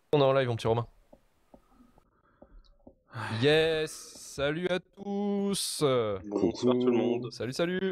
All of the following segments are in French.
On est en live, mon petit Romain. Yes, salut à tous. Bonsoir tout le monde. Salut.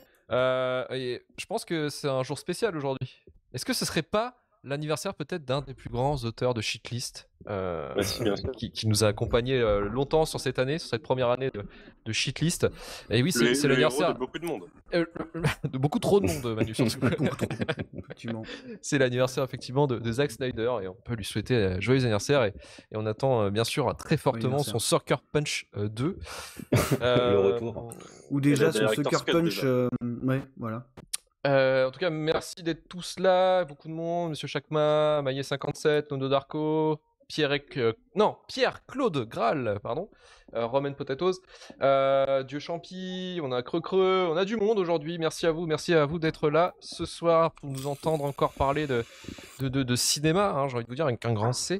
Et je pense que c'est un jour spécial aujourd'hui. Est-ce que ce serait pas l'anniversaire peut-être d'un des plus grands auteurs de Shitlist Si, bien sûr. qui nous a accompagnés longtemps sur cette année, sur cette première année de Shitlist. Et oui, c'est Le l'anniversaire héros de beaucoup de monde. de beaucoup trop de monde, Manu, surtout. Effectivement. C'est l'anniversaire effectivement de Zack Snyder et on peut lui souhaiter joyeux anniversaire et on attend bien sûr très fortement son Sucker Punch 2. Le retour. Ou déjà Et son la Sucker Director's Cut, Punch. déjà. Ouais, voilà. En tout cas, merci d'être tous là, beaucoup de monde, Monsieur Chakma, Maillet57, Nono Darko, Pierre-Claude Graal, pardon, Roman Potatoes, Dieu Champi, on a Creux, on a du monde aujourd'hui, merci à vous d'être là ce soir pour nous entendre encore parler de cinéma, hein, j'ai envie de vous dire, avec un grand C.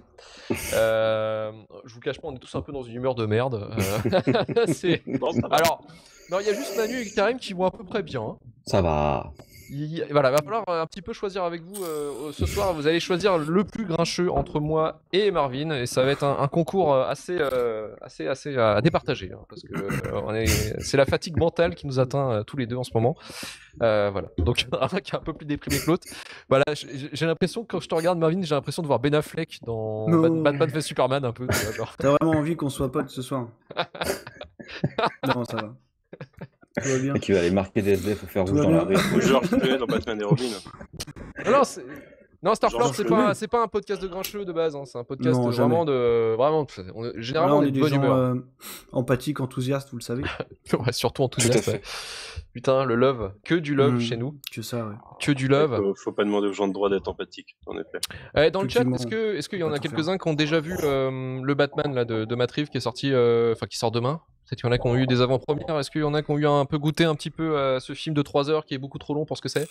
Je vous cache pas, on est tous un peu dans une humeur de merde. Non, ça va. Alors, non, il y a juste Manu et Karim qui vont à peu près bien. Hein. Ça va. Voilà, va falloir un petit peu choisir avec vous ce soir. Vous allez choisir le plus grincheux entre moi et Marvin, et ça va être un concours assez à départager, hein, parce que c'est la fatigue mentale qui nous atteint tous les deux en ce moment. Voilà. Donc il y en a un qui est un peu plus déprimé que l'autre. Voilà, j'ai l'impression quand je te regarde, Marvin, j'ai l'impression de voir Ben Affleck dans Batman v Superman un peu. Tu vois, genre. T'as vraiment envie qu'on soit potes ce soir? Non, ça va. Tout va bien. Et qui va aller marquer des SDF pour faire Tout rouge va dans la bien. rue. Ou George Clooney dans Batman et Robin. Non, Starfleur, Genre, c'est pas un podcast de grincheux de base, hein. C'est un podcast Non, vraiment généralement Voilà, on est de bonne humeur. Empathiques, enthousiastes, vous le savez. Ouais, surtout enthousiaste. Tout à fait. Ouais. Putain, le love, que du love chez nous, Que ça, ouais. que du love. Faut pas demander aux gens de droit d'être empathiques, en effet. Dans le chat, Effectivement, est-ce qu'il y en pas a tout quelques-uns qui ont déjà vu le Batman là de Matt Reeves qui est sorti, qui sort demain? Peut-être qu'il y en a qui ont eu des avant-premières. Est-ce qu'il y en a qui ont eu un peu goûté un petit peu à ce film de 3 heures qui est beaucoup trop long pour ce que c'est?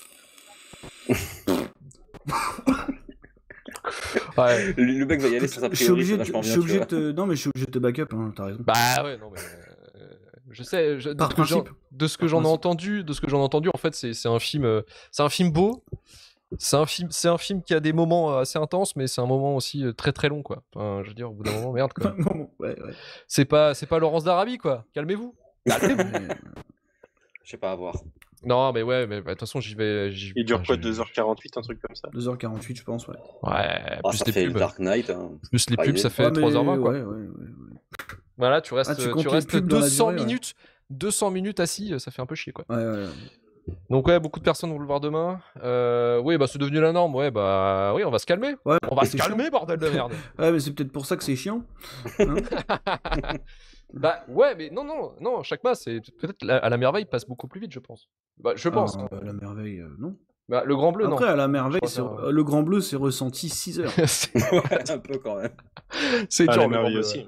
Ouais. Le mec va y aller sans a Je suis priori, obligé c'est de vachement je bien. suis obligé tu de te... Non, mais je suis obligé de te back up, hein, t'as raison. Bah ouais, non mais je sais. Par principe. De ce que j'en ai entendu, en fait, c'est un film beau. C'est un film qui a des moments assez intenses, mais c'est un moment aussi très très long, quoi. Enfin, je veux dire, au bout d'un moment, merde, quoi. Ouais. C'est pas Laurence d'Arabie, quoi. Calmez-vous. Je sais pas à voir. Non, mais ouais, mais de toute façon, j'y vais. Il dure quoi, 2h48, un truc comme ça? 2h48, je pense, ouais. Ouais, Ah, plus ça les fait pubs. Dark Knight. Hein. Plus les pubs, Friday. ça fait Ouais, mais 3h20, quoi. Ouais. Voilà, tu restes, tu comptes les pubs dans la 200 durée, ouais. minutes. 200 minutes assis, ça fait un peu chier, quoi. Ouais. Donc ouais, beaucoup de personnes vont le voir demain. Oui, bah c'est devenu la norme. Ouais, bah oui, on va se calmer. Ouais, On va se c'est calmer, bordel de merde. Ouais, mais c'est peut-être pour ça que c'est chiant. Hein. Bah ouais, mais non, chaque match, c'est peut-être à la merveille passe beaucoup plus vite, je pense. Bah je pense. La merveille, non. Bah le grand bleu, Après, non. à la merveille, Je crois le grand bleu, c'est ressenti 6 heures. Ouais, un peu quand même. C'est Ah, dur, la le grand merveille bleu. aussi.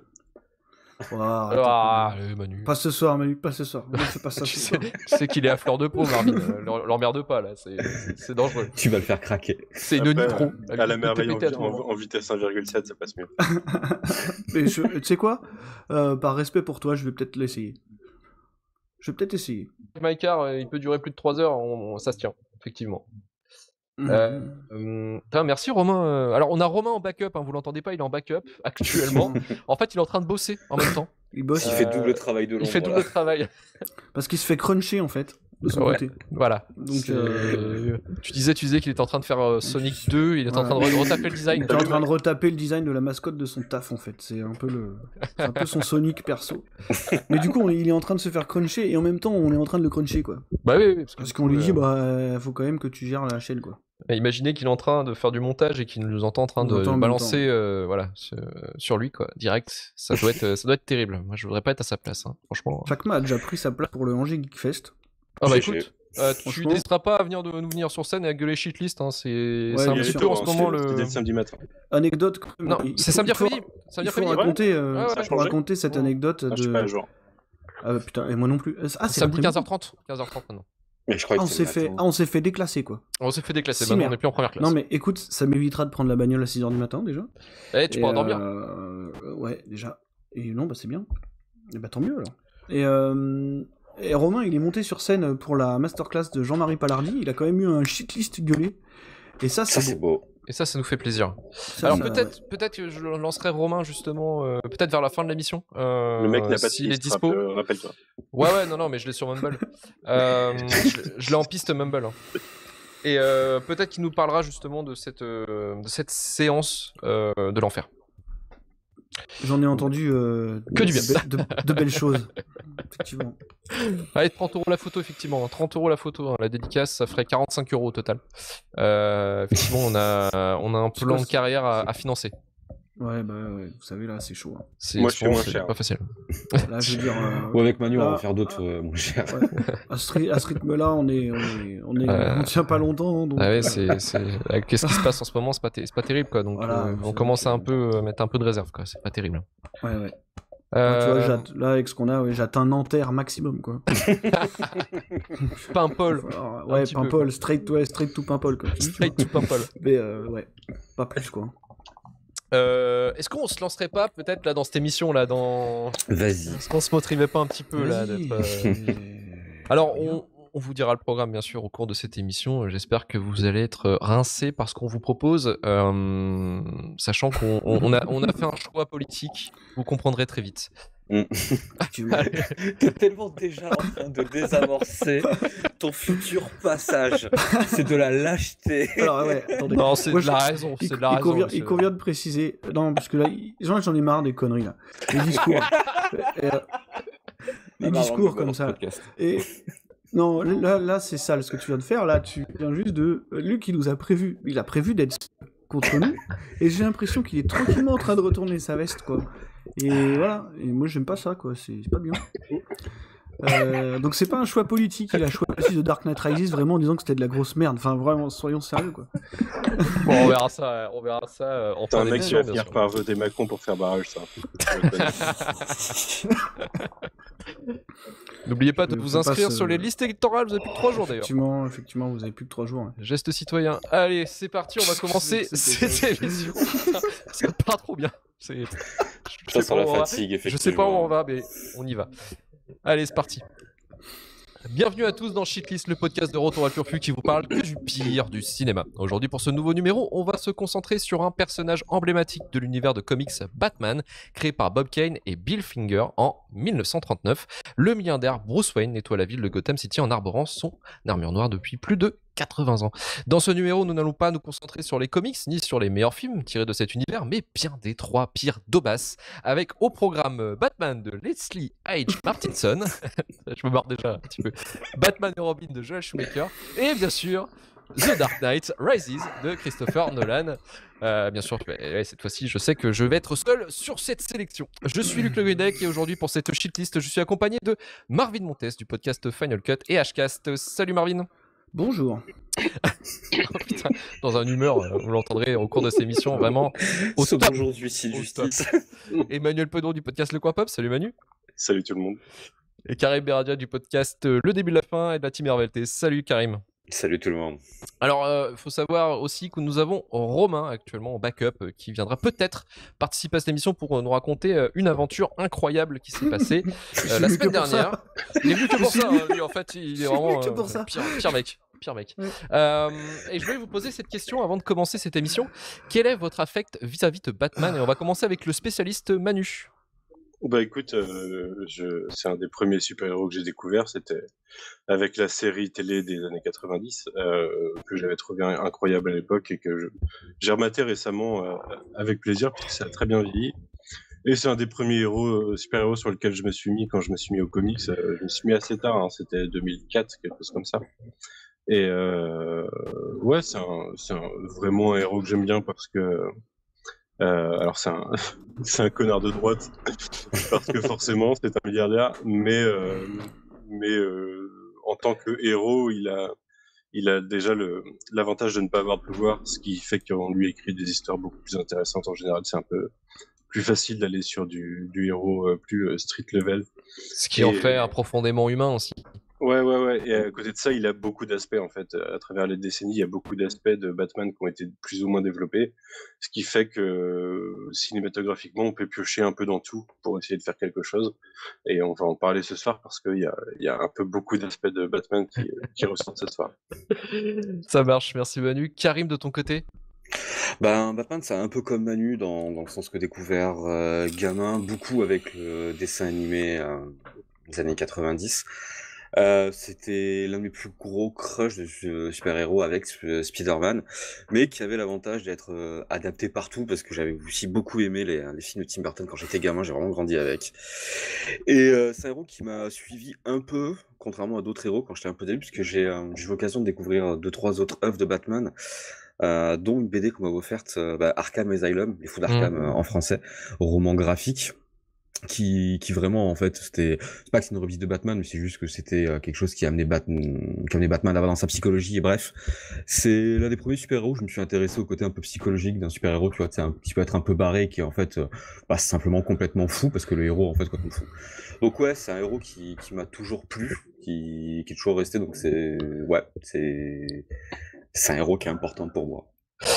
Allez, Manu. Pas ce soir, Manu, pas ce soir. Ne fais pas ça Tu ce soir. sais qu'il est à fleur de peau, Marvin. L'emmerde pas, là. C'est dangereux. Tu vas le faire craquer. C'est une Après, nitro. À la merveille TPT à tout moment. en vitesse 1,7, ça passe mieux. Mais tu sais quoi? Par respect pour toi, je vais peut-être l'essayer. Je vais peut-être essayer. My Car, il peut durer plus de 3 heures, ça se tient, effectivement. Merci Romain. Alors on a Romain en backup, hein, vous l'entendez pas, il est en backup actuellement. En fait, il est en train de bosser en même temps. Il bosse. Il fait double travail de l'ombre. Il fait double travail. Parce qu'il se fait cruncher en fait, de son Ouais. côté. Voilà. Donc, tu disais qu'il était en train de faire Sonic 2, il est en train de retaper le design. Il est en train de retaper le design de la mascotte de son taf en fait. C'est un peu son Sonic perso. Mais du coup, il est en train de se faire cruncher et en même temps, on est en train de le cruncher quoi. Bah oui, Parce qu'on lui dit, faut quand même que tu gères la chaîne quoi. Imaginez qu'il est en train de faire du montage et qu'il nous entend en train de balancer sur lui quoi, direct. Ça doit être terrible. Moi je voudrais pas être à sa place, hein, franchement. Chakma a déjà pris sa place pour le Angers Geek Fest. Ah bah J'ai- écoute, tu n'hésiteras pas à nous venir sur scène et à gueuler shitlist, hein, c'est Ouais, un bien petit sûr. peu en ce moment C'était le... le samedi matin. Anecdote quand même. Non, c'est samedi après-midi. Il faut raconter cette anecdote Ah, je suis pas à jour. Ah putain, et moi non plus. Ah, c'est Samedi l'après-midi. 15h30 maintenant. Mais je crois que On s'est fait déclasser quoi. On s'est fait déclasser, Si, maintenant on merde. est plus en première classe. Non mais écoute, ça m'évitera de prendre la bagnole à 6h du matin déjà. Tu pourras dormir. Ouais, déjà. Et non, bah c'est bien. Et bah tant mieux alors. Et Romain, il est monté sur scène pour la masterclass de Jean-Marie Palardy. Il a quand même eu un shitlist gueulé. Et ça, Ça, c'est c'est beau. beau. Et ça nous fait plaisir. Ça, Alors ça, peut-être que je lancerai Romain justement, peut-être vers la fin de l'émission. Le mec n'a pas de s'il est piste, dispo. rappelle-toi. Ouais, non, mais je l'ai sur Mumble. Je l'ai en piste Mumble. Hein. Et peut-être qu'il nous parlera justement de cette séance de l'enfer. J'en ai entendu Que du bien. de belles choses. Effectivement. Allez, 30 € la photo, effectivement. 30 € la photo. Hein. La dédicace, ça ferait 45 € au total. Effectivement, on a un plan de carrière à financer. Ouais, vous savez, là, c'est chaud. Hein. Moi, je suis moins c'est cher. pas facile. Là, je veux dire. Ou avec Manu, on là, va faire d'autres moins chers. Ouais. À ce rythme-là, on tient pas longtemps. Donc, Ah ouais, qu'est-ce qui se passe en ce moment, c'est pas terrible, quoi. Donc, voilà, on commence à mettre un peu de réserve, quoi. C'est pas terrible. Ouais. Tu vois, là, avec ce qu'on a, j'atteins Nanterre maximum, quoi. Paimpol. Alors, ouais, Paimpol, straight to Paimpol, quoi. Straight to Paimpol. Mais ouais, pas plus, quoi. Est-ce qu'on se lancerait pas peut-être là dans cette émission là Vas-y. Est-ce qu'on se motiverait pas un petit peu là d'être Alors on vous dira le programme bien sûr au cours de cette émission. J'espère que vous allez être rincés par ce qu'on vous propose, sachant qu'on a fait un choix politique. Vous comprendrez très vite. T'es tellement déjà en train de désamorcer ton futur passage. C'est de la lâcheté. Alors ouais, attendez. Non, c'est de la raison. C'est de la raison. Il convient de préciser. Non, parce que là, j'en ai marre des conneries là. Les discours. Les discours comme ça. Et non, là, c'est sale ce que tu viens de faire. Là, tu viens juste de. Luc, il a prévu d'être contre nous. Et j'ai l'impression qu'il est tranquillement en train de retourner sa veste, quoi. Et voilà. Et moi, j'aime pas ça, quoi. C'est pas bien. Donc c'est pas un choix politique, il a choisi de Dark Knight Rises vraiment en disant que c'était de la grosse merde. Enfin vraiment, soyons sérieux, quoi. Bon, on verra ça en T'as fin un mec qui d'émission. va finir par voter Macron pour faire barrage, ça. N'oubliez pas de vous inscrire sur les listes électorales, vous avez plus que 3 jours d'ailleurs. Effectivement, vous avez plus que 3 jours. Hein. Geste citoyen. Allez, c'est parti, on va commencer cette émission. Ça part trop bien. Je Ça sais sent pas la où on va. fatigue, Je effectivement. sais pas où on va, mais on y va. Allez, c'est parti. Bienvenue à tous dans Shitlist, le podcast de Retour à Turfu qui vous parle que du pire du cinéma. Aujourd'hui, pour ce nouveau numéro, on va se concentrer sur un personnage emblématique de l'univers de comics Batman, créé par Bob Kane et Bill Finger en 1939. Le milliardaire Bruce Wayne nettoie la ville de Gotham City en arborant son armure noire depuis plus de 80 ans. Dans ce numéro, nous n'allons pas nous concentrer sur les comics ni sur les meilleurs films tirés de cet univers, mais bien des 3 pires d'Aubas, avec au programme Batman de Leslie H. Martinson, je me marre déjà un petit peu, Batman et Robin de Joel Schumacher, et bien sûr The Dark Knight Rises de Christopher Nolan. Bien sûr, cette fois-ci, je sais que je vais être seul sur cette sélection. Je suis Luc Le Guedec et aujourd'hui, pour cette shitlist, je suis accompagné de Marvin Montes du podcast Final Cut et Hcast. Salut Marvin. Bonjour. Oh, putain, dans un humeur, vous l'entendrez au cours de cette émission, vraiment au top. Aujourd'hui, si Au justice. Emmanuel Pedon du podcast Le Coin Pop, salut Manu. Salut tout le monde. Et Karim Beradia du podcast Le Début de la Fin et de la Team RVLT. Salut Karim. Salut tout le monde. Alors, il faut savoir aussi que nous avons Romain actuellement en backup qui viendra peut-être participer à cette émission pour nous raconter une aventure incroyable qui s'est passée la semaine dernière. Il est venu que pour ça, hein, lui en fait, il est vraiment pire mec. Ouais. Et je voulais vous poser cette question avant de commencer cette émission. Quel est votre affect vis-à-vis de Batman? Et on va commencer avec le spécialiste Manu. Bah écoute, c'est un des premiers super-héros que j'ai découvert, c'était avec la série télé des années 90, que j'avais trouvé incroyable à l'époque et que j'ai rematé récemment avec plaisir, puisque ça a très bien vieilli. Et c'est un des premiers super-héros sur lequel je me suis mis quand je me suis mis aux comics. Je me suis mis assez tard, hein, c'était 2004, quelque chose comme ça. Et ouais, c'est vraiment un héros que j'aime bien parce que alors c'est un connard de droite parce que forcément c'est un milliardaire, mais en tant que héros, il a déjà l'avantage de ne pas avoir de pouvoir, ce qui fait qu'on lui écrit des histoires beaucoup plus intéressantes. En général, c'est un peu plus facile d'aller sur du héros plus street level. Ce qui en fait un profondément humain aussi. Ouais. Et à côté de ça, il a beaucoup d'aspects, en fait. À travers les décennies, il y a beaucoup d'aspects de Batman qui ont été plus ou moins développés. Ce qui fait que, cinématographiquement, on peut piocher un peu dans tout pour essayer de faire quelque chose. Et on va en parler ce soir parce qu'il y a un peu beaucoup d'aspects de Batman qui ressortent ce soir. Ça marche, merci Manu. Karim, de ton côté? Ben, Batman, c'est un peu comme Manu dans le sens que découvert gamin, beaucoup avec le dessin animé des années 90. C'était l'un de mes plus gros crushs de super-héros avec Spider-Man, mais qui avait l'avantage d'être adapté partout parce que j'avais aussi beaucoup aimé les films de Tim Burton quand j'étais gamin, j'ai vraiment grandi avec. Et c'est un héros qui m'a suivi un peu, contrairement à d'autres héros quand j'étais un peu début, puisque j'ai eu l'occasion de découvrir deux, trois autres œuvres de Batman, dont une BD qu'on m'a offerte, Arkham Asylum, les fous d'Arkham en français, roman graphique, qui vraiment en fait c'est pas que c'est une revue de Batman, mais c'est juste que c'était quelque chose qui amenait Batman à avoir dans sa psychologie. Et bref, c'est l'un des premiers super-héros où je me suis intéressé au côté un peu psychologique d'un super-héros, tu vois, qui peut être un peu barré, qui est en fait c'est simplement complètement fou parce que le héros en fait complètement fou. Donc ouais, c'est un héros qui m'a toujours plu, qui est toujours resté. Donc c'est un héros qui est important pour moi.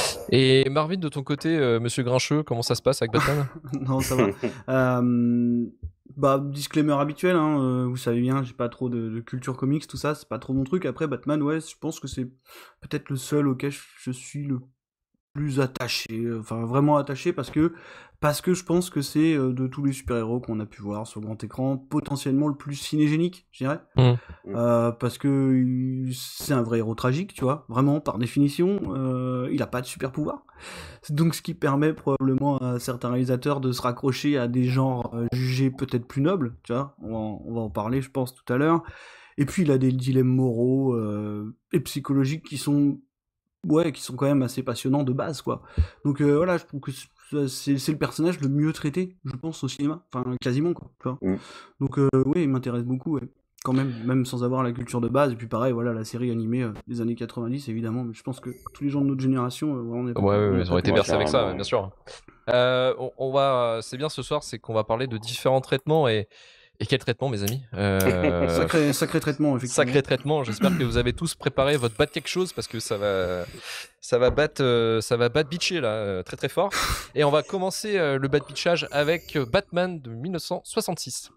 Et Marvin, de ton côté, Monsieur Grincheux, comment ça se passe avec Batman? Non, ça va. Disclaimer habituel, hein, vous savez bien, j'ai pas trop de culture comics, tout ça, c'est pas trop mon truc. Après, Batman, ouais, je pense que c'est peut-être le seul auquel je suis le plus attaché, enfin vraiment attaché parce que je pense que c'est de tous les super-héros qu'on a pu voir sur grand écran, potentiellement le plus cinégénique, je dirais. Parce que c'est un vrai héros tragique, tu vois, vraiment par définition, il a pas de super pouvoir. Donc ce qui permet probablement à certains réalisateurs de se raccrocher à des genres jugés peut-être plus nobles, tu vois, on va en parler je pense tout à l'heure. Et puis il a des dilemmes moraux et psychologiques qui sont quand même assez passionnants de base, quoi. Donc voilà, je trouve que c'est le personnage le mieux traité, je pense, au cinéma. Enfin, quasiment, quoi. Tu vois. Donc oui, il m'intéresse beaucoup, ouais. Quand même sans avoir la culture de base. Et puis pareil, voilà, la série animée des années 90, évidemment. Mais je pense que tous les gens de notre génération, vraiment, ils ont été bercés avec ça, bien sûr. C'est bien ce soir, c'est qu'on va parler de différents traitements et quel traitement, mes amis Sacré traitement, effectivement. Sacré traitement. J'espère que vous avez tous préparé votre bat quelque chose parce que ça va bat bitcher là, très très fort. Et on va commencer le bat bitchage avec Batman de 1966.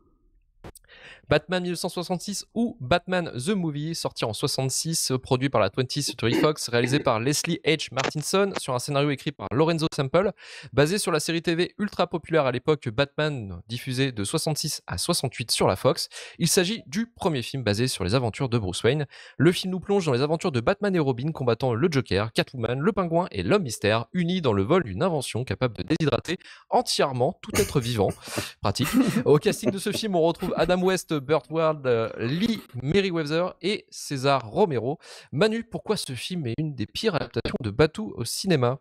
Batman 1966 ou Batman The Movie, sorti en 66, produit par la 20th Century Fox, réalisé par Leslie H. Martinson sur un scénario écrit par Lorenzo Semple, basé sur la série TV ultra populaire à l'époque Batman, diffusée de 66 à 68 sur la Fox. Il s'agit du premier film basé sur les aventures de Bruce Wayne. Le film nous plonge dans les aventures de Batman et Robin combattant le Joker, Catwoman, le Pingouin et l'Homme Mystère, unis dans le vol d'une invention capable de déshydrater entièrement tout être vivant. Pratique. Au casting de ce film, on retrouve Adam West, Burt Ward, Lee Meriwether et César Romero. Manu, pourquoi ce film est une des pires adaptations de Batou au cinéma?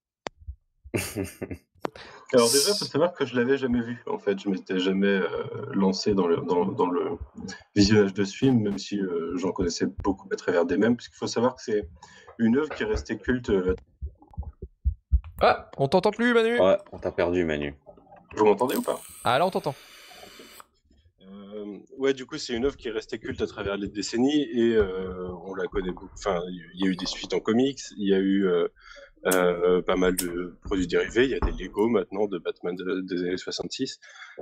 Alors déjà, il faut savoir que je l'avais jamais vu. En fait, je m'étais jamais lancé dans le visionnage de ce film, même si j'en connaissais beaucoup à travers des mèmes, puisqu'il faut savoir que c'est une œuvre qui est restée culte. Ah, on t'entend plus, Manu? Ouais, on t'a perdu, Manu. Vous m'entendez ou pas? Ah, là, on t'entend. Ouais, du coup, c'est une œuvre qui est restée culte à travers les décennies et on la connaît beaucoup. Enfin, il y a eu des suites en comics, il y a eu pas mal de produits dérivés. Il y a des Lego maintenant de Batman des années 66.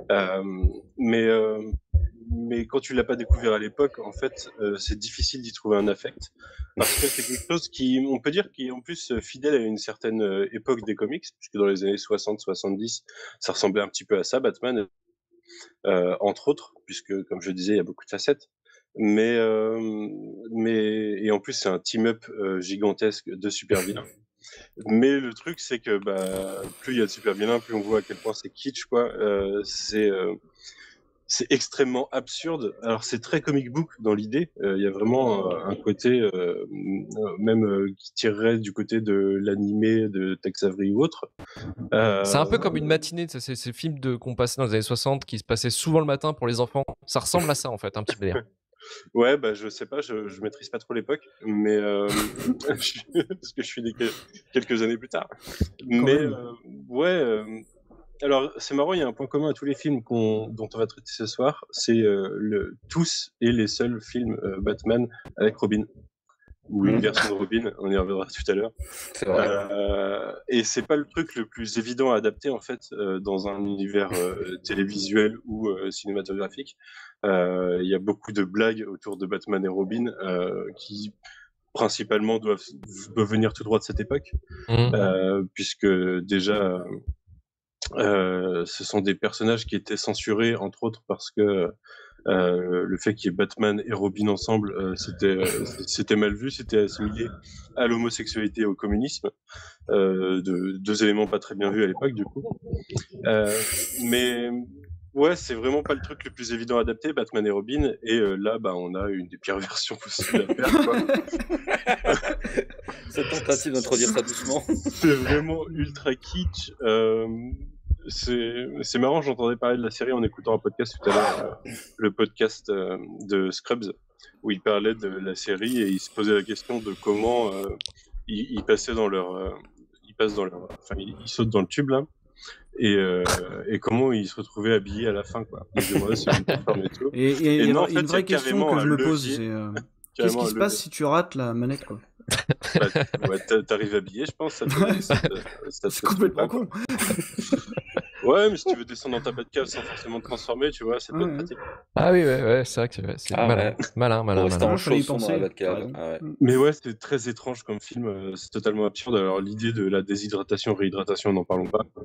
Mais quand tu l'as pas découvert à l'époque, en fait, c'est difficile d'y trouver un affect parce que c'est quelque chose qui, on peut dire, qui est en plus fidèle à une certaine époque des comics, puisque dans les années 60-70, ça ressemblait un petit peu à ça, Batman. Entre autres, puisque comme je disais, il y a beaucoup de facettes. Et en plus, c'est un team-up gigantesque de super vilains. Mais le truc, c'est que plus il y a de super vilains, plus on voit à quel point c'est kitsch, quoi. C'est extrêmement absurde. Alors c'est très comic book dans l'idée. Il y a vraiment un côté qui tirerait du côté de l'animé de Tex Avery ou autre. C'est un peu comme une matinée, ces films qu'on passait dans les années 60 qui se passaient souvent le matin pour les enfants. Ça ressemble à ça en fait, un petit peu. Ouais, je sais pas, je maîtrise pas trop l'époque, mais parce que je suis né quelques années plus tard. Mais alors c'est marrant, il y a un point commun à tous les films dont on va traiter ce soir, c'est tous et les seuls films Batman avec Robin. Ou une version de Robin, on y reviendra tout à l'heure. C'est vrai. Et c'est pas le truc le plus évident à adapter en fait dans un univers télévisuel ou cinématographique. Il y a beaucoup de blagues autour de Batman et Robin qui principalement doivent venir tout droit de cette époque, puisque déjà ce sont des personnages qui étaient censurés, entre autres parce que le fait qu'il y ait Batman et Robin ensemble, c'était mal vu, c'était assimilé à l'homosexualité et au communisme, deux éléments pas très bien vus à l'époque du coup. Mais ouais, c'est vraiment pas le truc le plus évident à adapter, Batman et Robin, et là, bah, on a une des pires versions possibles à faire, quoi. Cette tentative d'introduire ça doucement. C'est vraiment ultra kitsch. C'est marrant, j'entendais parler de la série en écoutant un podcast tout à l'heure, le podcast de Scrubs, où ils parlaient de la série et ils se posaient la question de comment ils passaient dans leur... enfin, ils sautent dans le tube, là. Et comment ils se retrouvaient habillés à la fin, quoi. Ils se demandaient si c'était une plateforme et tout. Et non, en une fait, vraie c'est question carrément que je un me pose, levier. c'est qu'est-ce qui se passe si tu rates la manette, quoi? Ouais, t'arrives habillé, je pense. C'est complètement con. Ouais, mais si tu veux descendre dans ta Batcave sans forcément te transformer, tu vois, c'est pas pratique. Ah oui, ouais, c'est vrai que c'est malin. Pour rester en Fallait y chausson dans penser. la Batcave. Ah ouais. Mais ouais, c'est très étrange comme film, c'est totalement absurde. Alors l'idée de la déshydratation, réhydratation, n'en parlons pas.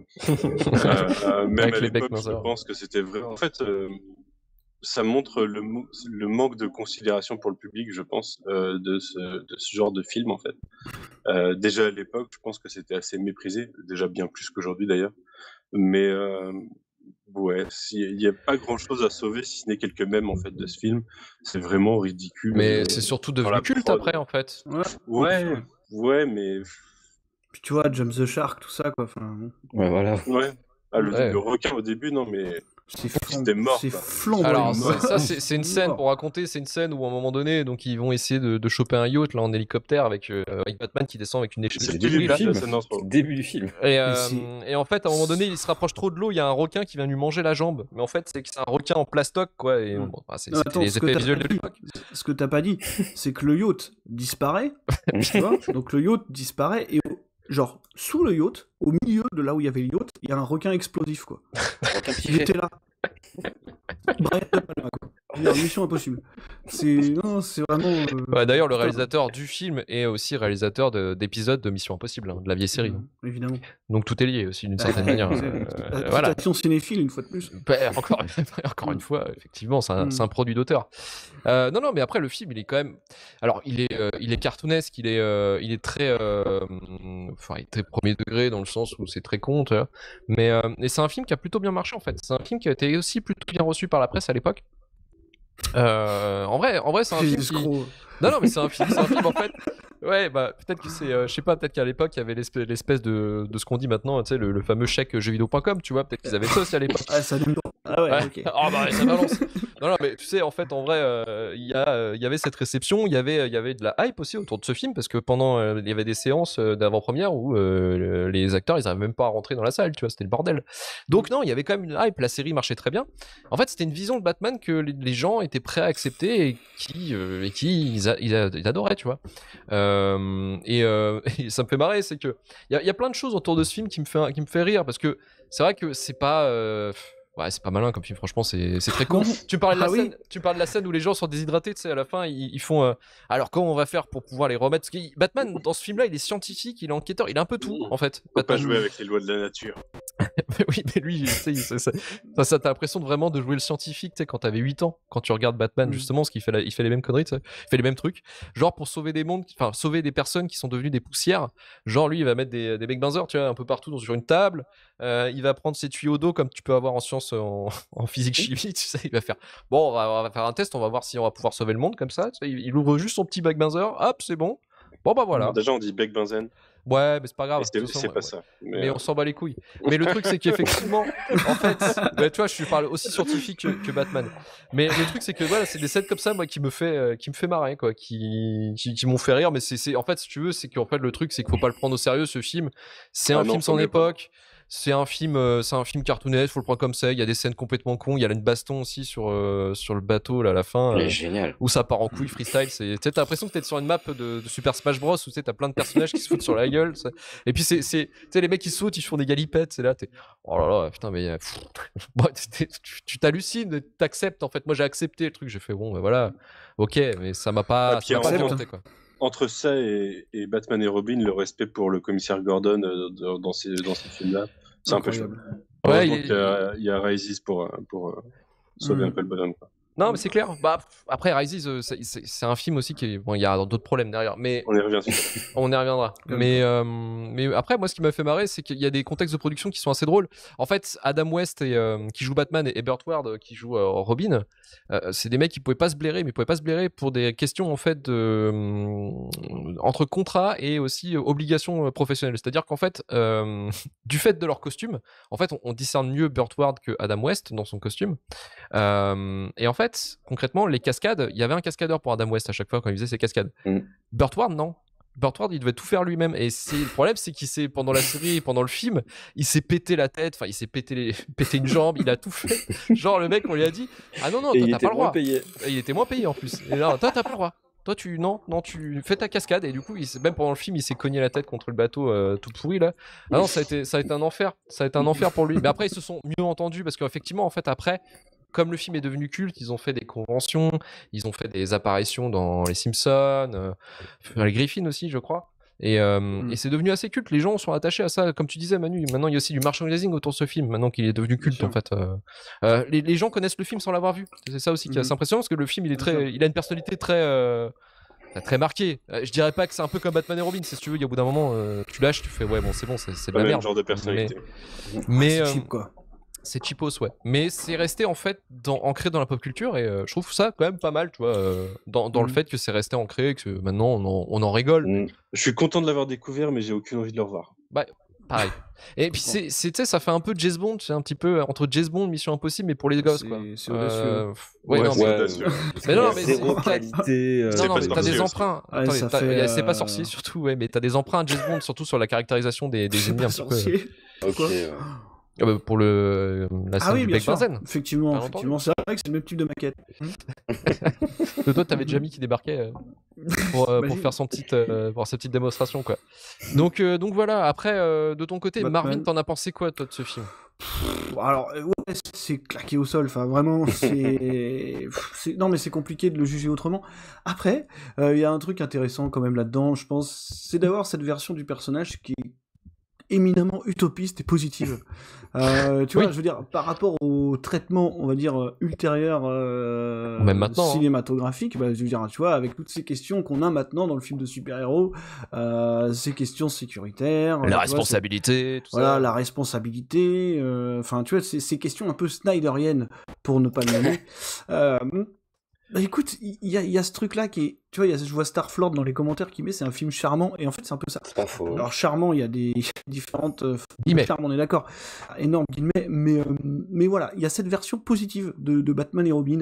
Même Avec à les l'époque, je Beckmancer. pense que c'était vrai. En fait, ça montre le manque de considération pour le public, je pense, de ce genre de film, en fait. Déjà à l'époque, je pense que c'était assez méprisé, déjà bien plus qu'aujourd'hui d'ailleurs. Mais ouais, il n'y a pas grand-chose à sauver si ce n'est quelques mèmes en fait de ce film. C'est vraiment ridicule. Mais c'est surtout dans devenu la culte prod. après, en fait. Ouais, mais Puis tu vois, Jump the Shark, tout ça, quoi. Enfin, Ouais, voilà. ouais. Ah, Ouais. le requin au début, non, mais c'est mort, c'est quoi. flamboyant. Alors c'est une scène pour raconter, c'est une scène où à un moment donné, donc ils vont essayer de choper un yacht là en hélicoptère avec Batman qui descend avec une échelle. c'est le de début là. du film. C'est C'est le début du film. Et en fait, à un moment donné, il se rapproche trop de l'eau, il y a un requin qui vient lui manger la jambe. Mais en fait, c'est que c'est un requin en plastoc, quoi. Et bon, bah, Non, c'était attends, les ce que effets t'as visuels de pas dit, l'époque. ce que t'as pas dit, c'est que le yacht disparaît, tu vois. Donc le yacht disparaît et genre sous le yacht, au milieu de là où il y avait le yacht, il y a un requin explosif, quoi. Il était là. Brian De Palma, quoi. Dire, Mission Impossible. C'est vraiment. Ouais, d'ailleurs, le réalisateur du film est aussi réalisateur d'épisodes de Mission Impossible, hein, de la vieille série. Évidemment. Donc tout est lié aussi d'une certaine manière. Voilà. Citation cinéphile une fois de plus. Encore une fois, effectivement, c'est un produit d'auteur. Non, mais après le film, il est quand même. Alors, il est cartoonesque, il est très, enfin, il est très premier degré dans le sens où c'est très con, tu vois. Mais c'est un film qui a plutôt bien marché en fait. C'est un film qui a été aussi plutôt bien reçu par la presse à l'époque. En vrai, c'est un film qui... Non, mais c'est un film en fait. Ouais, bah peut-être que c'est, je sais pas, peut-être qu'à l'époque il y avait l'espèce de ce qu'on dit maintenant, tu sais, le fameux chèque jeuxvideo.com, tu vois, peut-être qu'ils avaient ça aussi à l'époque. Ah, ça donne. Ah ouais, ok. Ah bah ça balance. Non, mais tu sais, en fait, en vrai, il y avait cette réception, il y avait de la hype aussi autour de ce film parce que pendant, il y avait des séances d'avant-première où les acteurs ils arrivaient même pas à rentrer dans la salle, tu vois, c'était le bordel. Donc non, il y avait quand même une hype, la série marchait très bien. En fait, c'était une vision de Batman que les gens étaient prêts à accepter et qui ils adoraient, tu vois. Et ça me fait marrer, c'est que il y a plein de choses autour de ce film qui me fait rire parce que c'est vrai que c'est pas ouais, c'est pas malin comme film, franchement, c'est très con. Tu parles de la scène où les gens sont déshydratés, tu sais, à la fin, ils font alors comment on va faire pour pouvoir les remettre? Parce que Batman, dans ce film-là, il est scientifique, il est enquêteur, il est un peu tout, en fait. Faut pas jouer avec les lois de la nature. Oui, mais lui, tu sais, ça t'as l'impression vraiment de jouer le scientifique, tu sais, quand t'avais 8 ans, quand tu regardes Batman, justement, parce qu'il fait il fait les mêmes conneries, tu sais, il fait les mêmes trucs, genre pour sauver sauver des personnes qui sont devenues des poussières, genre lui, il va mettre des Big Benzers, tu vois, un peu partout sur une table, il va prendre ses tuyaux d'eau comme tu peux avoir en sciences, en physique chimie, tu sais, il va faire, bon, on va faire un test, on va voir si on va pouvoir sauver le monde comme ça, tu sais, il ouvre juste son petit Big Benzer, hop, c'est bon, bon bah voilà. Déjà, on dit Beck Benzen. Ouais, mais c'est pas grave. C'est pas ça. Mais on s'en bat les couilles. Mais le truc, c'est qu'effectivement, en fait, bah, tu vois, je parle aussi scientifique que Batman. Mais le truc, c'est que voilà, c'est des scènes comme ça, moi, qui me fait marrer, quoi, qui m'ont fait rire. Mais c'est, en fait, si tu veux, c'est qu'en fait, le truc, c'est qu'il faut pas le prendre au sérieux, ce film. C'est un film sans époque. C'est un film cartoonesque, faut le prendre comme ça. Il y a des scènes complètement cons. Il y a une baston aussi sur le bateau là à la fin. Il est génial. Où ça part en couille freestyle. T'as l'impression que t'es sur une map de Super Smash Bros où t'as plein de personnages qui se foutent sur la gueule. Et puis les mecs qui sautent, ils font des galipettes. C'est là, t'es oh là là, putain mais bon, tu t'hallucines, t'acceptes en fait. Moi j'ai accepté le truc, j'ai fait bon, ben voilà, ok, mais ça m'a pas tenté quoi. entre ça et Batman et Robin, le respect pour le commissaire Gordon dans ces films-là, c'est un peu chaud. Ouais, il y a Rises pour sauver un peu le bonhomme, quoi. Non, mais c'est clair. Bah, après, Rises, c'est un film aussi qui est... Bon, il y a d'autres problèmes derrière, mais... On y revient. On y reviendra. Mais après, moi, ce qui m'a fait marrer, c'est qu'il y a des contextes de production qui sont assez drôles. En fait, Adam West, qui joue Batman, et Burt Ward, qui joue Robin, c'est des mecs qui pouvaient pas se blairer, mais ils pouvaient pas se blairer pour des questions, en fait, entre contrat et aussi obligations professionnelles. C'est-à-dire qu'en fait, du fait de leur costume, en fait, on discerne mieux Burt Ward que Adam West dans son costume. Et en fait, concrètement, les cascades, il y avait un cascadeur pour Adam West à chaque fois quand il faisait ses cascades. Burt Ward, non. Burt Ward, il devait tout faire lui-même. Et le problème, c'est qu'il s'est, pendant la série et pendant le film, il s'est pété la tête, enfin, il s'est pété une jambe, il a tout fait. Genre, le mec, on lui a dit, ah non, toi, t'as pas le droit. Et il était moins payé en plus. Et là, toi, t'as pas le droit. Toi, tu fais ta cascade. Et du coup, même pendant le film, il s'est cogné la tête contre le bateau tout pourri là. Ah non, ça a été un enfer. Ça a été un enfer pour lui. Mais après, ils se sont mieux entendus parce qu'effectivement, en fait, après, comme le film est devenu culte, ils ont fait des conventions, ils ont fait des apparitions dans les Simpsons, les Griffins aussi, je crois. Et c'est devenu assez culte. Les gens sont attachés à ça, comme tu disais, Manu. Maintenant, il y a aussi du merchandising autour de ce film. Maintenant qu'il est devenu culte, en fait, les gens connaissent le film sans l'avoir vu. C'est ça aussi qui est assez impressionnant, parce que le film, il a une personnalité très marquée. Je dirais pas que c'est un peu comme Batman et Robin. Si tu veux, il y a au bout d'un moment, tu lâches, tu fais ouais, bon, c'est de la merde. Genre de personnalité. Mais c'est cheap, quoi. C'est cheapos, ouais. Mais c'est resté en fait ancré dans la pop culture et je trouve ça quand même pas mal, tu vois, dans le fait que c'est resté ancré et que maintenant on en rigole. Je suis content de l'avoir découvert, mais j'ai aucune envie de le revoir. Bah, pareil. Et puis tu sais, ça fait un peu James Bond, c'est un petit peu entre James Bond, Mission Impossible, mais pour les gosses, quoi. C'est audacieux. Ouais, non, mais mais non, mais zéro qualité. Non, mais t'as des emprunts. Ouais, Attendez, c'est pas sorcier surtout, ouais, mais t'as des emprunts à James Bond, surtout sur la caractérisation des ennemis un petit peu. Ok. Pour la scène du bec benzène. Effectivement, c'est vrai que c'est le même type de maquette. Toi, t'avais Jamie qui débarquait pour faire sa petite démonstration, quoi. Donc voilà. Après, de ton côté, Batman. Marvin, t'en as pensé quoi, toi, de ce film? Alors, ouais, c'est claqué au sol. Enfin, vraiment, non, mais c'est compliqué de le juger autrement. Après, il y a un truc intéressant quand même là-dedans, je pense, c'est d'avoir cette version du personnage qui est éminemment utopiste et positive. Tu vois, je veux dire, par rapport au traitement, on va dire, ultérieur même maintenant, cinématographique, bah, je veux dire, tu vois, avec toutes ces questions qu'on a maintenant dans le film de super-héros, ces questions sécuritaires... La responsabilité, tout ça. Voilà, la responsabilité, enfin, tu vois, ces questions un peu snyderiennes, pour ne pas le nommer. Bah écoute, il y a ce truc-là qui est... Tu vois, je vois Starflord dans les commentaires qui met c'est un film charmant, et en fait c'est un peu ça. C'est pas faux. Alors charmant, il y a des différentes... charme, on est d'accord. Énorme guillemets, mais voilà, il y a cette version positive de Batman et Robin,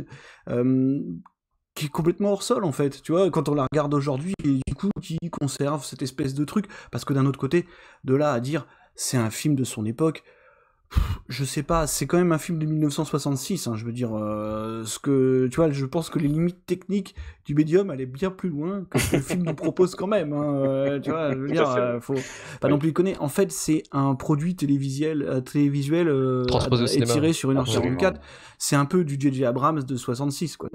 qui est complètement hors sol en fait, tu vois, quand on la regarde aujourd'hui, et du coup qui conserve cette espèce de truc, parce que d'un autre côté, de là à dire c'est un film de son époque... Je sais pas, c'est quand même un film de 1966, hein, je veux dire, tu vois, je pense que les limites techniques du médium allaient bien plus loin que ce que le film nous propose quand même, hein, tu vois, je veux dire, faut pas non plus le connaître. En fait, c'est un produit télévisuel étiré sur 1h44, c'est un peu du J.J. Abrams de 66, quoi.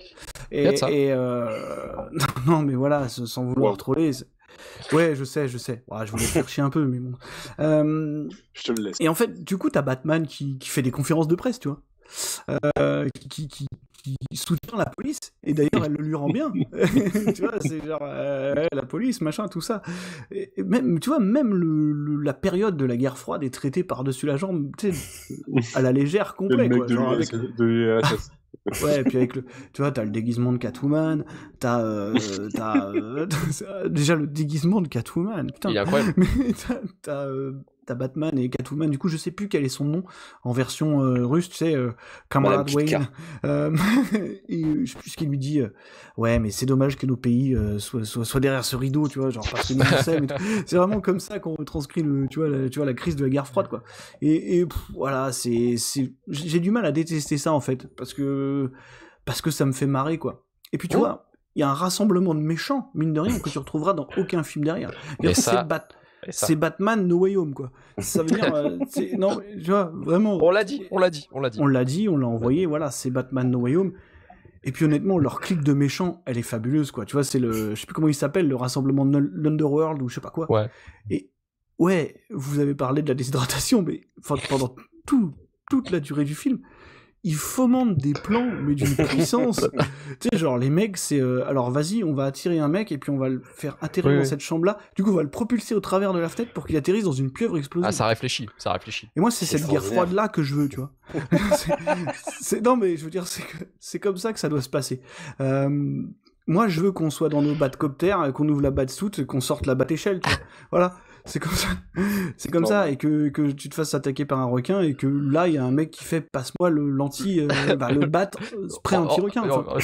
Non, mais voilà, sans vouloir troller... Ouais, je sais. Ouais, je voulais faire chier un peu, mais bon. Je te le laisse. Et en fait, du coup, t'as Batman qui fait des conférences de presse, tu vois. Qui soutient la police. Et d'ailleurs, elle le lui rend bien. Tu vois, c'est genre, la police, machin, tout ça. Et même, tu vois, même la période de la guerre froide est traitée par-dessus la jambe, tu sais, à la légère, complet, quoi. Genre avec... Ouais, et puis avec tu vois, t'as le déguisement de Catwoman, t'as déjà le déguisement de Catwoman, putain. Il est incroyable. Mais t'as Batman et Catwoman, du coup, je sais plus quel est son nom en version russe, tu sais, Camarade Wayne. Et je sais plus ce qu'il lui dit, ouais, mais c'est dommage que nos pays soient derrière ce rideau, tu vois, genre, parce que nous on sait, mais c'est vraiment comme ça qu'on retranscrit tu vois, la crise de la guerre froide, quoi. Et voilà, j'ai du mal à détester ça, en fait, parce que ça me fait marrer, quoi. Et puis, tu vois, il y a un rassemblement de méchants, mine de rien, que tu retrouveras dans aucun film derrière. C'est Batman No Way Home, quoi. Ça veut dire, non, tu vois, vraiment. On l'a dit. On l'a envoyé, voilà, c'est Batman No Way Home. Et puis honnêtement, leur clique de méchant, elle est fabuleuse, quoi. Tu vois, c'est je sais plus comment il s'appelle, le rassemblement de l'Underworld ou je sais pas quoi. Ouais. Et ouais, vous avez parlé de la déshydratation, mais pendant toute la durée du film, ils fomentent des plans, mais d'une puissance. Tu sais, genre, les mecs, c'est... alors, vas-y, on va attirer un mec, et puis on va le faire atterrir dans cette chambre-là. Du coup, on va le propulser au travers de la fenêtre pour qu'il atterrisse dans une pieuvre explosive. Ah, ça réfléchit. Et moi, c'est cette guerre-froide-là que je veux, tu vois. Non, mais je veux dire, c'est comme ça que ça doit se passer. Moi, je veux qu'on soit dans nos batcoptères, qu'on ouvre la batsuit, qu'on sorte la bat-échelle, tu vois. Voilà. C'est comme ça. C'est comme ça, et que tu te fasses attaquer par un requin, et que là, il y a un mec qui fait passe-moi le le bat spray anti-requin. Enfin.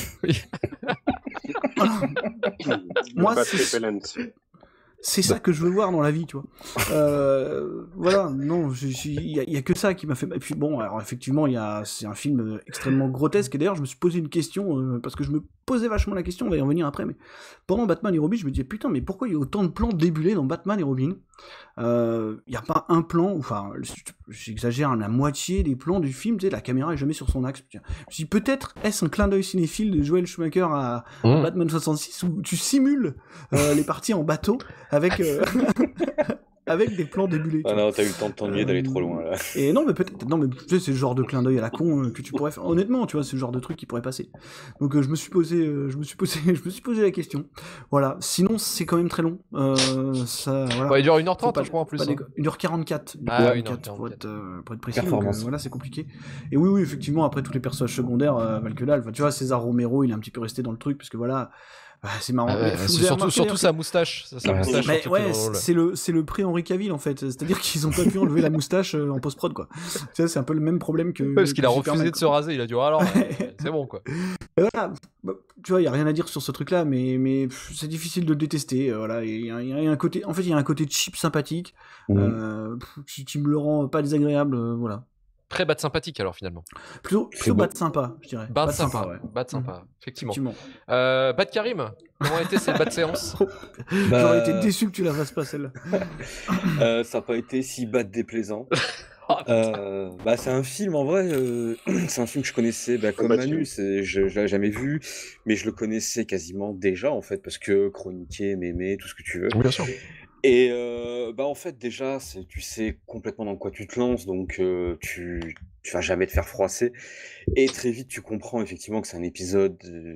Moi, c'est ça que je veux voir dans la vie, tu vois. Voilà, non, il y a que ça qui m'a fait... Et puis bon, alors effectivement, c'est un film extrêmement grotesque, et d'ailleurs, je me suis posé une question, parce que je me posais vachement la question, on va y revenir après, mais pendant Batman et Robin, je me disais, putain, mais pourquoi il y a autant de plans débulés dans Batman et Robin ? Il n'y a pas un plan, enfin, j'exagère, la moitié des plans du film, tu sais, la caméra est jamais sur son axe. Je me dis, peut-être est-ce un clin d'œil cinéphile de Joel Schumacher à Batman 66, où tu simules les parties en bateau avec avec des plans débulés. Ah non, t'as eu le temps de t'ennuyer d'aller trop loin là. Et non, mais peut-être, non, mais tu sais, c'est le genre de clin d'œil à la con que tu pourrais faire. Honnêtement, tu vois, c'est le genre de truc qui pourrait passer. Donc je me suis posé la question. Voilà. Sinon, c'est quand même très long. Ça, voilà. Ouais, il dure 1h30, je crois en plus. 1h44. Ah, 1h44 pour être précis. Donc, voilà, c'est compliqué. Et oui, effectivement, après tous les personnages secondaires valent que dalle. Enfin, tu vois, César Romero, il est un petit peu resté dans le truc parce que voilà. C'est marrant. Surtout sa moustache. Mais ouais, c'est le prix Henri Cavill en fait. C'est-à-dire qu'ils ont pas pu enlever la moustache en post-prod quoi. Tu sais, c'est un peu le même problème que. Parce qu'il a refusé de se raser. Il a dit alors, c'est bon quoi. Voilà. Bah, tu vois, il y a rien à dire sur ce truc-là, mais c'est difficile de le détester. Voilà, il y a un côté. En fait, il y a un côté cheap sympathique qui me le rend pas désagréable. Voilà. Très bat sympathique alors finalement. Plutôt bat sympa, je dirais. Bat sympa, ouais. Bat sympa, effectivement. Bat Karim, comment a été cette bat séance? J'aurais été déçu que tu la fasses pas celle-là. Ça n'a pas été si bat déplaisant. C'est un film en vrai, c'est un film que je connaissais comme Manu, je l'avais jamais vu, mais je le connaissais quasiment déjà en fait, parce que chroniqué, mémé, tout ce que tu veux. Bien sûr. Et en fait déjà tu sais complètement dans quoi tu te lances, donc tu vas jamais te faire froisser, et très vite tu comprends effectivement que c'est un épisode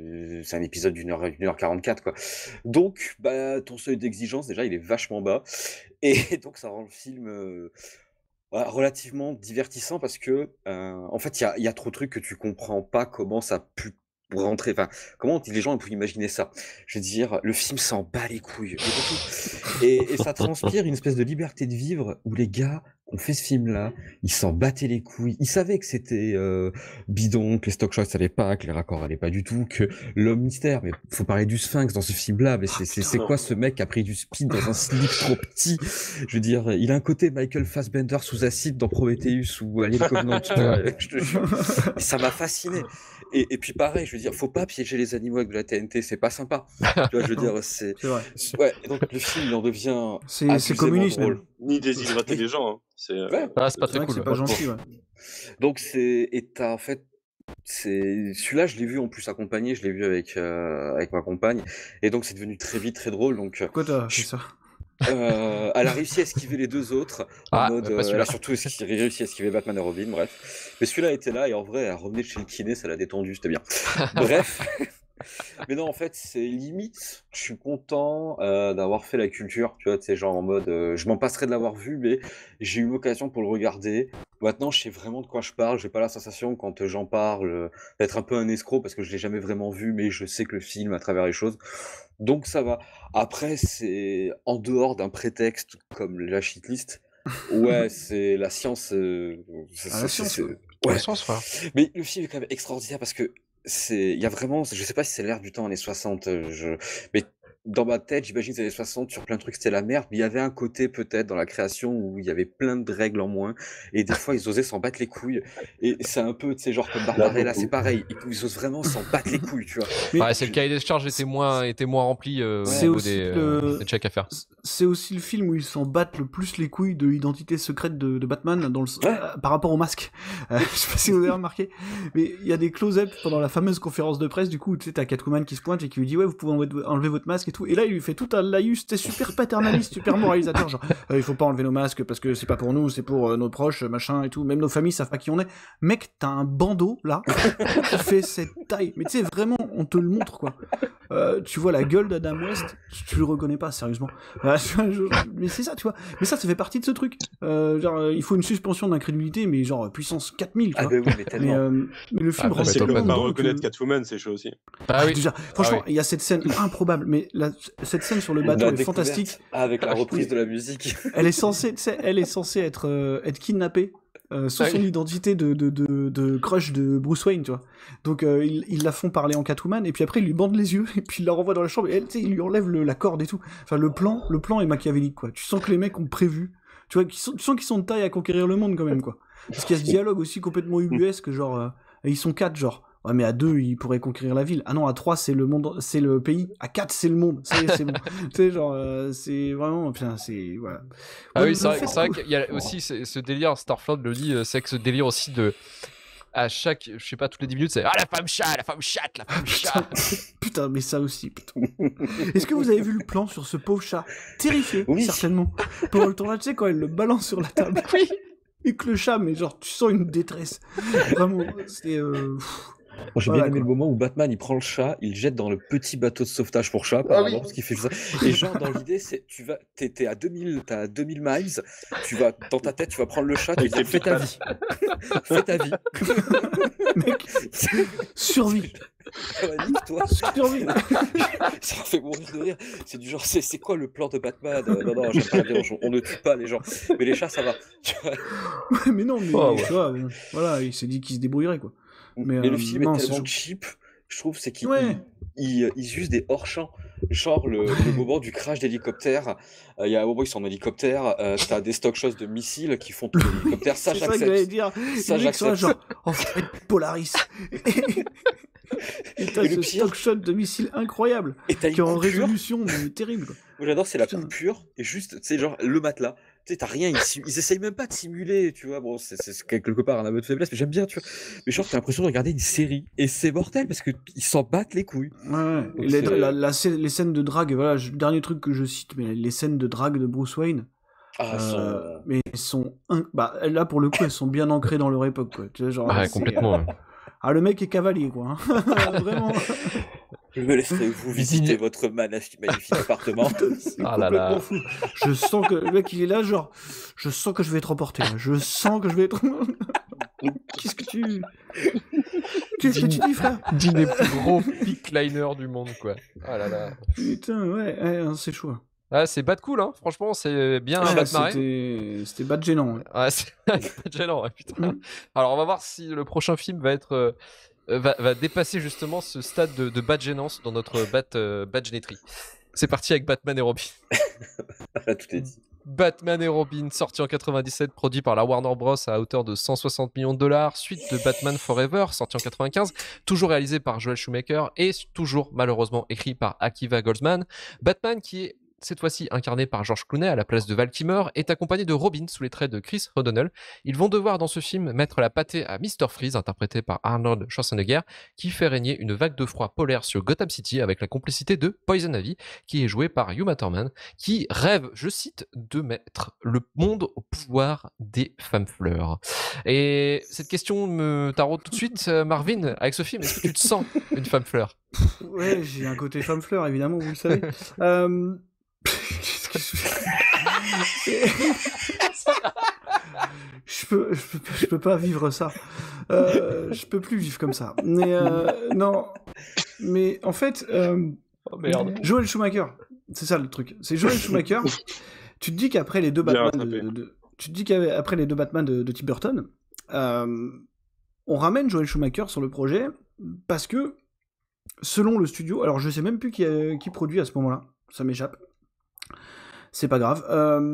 d'une heure 44 quoi. Donc ton seuil d'exigence déjà il est vachement bas, et donc ça rend le film relativement divertissant, parce que en fait il y a trop de trucs que tu comprends pas comment ça a pu rentrer, enfin comment les gens ont pu imaginer ça. Je veux dire, le film s'en bat les couilles et ça transpire une espèce de liberté de vivre où les gars qui ont fait ce film-là, ils s'en battaient les couilles. Ils savaient que c'était bidon, que les stock shots allaient pas, que les raccords allaient pas du tout, que l'homme mystère, mais faut parler du Sphinx dans ce film-là, mais c'est quoi ce mec qui a pris du speed dans un slip trop petit? Je veux dire, il a un côté Michael Fassbender sous acide dans Prometheus ou Alien Covenant, je te jure. Ça m'a fasciné. Et puis pareil, je veux dire, faut pas piéger les animaux avec de la TNT, c'est pas sympa. Tu vois, je veux dire, c'est vrai. Ouais, et donc le film il en devient c'est communiste drôle. Ni déshydrater les gens. Hein. C'est c'est pas très cool. C'est pas gentil, ouais. Donc en fait, celui-là, je l'ai vu en plus accompagné, je l'ai vu avec ma compagne, et donc c'est devenu très vite très drôle. Donc pourquoi t'as fait ça? Elle a réussi à esquiver les deux autres en mode elle a surtout réussi à esquiver Batman et Robin, bref, mais celui-là était là, et en vrai elle revenait de chez le kiné, ça l'a détendu, c'était bien. Bref. Mais non, en fait, c'est limite, je suis content d'avoir fait la culture, tu vois, tu sais, genre en mode, je m'en passerais de l'avoir vu, mais j'ai eu l'occasion pour le regarder. Maintenant, je sais vraiment de quoi je parle, j'ai pas la sensation, quand j'en parle, d'être un peu un escroc, parce que je l'ai jamais vraiment vu, mais je sais que le film, à travers les choses, donc ça va. Après, c'est en dehors d'un prétexte comme la shitlist, ouais, c'est la science, la science, ouais. La science, frère. Mais le film est quand même extraordinaire, parce que il y a vraiment, je sais pas si c'est l'air du temps années 60, mais dans ma tête, j'imagine que les années 60, sur plein de trucs, c'était la merde, mais il y avait un côté peut-être dans la création où il y avait plein de règles en moins, et des fois ils osaient s'en battre les couilles, et c'est un peu, tu sais, genre comme Barbarella, c'est pareil, ils osent vraiment s'en battre les couilles, tu vois. Ouais, c'est le cahier des charges était moins rempli au C'est niveau aussi des checks à faire. C'est aussi le film où ils s'en battent le plus les couilles de l'identité secrète de Batman par rapport au masque. Je sais pas si vous avez remarqué, mais il y a des close-up pendant la fameuse conférence de presse, du coup, tu sais, t'as Catwoman qui se pointe et qui lui dit ouais, vous pouvez enlever votre masque et tout, et là il lui fait tout un laïus, c'était super paternaliste, super moralisateur, genre il faut pas enlever nos masques parce que c'est pas pour nous, c'est pour nos proches, machin et tout, même nos familles savent pas qui on est. Mec, t'as un bandeau là qui fait cette taille, mais tu sais, vraiment, on te le montre quoi. Tu vois la gueule d'Adam West, tu le reconnais pas, sérieusement. Mais c'est ça, tu vois. Mais ça fait partie de ce truc. Il faut une suspension d'incrédulité, mais genre puissance 4000, tu vois. Ah bah oui, mais tellement. Mais le film C'est rend comme pas reconnaître Catwoman, c'est chaud aussi. Ah oui. Déjà, franchement, il y a cette scène improbable, mais cette scène sur le bateau est fantastique. Avec la reprise de la musique. Elle est censée être kidnappée. Sous son identité de crush de Bruce Wayne, tu vois. Donc ils la font parler en Catwoman, et puis après ils lui bandent les yeux, et puis ils la renvoient dans la chambre, et elle, tu sais, il lui enlève la corde et tout. Enfin, le plan est machiavélique, quoi. Tu sens que les mecs ont prévu, tu vois, tu sens qu'ils sont de taille à conquérir le monde quand même, quoi. Parce qu'il y a ce dialogue aussi complètement ubuesque, genre, ils sont 4, genre. Ouais, mais à 2, ils pourraient conquérir la ville. Ah non, à 3, c'est le monde, c'est le pays. À 4, c'est le monde. Ça y est, c'est bon. Tu sais, genre, c'est vraiment, putain, c'est, voilà. Ah oui, c'est vrai qu'il y a aussi ce délire, Starflord le dit, c'est que ce délire aussi de, à chaque, je sais pas, toutes les 10 minutes, c'est, ah, la femme chat, la femme chatte, la femme chat. Putain, mais ça aussi, putain. Est-ce que vous avez vu le plan sur ce pauvre chat? Terrifié, certainement. Pendant le tournage, tu sais, quand elle le balance sur la table. Oui. Et que le chat, mais genre, tu sens une détresse. Vraiment, c'est, Moi, j'ai bien aimé le moment où Batman il prend le chat, il le jette dans le petit bateau de sauvetage pour chat, apparemment, parce qu'il fait ça. Et genre, dans l'idée, c'est t'es à 2000, t'as à 2000 miles, tu vas, dans ta tête, tu vas prendre le chat, tu vas fais ta vie. Fais ta vie. Mec, survie. Toi. Survie. Ça me fait mourir de rire. C'est du genre, c'est quoi le plan de Batman? Non, j'aime pas bien, on ne tue pas les gens. Mais les chats, ça va. Ouais, mais non, mais tu vois, voilà, il s'est dit qu'il se débrouillerait, quoi. Mais le film est tellement cheap, je trouve, c'est qu'ils usent des hors-champs. Genre le moment du crash d'hélicoptère, il y a un moment où ils sont en hélicoptère, t'as des stock shots de missiles qui font tout l'hélicoptère, ça j'accepte. C'est ça que j'allais dire. Ça j'accepte. Genre, en fait, Polaris. Et t'as ce stock shot de missiles incroyable, qui est en résolution mais terrible. Quoi. Moi j'adore, c'est la coupure, et juste, tu sais, genre le matelas. Tu sais, t'as rien, ils essayent même pas de simuler, tu vois. Bon, c'est quelque part un aveu de faiblesse, mais j'aime bien, tu vois. Mais genre, t'as l'impression de regarder une série, et c'est mortel parce qu'ils s'en battent les couilles. Ouais. Et les scènes de drague, voilà, dernier truc que je cite, mais les scènes de drague de Bruce Wayne. Mais elles sont, là pour le coup, elles sont bien ancrées dans leur époque, quoi. Tu vois, genre, complètement. Ah, le mec est cavalier, quoi. Vraiment. Je me laisserai vous visiter votre magnifique appartement. Ah là là. Fou. Je sens que le mec il est là, genre, je sens que je vais être emporté. Je sens que je vais être. Qu'est-ce que tu dis, frère? Dis des plus gros peak liners du monde, quoi. Ah là là. Putain, ouais, c'est chaud. Ah, c'est bad cool, hein. Franchement, c'est bien bad marré. C'était bad gênant. Ouais, c'est bad gênant, ouais, putain. Alors, on va voir si le prochain film va être. Va dépasser justement ce stade de bad gênance dans notre bad gênétrie. C'est parti avec Batman et Robin. Tout est dit. Batman et Robin, sorti en 97, produit par la Warner Bros. À hauteur de 160 millions de dollars, suite de Batman Forever, sorti en 95, toujours réalisé par Joel Schumacher et toujours malheureusement écrit par Akiva Goldsman. Batman qui est cette fois-ci incarné par George Clooney à la place de Val Kilmer, est accompagné de Robin sous les traits de Chris O'Donnell. Ils vont devoir dans ce film mettre la pâtée à Mr. Freeze, interprété par Arnold Schwarzenegger, qui fait régner une vague de froid polaire sur Gotham City avec la complicité de Poison Ivy, qui est joué par Uma Thurman, qui rêve, je cite, de mettre le monde au pouvoir des femmes fleurs. Et cette question me taraude tout de suite, Marvin, avec ce film, est-ce que tu te sens une femme fleur? Ouais, j'ai un côté femme fleur, évidemment, vous le savez. Qu'est-ce que je peux pas vivre ça. Je peux plus vivre comme ça. Mais non. Mais en fait, Joel Schumacher, c'est ça le truc. C'est Joel Schumacher. Tu te dis qu'après les deux Batman de Tim Burton, on ramène Joel Schumacher sur le projet parce que selon le studio, alors je sais même plus qui produit à ce moment-là. ça m'échappe. C'est pas grave.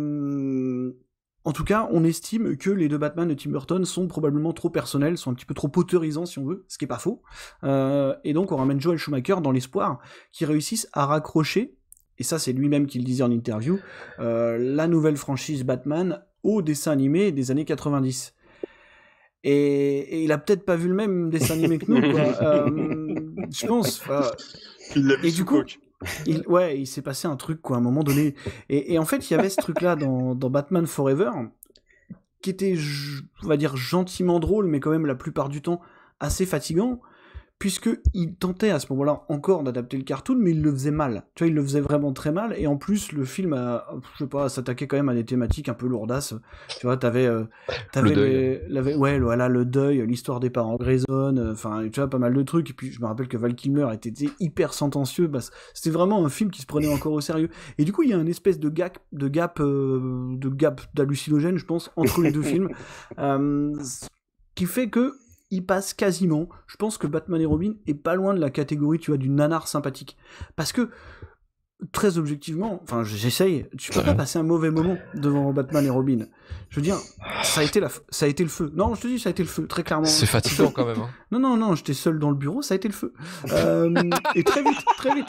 En tout cas, on estime que les deux Batman de Tim Burton sont probablement trop personnels, sont un petit peu trop autorisants si on veut, ce qui est pas faux. Et donc on ramène Joel Schumacher dans l'espoir qu'il réussisse à raccrocher, et ça c'est lui-même qui le disait en interview, la nouvelle franchise Batman au dessin animé des années 90. Et il a peut-être pas vu le même dessin animé que nous, quoi. Je pense. Il l'a vu et du coup, il s'est passé un truc, quoi, à un moment donné. Et en fait, il y avait ce truc-là dans Batman Forever, qui était, on va dire, gentiment drôle, mais quand même la plupart du temps assez fatigant, puisqu'il tentait à ce moment-là encore d'adapter le cartoon, mais il le faisait mal. Tu vois, il le faisait vraiment très mal, et en plus, le film s'attaquait quand même à des thématiques un peu lourdasses. Tu vois, t'avais le deuil. Le deuil, l'histoire des parents Grayson, enfin, tu vois, pas mal de trucs. Et puis, je me rappelle que Val Kilmer était hyper sentencieux. C'était vraiment un film qui se prenait encore au sérieux. Et du coup, il y a une espèce de gap d'hallucinogène, je pense, entre les deux films, qui fait que il passe quasiment. Je pense que Batman et Robin est pas loin de la catégorie, tu vois, du nanar sympathique. Parce que, très objectivement, enfin, j'essaye, tu peux pas passer un mauvais moment devant Batman et Robin. Je veux dire, ça a été le feu. Non, je te dis, ça a été le feu, très clairement. C'est fatigant quand même. Hein. Non, j'étais seul dans le bureau, ça a été le feu. Et très vite.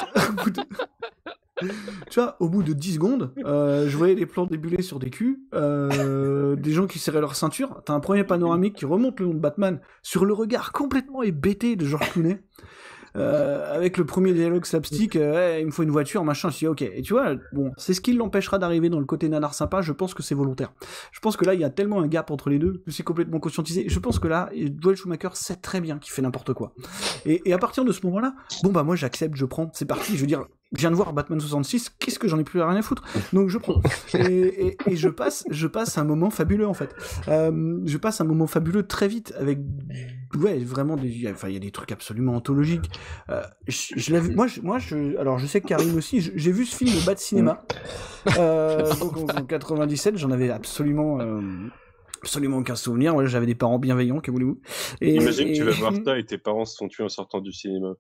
Tu vois, au bout de 10 secondes, je voyais des plans débulés sur des culs, des gens qui serraient leur ceinture. T'as un premier panoramique qui remonte le nom de Batman sur le regard complètement hébété de George Clooney. Avec le premier dialogue slapstick, il me faut une voiture, machin, je dis ok. Et tu vois, bon, c'est ce qui l'empêchera d'arriver dans le côté nanar sympa, je pense que c'est volontaire. Je pense que là, il y a tellement un gap entre les deux, que c'est complètement conscientisé. Je pense que là, Joel Schumacher sait très bien qu'il fait n'importe quoi. Et à partir de ce moment-là, bon bah moi j'accepte, je prends, c'est parti, je veux dire, je viens de voir Batman 66, qu'est-ce que j'en ai plus rien à foutre, donc je prends. Et je passe un moment fabuleux en fait. Je passe un moment fabuleux très vite avec, ouais, vraiment il y a des trucs absolument anthologiques. Je l'ai vu, alors je sais que Karim aussi, j'ai vu ce film au bas de cinéma, donc en 97, j'en avais absolument aucun souvenir. Ouais, j'avais des parents bienveillants, que voulez-vous. Imagine que tu vas voir ça et tes parents se sont tués en sortant du cinéma.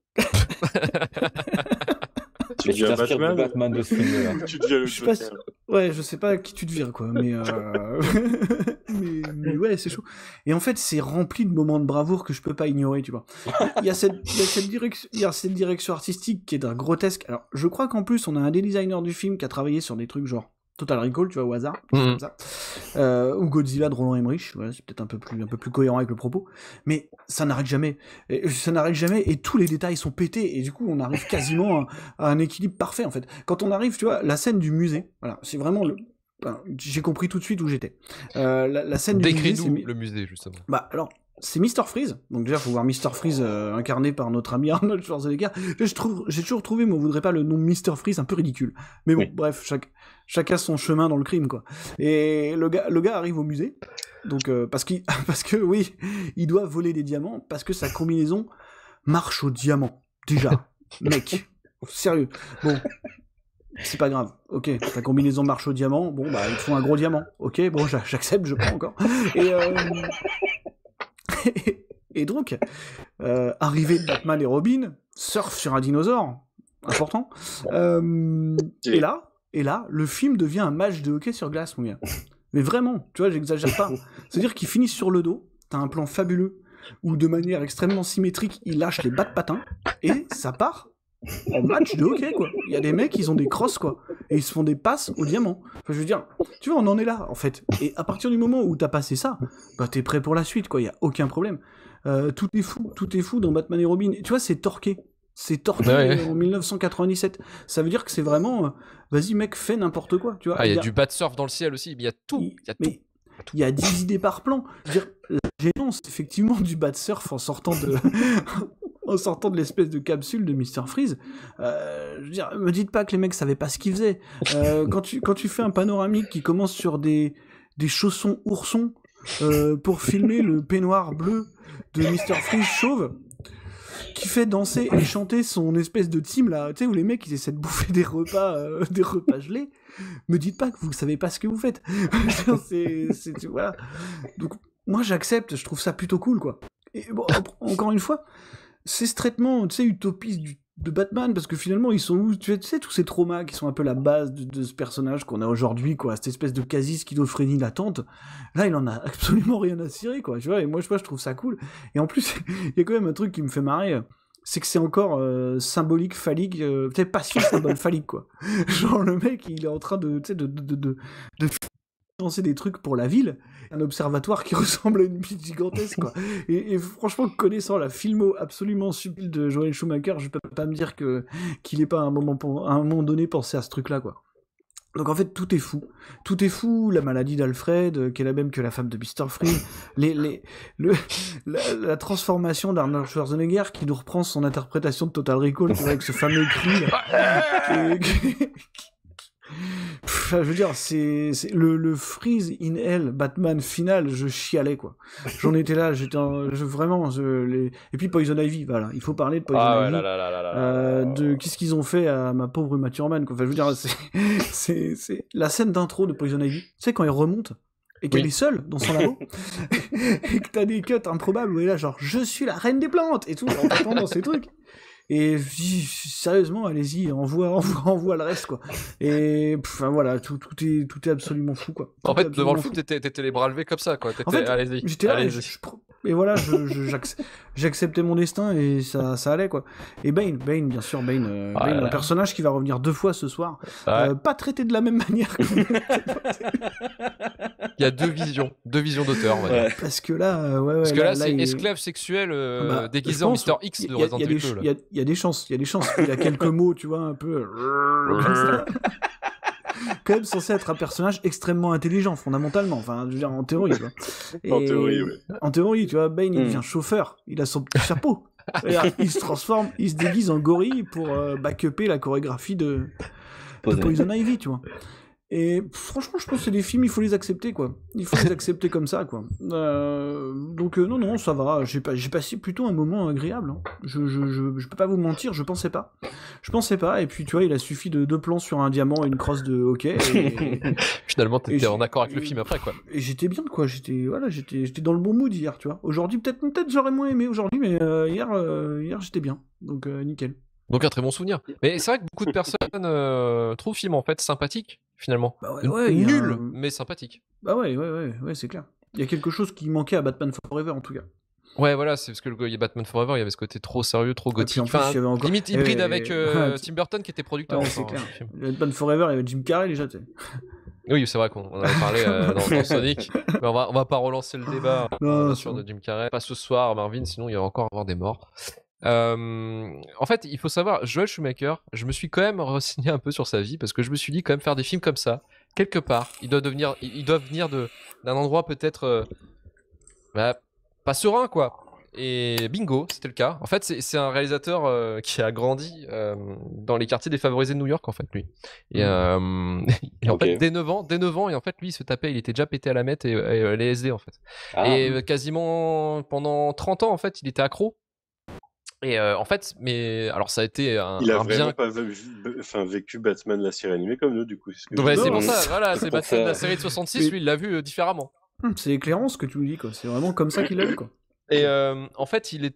Tu deviens Batman de ce film-là. Tu deviens le Joker. Ouais, je sais pas qui tu te vires, quoi, mais ouais, c'est chaud. Et en fait, c'est rempli de moments de bravoure que je peux pas ignorer, tu vois. Il y a cette direction artistique qui est d'un grotesque. Alors, je crois qu'en plus, on a un des designers du film qui a travaillé sur des trucs genre Total Recall, tu vois, au hasard, comme ça. Ou Godzilla de Roland Emmerich, voilà, c'est peut-être un peu plus cohérent avec le propos, mais ça n'arrête jamais. Et tous les détails sont pétés, et du coup, on arrive quasiment à un équilibre parfait, en fait. Quand on arrive, tu vois, la scène du musée, voilà, c'est vraiment j'ai compris tout de suite où j'étais. La scène du musée, Décris-nous le musée, justement. Bah, alors, c'est Mr. Freeze, donc déjà, il faut voir Mr. Freeze incarné par notre ami Arnold Schwarzenegger. J'ai toujours trouvé, mais on voudrait pas le nom Mr. Freeze un peu ridicule. Mais bon, bref, chacun son chemin dans le crime, quoi. Et le gars arrive au musée, donc parce que oui, il doit voler des diamants, parce que sa combinaison marche au diamant. Déjà, mec, sérieux. Bon, c'est pas grave. Ok, ta combinaison marche au diamant. Bon, bah, il te faut un gros diamant. Ok, bon, j'accepte, je prends encore. Et donc, arrivée de Batman et Robin, surf sur un dinosaure, important. Et là, le film devient un match de hockey sur glace, mon gars. Mais vraiment, tu vois, j'exagère pas. C'est-à-dire qu'ils finissent sur le dos, t'as un plan fabuleux, où de manière extrêmement symétrique, ils lâchent les bas de patin, et ça part en match de hockey, quoi. Il y a des mecs, ils ont des crosses, quoi, et ils se font des passes au diamant. Enfin, je veux dire, tu vois, on en est là, en fait. Et à partir du moment où t'as passé ça, bah t'es prêt pour la suite, quoi, il y a aucun problème. Tout est fou dans Batman et Robin. Et tu vois, c'est torqué. En 1997. Ça veut dire que c'est vraiment, vas-y mec, fais n'importe quoi, tu vois. Ah, il y a du bat surf dans le ciel aussi, il y a tout. Il y a 10 idées par plan. Je veux dire, la gênance, effectivement, du bat surf en sortant de l'espèce de capsule de Mr. Freeze. Je veux dire, me dites pas que les mecs savaient pas ce qu'ils faisaient. Quand tu fais un panoramique qui commence sur des chaussons oursons pour filmer le peignoir bleu de Mr. Freeze chauve, qui fait danser et chanter son espèce de team là, tu sais, où les mecs ils essaient de bouffer des repas gelés. Me dites pas que vous savez pas ce que vous faites. Voilà. Donc moi j'accepte, je trouve ça plutôt cool, quoi. Et bon, encore une fois, c'est ce traitement, tu sais, utopiste du de Batman, parce que finalement, ils sont où? Tu sais, tous ces traumas qui sont un peu la base de ce personnage qu'on a aujourd'hui, quoi, cette espèce de quasi-schizophrénie latente, là, il en a absolument rien à cirer, quoi, tu vois, et moi, je trouve ça cool. Et en plus, il y a quand même un truc qui me fait marrer, c'est que c'est encore symbolique, phallique, peut-être passion symbole phallique, quoi. Genre, le mec, il est en train de lancer des trucs pour la ville, un observatoire qui ressemble à une bite gigantesque, quoi. Et franchement, connaissant la filmo absolument subtile de Joel Schumacher, je peux pas me dire qu'il ait pas à un moment donné pensé à ce truc-là, quoi. Donc en fait, tout est fou. Tout est fou, la maladie d'Alfred, qui est la même que la femme de Mr. Freeze, la transformation d'Arnold Schwarzenegger qui nous reprend son interprétation de Total Recall, avec ce fameux cri, là, je veux dire, c'est le Freeze in Hell Batman final, je chialais, quoi. J'en étais là, et puis Poison Ivy, voilà, il faut parler de Poison Ivy, de qu'est-ce qu'ils ont fait à ma pauvre Uma Thurman, quoi. Enfin, je veux dire, c'est la scène d'intro de Poison Ivy, tu sais, quand elle remonte et qu'elle est seule dans son labo et que t'as des cuts improbables où elle est là genre je suis la reine des plantes et tout en tapant dans ces trucs. Et je dis, sérieusement, allez-y, envoie le reste, quoi. Et enfin voilà, tout est absolument fou, quoi. En fait, devant le film, t'étais les bras levés comme ça, quoi. En fait, allez-y. J'étais là, et voilà, j'acceptais mon destin et ça allait, quoi. Et Bane, bien sûr, Bane, un personnage qui va revenir 2 fois ce soir, pas traité de la même manière. Il y a deux visions d'auteur, on va dire. Parce que là, parce que là c'est esclave sexuel déguisé en Mr. X de Resident Evil. Il y a des chances. Il a quelques mots, tu vois, un peu. Quand même censé être un personnage extrêmement intelligent, fondamentalement. Enfin, je veux dire, en théorie, tu vois. En théorie, tu vois, Bane, il devient chauffeur. Il a son petit chapeau. Il se transforme, il se déguise en gorille pour back-upper la chorégraphie de Poison Ivy, tu vois. Et franchement, je pense que c'est des films, il faut les accepter, quoi. Il faut les accepter comme ça, quoi. Donc, non, ça va. J'ai passé plutôt un moment agréable. Hein. Je peux pas vous mentir, je pensais pas. Et puis, tu vois, il a suffi de 2 plans sur un diamant et une crosse de hockey. Finalement, t'étais en accord avec le film après, quoi. Et j'étais bien, quoi. J'étais dans le bon mood hier, tu vois. Aujourd'hui, peut-être j'aurais moins aimé aujourd'hui, mais hier, j'étais bien. Donc, nickel. Donc un très bon souvenir. Mais c'est vrai que beaucoup de personnes trouvent le film en fait sympathique finalement. Bah nul, mais sympathique. Bah ouais, c'est clair. Il y a quelque chose qui manquait à Batman Forever en tout cas. Ouais, voilà, c'est parce que il y a Batman Forever, il y avait ce côté trop sérieux, trop gothique. Enfin, il y avait encore... limite hybride avec Tim Burton qui était producteur. Ouais, c'est clair. Batman Forever, il y avait Jim Carrey déjà. Oui, c'est vrai qu'on en avait parlé dans Sonic. Mais on va pas relancer le débat bien sûr de Jim Carrey. Pas ce soir, Marvin, sinon il y va encore avoir des morts. En fait, il faut savoir, Joel Schumacher, je me suis quand même renseigné un peu sur sa vie parce que je me suis dit quand même faire des films comme ça, quelque part, ils doivent venir d'un endroit peut-être pas serein, quoi. Et bingo, c'était le cas. En fait, c'est un réalisateur qui a grandi dans les quartiers défavorisés de New York, en fait, lui. Et en fait, dès 9 ans, et en fait, lui, il se tapait, il était déjà pété à la meth et LSD, en fait. Et quasiment pendant 30 ans, en fait, il était accro. Et en fait, mais alors ça a été il a vraiment pas vécu Batman la série animée comme nous, du coup. C'est pour ça, voilà, c'est Batman la série de 66, lui il l'a vu différemment. C'est éclairant ce que tu nous dis, quoi. C'est vraiment comme ça qu'il l'a vu, quoi. Et en fait, il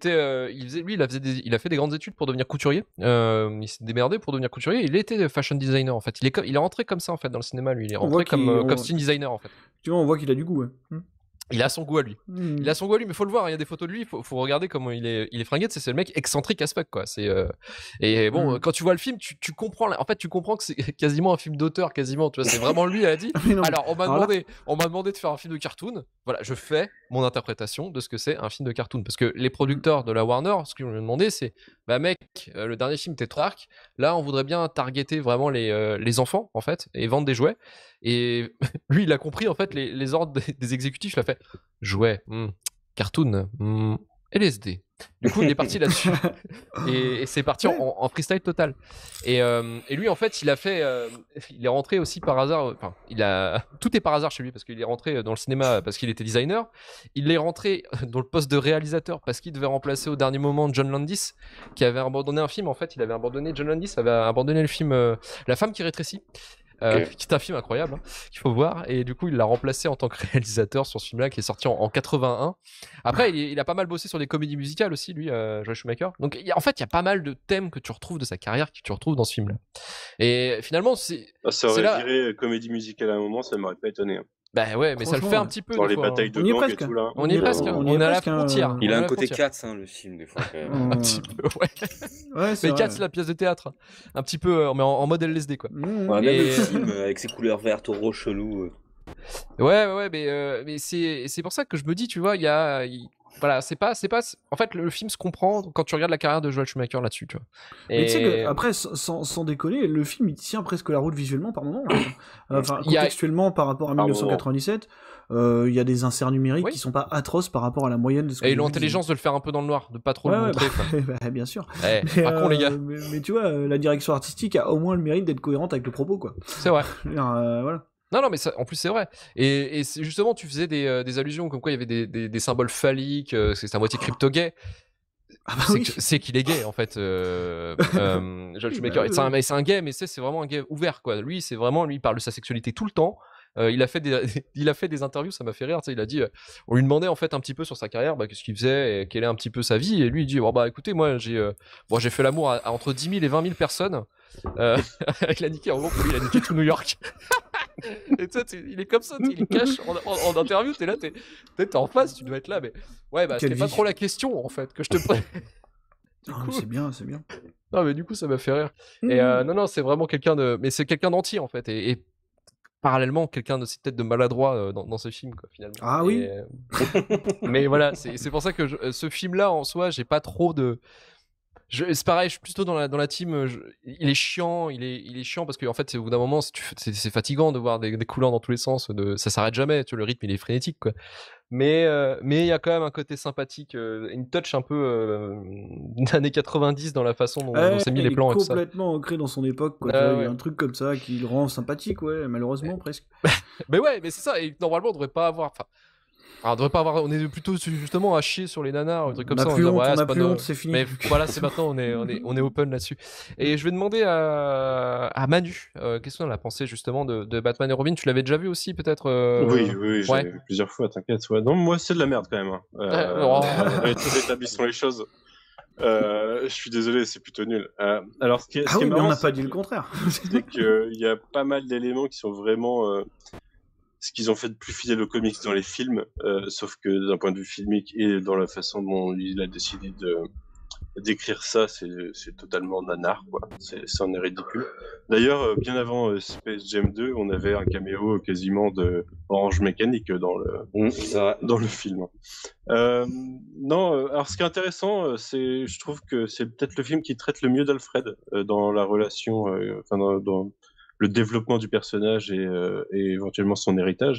a fait des grandes études pour devenir couturier. Il s'est démerdé pour devenir couturier. Il était fashion designer en fait. Il est rentré comme ça en fait dans le cinéma, lui. Il est rentré comme costume designer en fait. Tu vois, on voit qu'il a du goût, ouais. Il a son goût à lui. Il a son goût à lui, mais faut le voir. Il y a des photos de lui. Faut regarder comment il est fringué. C'est le mec excentrique as fuck, quoi. Et bon, quand tu vois le film, tu comprends. En fait, tu comprends que c'est quasiment un film d'auteur, quasiment. Tu vois, c'est vraiment lui. Elle a dit. Alors, on m'a demandé de faire un film de cartoon. Voilà, je fais mon interprétation de ce que c'est un film de cartoon. Parce que les producteurs de la Warner, ce qu'ils m'ont demandé, c'est, bah mec, le dernier film était trop dark. Là, on voudrait bien targeter vraiment les enfants, en fait, et vendre des jouets. Et lui, il a compris en fait les ordres des exécutifs. Il a fait jouet, cartoon, LSD. Du coup, il est parti là-dessus. Et c'est parti en freestyle total. Et lui, en fait, il est rentré aussi par hasard. Enfin, tout est par hasard chez lui parce qu'il est rentré dans le cinéma parce qu'il était designer. Il est rentré dans le poste de réalisateur parce qu'il devait remplacer au dernier moment John Landis qui avait abandonné un film. En fait, John Landis avait abandonné le film La femme qui rétrécit. qui est un film incroyable, hein, qu'il faut voir. Et du coup, il l'a remplacé en tant que réalisateur sur ce film-là, qui est sorti en 81. Après, il a pas mal bossé sur des comédies musicales aussi, lui, Joel Schumacher. Donc, en fait, il y a pas mal de thèmes que tu retrouves de sa carrière, que tu retrouves dans ce film-là. Et finalement, ça aurait là... viré comédie musicale à un moment, ça m'aurait pas étonné. Bah ouais, mais ça le fait un petit peu. Dans des les fois, batailles de gang et tout là. On y est presque, on est à la frontière. Il a un côté Cats, le film, des fois. Un petit peu, ouais. Mais Cats, la pièce de théâtre. Un petit peu, mais en mode LSD, quoi. Ouais, même le film avec ses couleurs vertes, au chelou. Ouais, mais c'est pour ça que je me dis, tu vois, voilà, c'est pas. En fait, le film se comprend quand tu regardes la carrière de Joel Schumacher là-dessus, tu vois. Mais tu sais que, après, sans déconner, le film il tient presque la route visuellement par moment. Enfin, contextuellement par rapport à 1997, il y a des inserts numériques qui sont pas atroces par rapport à la moyenne de ce que. Et ils ont l'intelligence de le faire un peu dans le noir, de pas trop le montrer. Bien sûr. Pas con, les gars. Mais tu vois, la direction artistique a au moins le mérite d'être cohérente avec le propos, quoi. C'est vrai. Voilà. Non, mais ça, en plus c'est vrai. Et justement, tu faisais des allusions comme quoi il y avait des symboles phalliques, c'est à moitié crypto-gay. C'est qu'il est gay en fait. Joel Schumacher. C'est un gay, mais c'est vraiment un gay ouvert, quoi. Lui, il parle de sa sexualité tout le temps. Il a fait des interviews, ça m'a fait rire. Il a dit, on lui demandait en fait un petit peu sur sa carrière, qu'est-ce qu'il faisait, et quelle est un petit peu sa vie, et lui il dit, écoutez, moi j'ai fait l'amour à entre 10 000 et 20 000 personnes. Avec la niqué, en gros, lui il a niqué tout New York. Et tu sais, il est comme ça, il est cash en interview, t'es en face, tu dois être là, mais ouais, c'était pas trop la question en fait que je te pose. C'est bien. Non, mais du coup, ça m'a fait rire. Et non, c'est vraiment mais c'est quelqu'un d'entier en fait, et parallèlement, quelqu'un de peut-être de maladroit dans ce film, quoi, finalement. Ah oui. Mais voilà, c'est pour ça que ce film-là en soi, j'ai pas trop de. C'est pareil, je suis plutôt dans la team. Il est chiant, il est chiant parce qu'en fait, au bout d'un moment, c'est fatigant de voir des couleurs dans tous les sens. Ça s'arrête jamais. Tu vois, le rythme, il est frénétique, quoi. Mais il y a quand même un côté sympathique, une touch un peu d'années 90 dans la façon dont c'est mis les plans et tout ça. Complètement ancré dans son époque, quoi. Il y a un truc comme ça qui le rend sympathique, ouais, malheureusement presque. Mais ouais, mais c'est ça. Et normalement, on devrait pas avoir. On est plutôt justement à chier sur les nanars, un truc comme ça. On a plus honte, c'est fini. Mais voilà, c'est maintenant, on est open là-dessus. Et je vais demander à Manu, qu'est-ce qu'on a pensé justement de Batman et Robin? Tu l'avais déjà vu aussi, peut-être Oui, j'ai vu plusieurs fois, t'inquiète. Ouais. Non, moi, c'est de la merde quand même. Tout établissons les choses. Je suis désolé, c'est plutôt nul. Alors, ce qui est mais marrant, on n'a pas dit le contraire. C'est qu'il y a pas mal d'éléments qui sont vraiment ce qu'ils ont fait de plus fidèle aux comics dans les films, sauf que d'un point de vue filmique et dans la façon dont il a décidé d'écrire ça, c'est totalement nanar, quoi. C'en est ridicule. D'ailleurs, bien avant Space Jam 2, on avait un caméo quasiment de Orange Mécanique dans le film. Non, alors ce qui est intéressant, je trouve que c'est peut-être le film qui traite le mieux d'Alfred dans la relation, dans le développement du personnage et éventuellement son héritage.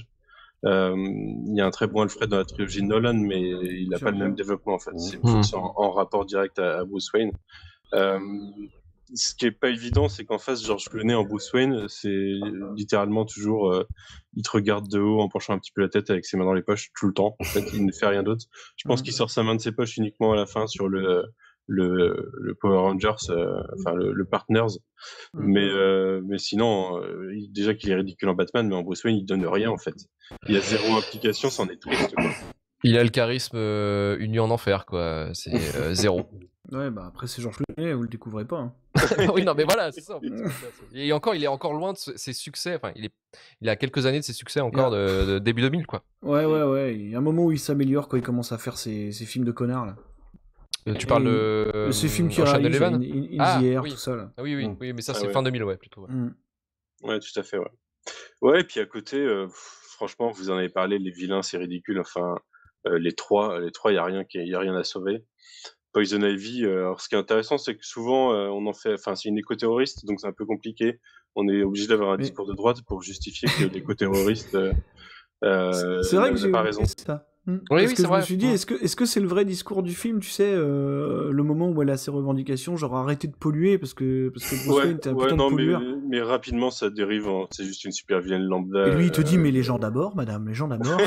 Il y a un très bon Alfred dans la trilogie Nolan, mais il n'a pas le même développement en fait. C'est en rapport direct à Bruce Wayne. Ce qui est pas évident, c'est qu'en face, George Clooney en Bruce Wayne, c'est littéralement toujours, il te regarde de haut en penchant un petit peu la tête avec ses mains dans les poches tout le temps. En fait, il ne fait rien d'autre. Je pense qu'il sort sa main de ses poches uniquement à la fin sur le Power Rangers, le Partners. Mais sinon, déjà qu'il est ridicule en Batman, mais en Bruce Wayne, il donne rien en fait. Il y a zéro implication, c'en est triste, quoi. Il a le charisme uni en enfer, quoi. C'est zéro. Ouais, après c'est George Clooney, vous le découvrez pas. Hein. Oui, non, mais voilà, c'est ça. En fait, et encore, il est encore loin de ses succès. Enfin, il a quelques années de ses succès encore de début 2000, quoi. Ouais. Il y a un moment où il s'améliore quand il commence à faire ses films de connards, là. Tu parles de ces films qui réalisent In the Air, tout ça, là. Oui, mais ça, c'est fin 2000, ouais, plutôt. Ouais, tout à fait, ouais. Ouais, et puis à côté, franchement, vous en avez parlé, les vilains, c'est ridicule. Enfin, les trois, il y a rien à sauver. Poison Ivy, alors ce qui est intéressant, c'est que souvent, on en fait, enfin, c'est une éco-terroriste, donc c'est un peu compliqué. On est obligé d'avoir un discours de droite pour justifier que l'éco-terroriste c'est vrai que j'ai pas raison. Ça. Oui, c'est vrai. Je me suis dit, est-ce que c'est le vrai discours du film, tu sais, le moment où elle a ses revendications, genre arrêter de polluer parce que Bruce Wayne était un putain de pollueur. Mais rapidement ça dérive, c'est juste une super vilaine lambda. Et lui il te dit mais les gens d'abord, madame, les gens d'abord.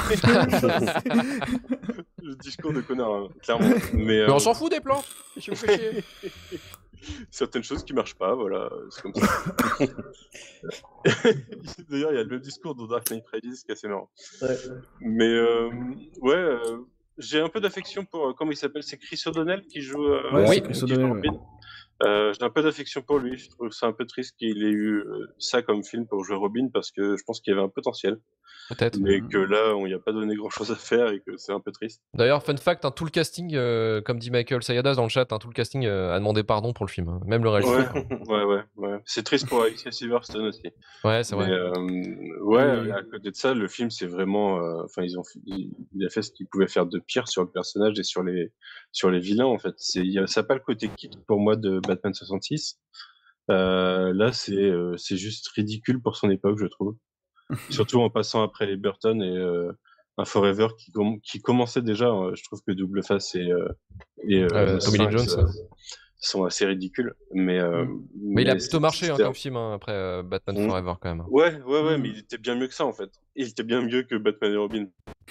Le discours de connard, hein, clairement. Mais on s'en fout des plantes. certaines choses qui marchent pas, voilà, c'est comme ça. D'ailleurs, il y a le même discours dans Dark Knight Rises qui est assez marrant. Ouais. Mais ouais, j'ai un peu d'affection pour comment il s'appelle, c'est Chris O'Donnell qui joue. Oui, qui Chris joue O'Donnell. Robin. J'ai un peu d'affection pour lui. Je trouve ça un peu triste qu'il ait eu ça comme film pour jouer Robin parce que je pense qu'il y avait un potentiel, Peut-être. mais que là, on n'y a pas donné grand-chose à faire et que c'est un peu triste. D'ailleurs, fun fact, tout le casting, comme dit Michael Sayadas dans le chat, tout le casting a demandé pardon pour le film, hein. Même le réalisateur. Ouais. C'est triste pour Alicia Silverstone aussi. Ouais, c'est vrai. Mais à côté de ça, le film, c'est vraiment. Enfin, il a fait ce qu'il pouvait faire de pire sur le personnage et sur les vilains, en fait. Ça n'a pas le côté kitsch pour moi de Batman 66. Là, c'est juste ridicule pour son époque, je trouve. Surtout en passant après les Burton et un Forever qui commençait déjà. Je trouve que Double Face et Tommy Lee Sphinx, Jones. sont assez ridicules. Mais il a plutôt marché comme film après Batman Forever quand même. Ouais, mais il était bien mieux que ça en fait. Il était bien mieux que Batman et Robin.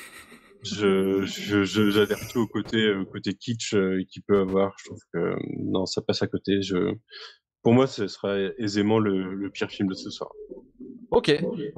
J'adhère tout au côté kitsch qu'il peut avoir. Je trouve que non, ça passe à côté. Pour moi, ce sera aisément le pire film de ce soir. Ok.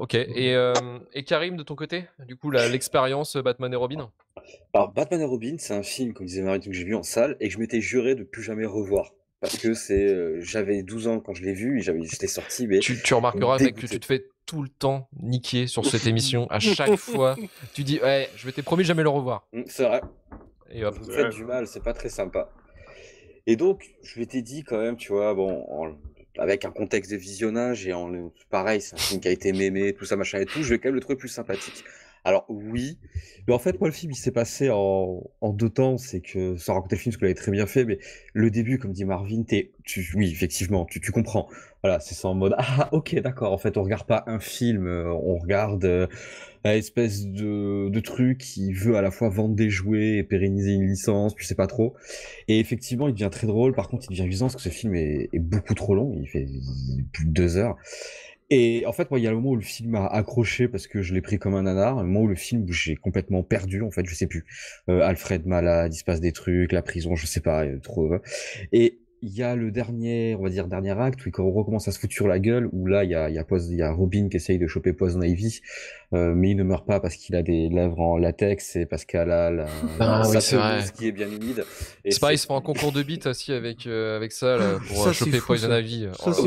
Et Karim, de ton côté, du coup, l'expérience Batman et Robin? Alors, Batman et Robin, c'est un film, comme disait Marie, que j'ai vu en salle et que je m'étais juré de plus jamais revoir. Parce que j'avais 12 ans quand je l'ai vu et j'étais sorti, mais. Tu remarqueras, mec, que tu te fais tout le temps niquer sur cette émission. À chaque fois, tu dis, ouais, je m'étais promis de jamais le revoir. C'est vrai. Et hop. Vous me faites du mal, c'est pas très sympa. Et donc, je m'étais dit quand même, tu vois, avec un contexte de visionnage et pareil, c'est un film qui a été mémé, tout ça, machin et tout, je vais quand même le trouver plus sympathique. Alors oui, mais en fait moi le film il s'est passé en 2 temps, c'est que sans raconter le film parce que l'avait très bien fait, mais le début comme dit Marvin, oui effectivement tu comprends, voilà c'est ça en mode ah ok d'accord, en fait on regarde pas un film, on regarde une espèce de truc qui veut à la fois vendre des jouets et pérenniser une licence, tu sais pas trop, et effectivement il devient très drôle, par contre il devient usant parce que ce film est beaucoup trop long, il fait plus de 2 heures. Et en fait, moi, il y a le moment où le film m'a accroché parce que je l'ai pris comme un nanar, un moment où le film où j'ai complètement perdu, en fait, je sais plus. Alfred malade, il se passe des trucs, la prison, je sais pas, trop. Et il y a le dernier acte où il recommence à se foutre sur la gueule, où là, il y a Robin qui essaye de choper Poison Ivy, mais il ne meurt pas parce qu'il a des lèvres en latex et parce qu'elle a sa pelouse qui est bien humide. C'est pareil, il se fait un concours de beats aussi avec ça là, pour choper Poison Ivy.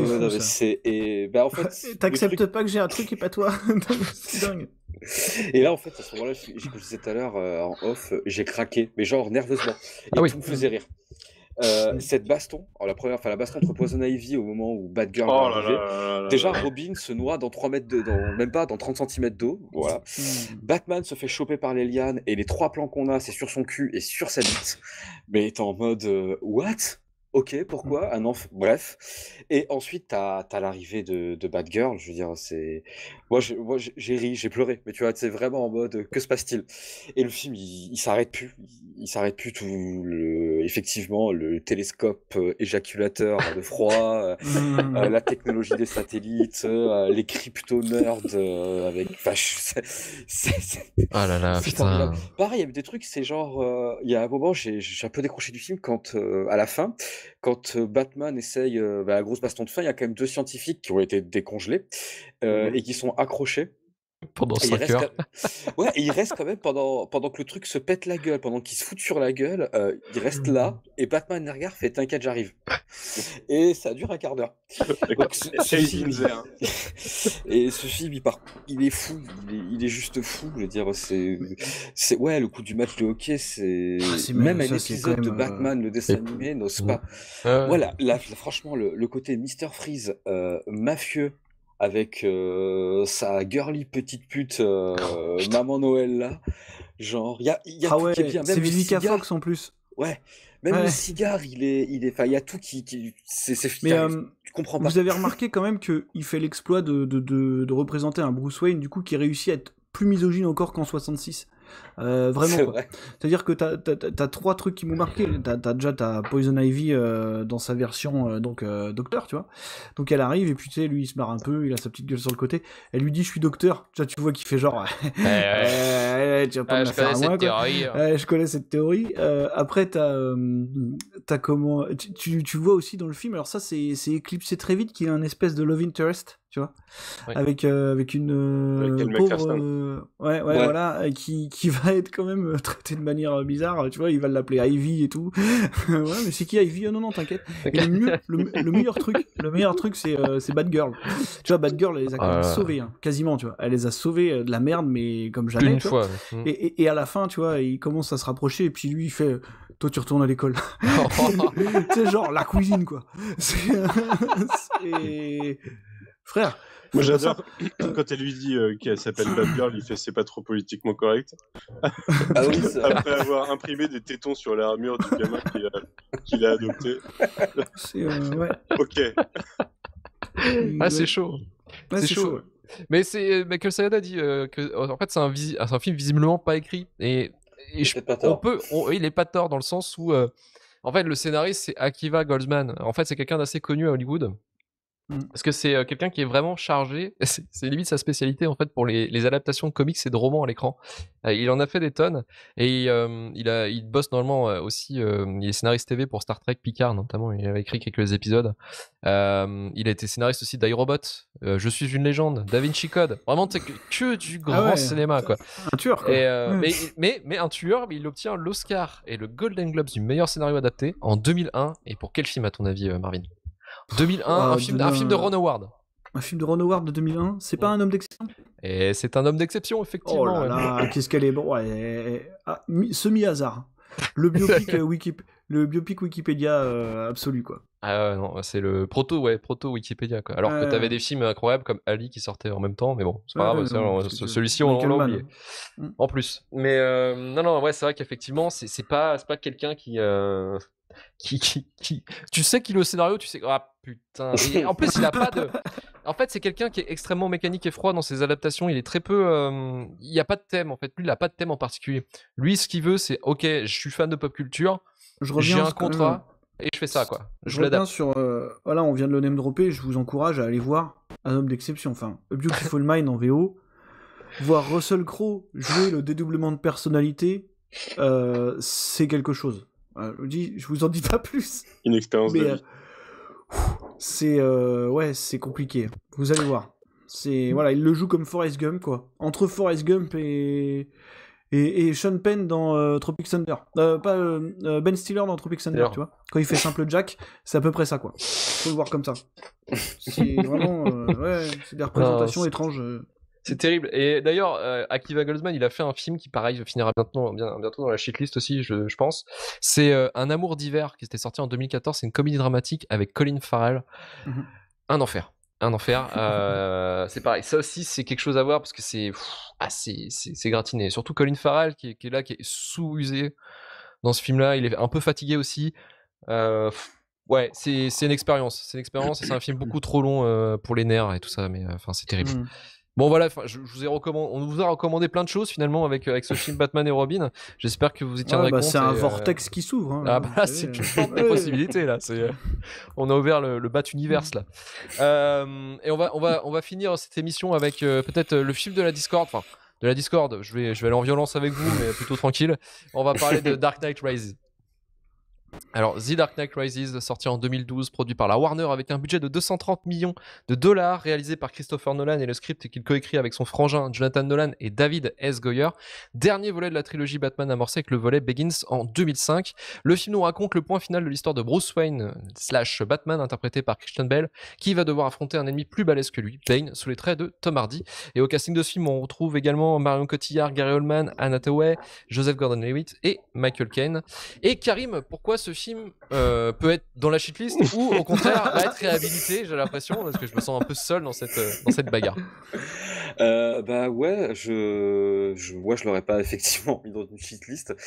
En fait, t'acceptes pas que j'ai un truc et pas toi. C'est dingue. Et là, en fait, à ce moment-là, comme je disais tout à l'heure en off, j'ai craqué, mais genre nerveusement. Et tout me faisait rire. Cette baston, la baston entre Poison Ivy au moment où Batgirl va arriver, déjà Robin se noie dans 3 mètres même pas dans 30 cm d'eau, voilà. Batman se fait choper par les lianes et les 3 plans qu'on a c'est sur son cul et sur sa bite, mais t'es en mode what? Ok, pourquoi? Bref. Et ensuite, t'as l'arrivée de Batgirl. Je veux dire, moi, j'ai ri, j'ai pleuré. Mais tu vois, c'est vraiment en mode, que se passe-t-il? Et le film, il s'arrête plus. Il s'arrête plus effectivement, le télescope éjaculateur de froid, la technologie des satellites, les crypto-nerds avec. Enfin, ah là là, putain. Pareil, il y avait des trucs, c'est genre, il y a un moment, j'ai un peu décroché du film quand, à la fin, quand Batman essaye la grosse baston de fin, il y a quand même 2 scientifiques qui ont été décongelés et qui sont accrochés. Pendant 5 heures. Ouais, et il reste quand même pendant que le truc se pète la gueule, pendant qu'il se fout sur la gueule, il reste là, et Batman les regarde, fait t'inquiète, j'arrive. Et ça dure un quart d'heure. Et ce film, il est fou, il est juste fou, je veux dire, ouais, le coup du match de hockey, c'est même un épisode de Batman, le dessin animé, n'ose pas. Voilà, là, franchement, le côté Mr. Freeze, mafieux, avec sa girly petite pute Maman Noël là, genre il y a tout qui est bien, même c'est Vivica Fox en plus. Ouais, même le cigare, il y a tout qui mais tu comprends pas. Vous avez remarqué quand même que il fait l'exploit de représenter un Bruce Wayne du coup qui réussit à être plus misogyne encore qu'en 66. Vraiment, C'est quoi. vrai. C'est-à-dire que t'as 3 trucs qui m'ont marqué. T'as Poison Ivy dans sa version docteur, tu vois. Donc elle arrive et puis tu sais, lui il se marre un peu, il a sa petite gueule sur le côté. Elle lui dit je suis docteur. Tu vois, tu vois qu'il fait genre tu vas pas me la je faire connais à cette moi, quoi. théorie. Je connais cette théorie. Après t'as comment tu vois aussi dans le film. Alors ça c'est éclipsé très vite qu'il y a un espèce de love interest, tu vois, Oui. avec une Avec Elle pauvre McPherson. ouais, voilà, qui va être quand même traitée de manière bizarre, tu vois, il va l'appeler Ivy et tout. Ouais, mais c'est qui Ivy? Oh non, t'inquiète. Et le meilleur truc c'est Bad Girl. Tu vois, Bad Girl, elle les a quand même sauvés, hein, quasiment, tu vois. Elle les a sauvés de la merde, mais comme Plus jamais, d'une tu vois. fois. Et à la fin, tu vois, il commence à se rapprocher et puis lui il fait toi tu retournes à l'école. C'est genre la cuisine, quoi. Frère. Moi j'adore quand elle lui dit qu'elle s'appelle Bad Girl, il fait c'est pas trop politiquement correct. Ah oui, ça. Après avoir imprimé des tétons sur l'armure du gamin qu'il a adopté. Ouais. Ok. Ah, c'est chaud. Ouais, c'est chaud. Ouais. Mais Michael Sayada dit que en fait c'est un film visiblement pas écrit et il est pas tort dans le sens où en fait le scénariste c'est Akiva Goldsman. En fait c'est quelqu'un d'assez connu à Hollywood. Parce que c'est quelqu'un qui est vraiment chargé, c'est limite sa spécialité en fait pour les adaptations de comics et de romans à l'écran. Il en a fait des tonnes et il bosse normalement aussi, il est scénariste TV pour Star Trek Picard notamment, il a écrit quelques épisodes. Il a été scénariste aussi d'iRobot, Je suis une légende, Da Vinci Code, vraiment c'est que du grand cinéma quoi. Un tueur quoi. Mais un tueur, mais il obtient l'Oscar et le Golden Globes du meilleur scénario adapté en 2001. Et pour quel film à ton avis Marvin? 2001, un film de Ron Howard. Un film de Ron Howard de 2001, c'est pas un homme d'exception? Et c'est un homme d'exception, effectivement. Oh là là, qu'est-ce qu'elle est bon. Semi-hasard. Le biopic Wikipédia absolu, quoi. Ah non, c'est le proto Wikipédia, quoi. Alors que t'avais des films incroyables comme Ali qui sortaient en même temps, mais bon, c'est pas grave, celui-ci on l'a oublié. En plus. Mais non, ouais, c'est vrai qu'effectivement, c'est pas quelqu'un qui tu sais qu'il est au scénario, tu sais putain. Et en plus il a pas de en fait c'est quelqu'un qui est extrêmement mécanique et froid dans ses adaptations, il est très peu il y a pas de thème en fait, lui il a pas de thème en particulier. Lui ce qu'il veut c'est OK, je suis fan de pop culture, j'ai un contrat et je fais ça quoi. Je reviens sur voilà, on vient de le name dropper, je vous encourage à aller voir Un homme d'exception, enfin A Beautiful Mind en VO, voir Russell Crowe jouer le dédoublement de personnalité, c'est quelque chose. Je vous en dis pas plus. Une expérience de vie. C'est compliqué. Vous allez voir. Voilà, il le joue comme Forrest Gump quoi. Entre Forrest Gump et Sean Penn dans Tropic Thunder. Ben Stiller dans Tropic Thunder, tu vois. Quand il fait Simple Jack, c'est à peu près ça quoi. Faut le voir comme ça. C'est vraiment c'est des représentations étranges. C'est terrible. Et d'ailleurs, Akiva Goldsman, il a fait un film qui, pareil, finira bientôt dans la shitlist aussi, je pense. C'est Un amour d'hiver qui était sorti en 2014. C'est une comédie dramatique avec Colin Farrell. Un enfer. C'est pareil. Ça aussi, c'est quelque chose à voir parce que c'est gratiné. Surtout Colin Farrell qui est là, qui est sous-usé dans ce film-là. Il est un peu fatigué aussi. Ouais, c'est une expérience. C'est et c'est un film beaucoup trop long pour les nerfs et tout ça. Mais enfin, c'est terrible. Bon voilà, on vous a recommandé plein de choses finalement avec ce film Batman et Robin. J'espère que vous y tiendrez compte. C'est un vortex qui s'ouvre. Hein, ah bah c'est une porte des possibilités là. On a ouvert le Bat-Universe là. Et on va finir cette émission avec peut-être le film de la Discord. Enfin, de la Discord. Je vais aller en violence avec vous, mais plutôt tranquille. On va parler de Dark Knight Rises. Alors, The Dark Knight Rises, sorti en 2012, produit par la Warner avec un budget de 230 millions de dollars, réalisé par Christopher Nolan et le script qu'il coécrit avec son frangin Jonathan Nolan et David S. Goyer. Dernier volet de la trilogie Batman amorcé avec le volet Begins en 2005. Le film nous raconte le point final de l'histoire de Bruce Wayne / Batman, interprété par Christian Bale, qui va devoir affronter un ennemi plus balèze que lui, Bane, sous les traits de Tom Hardy. Et au casting de ce film, on retrouve également Marion Cotillard, Gary Oldman, Anna Hathaway, Joseph Gordon-Levitt et Michael Caine. Et Karim, pourquoi ce film peut être dans la shitlist ou au contraire va être réhabilité, j'ai l'impression, parce que je me sens un peu seul dans cette bagarre. Bah ouais, je l'aurais pas effectivement mis dans une shitlist.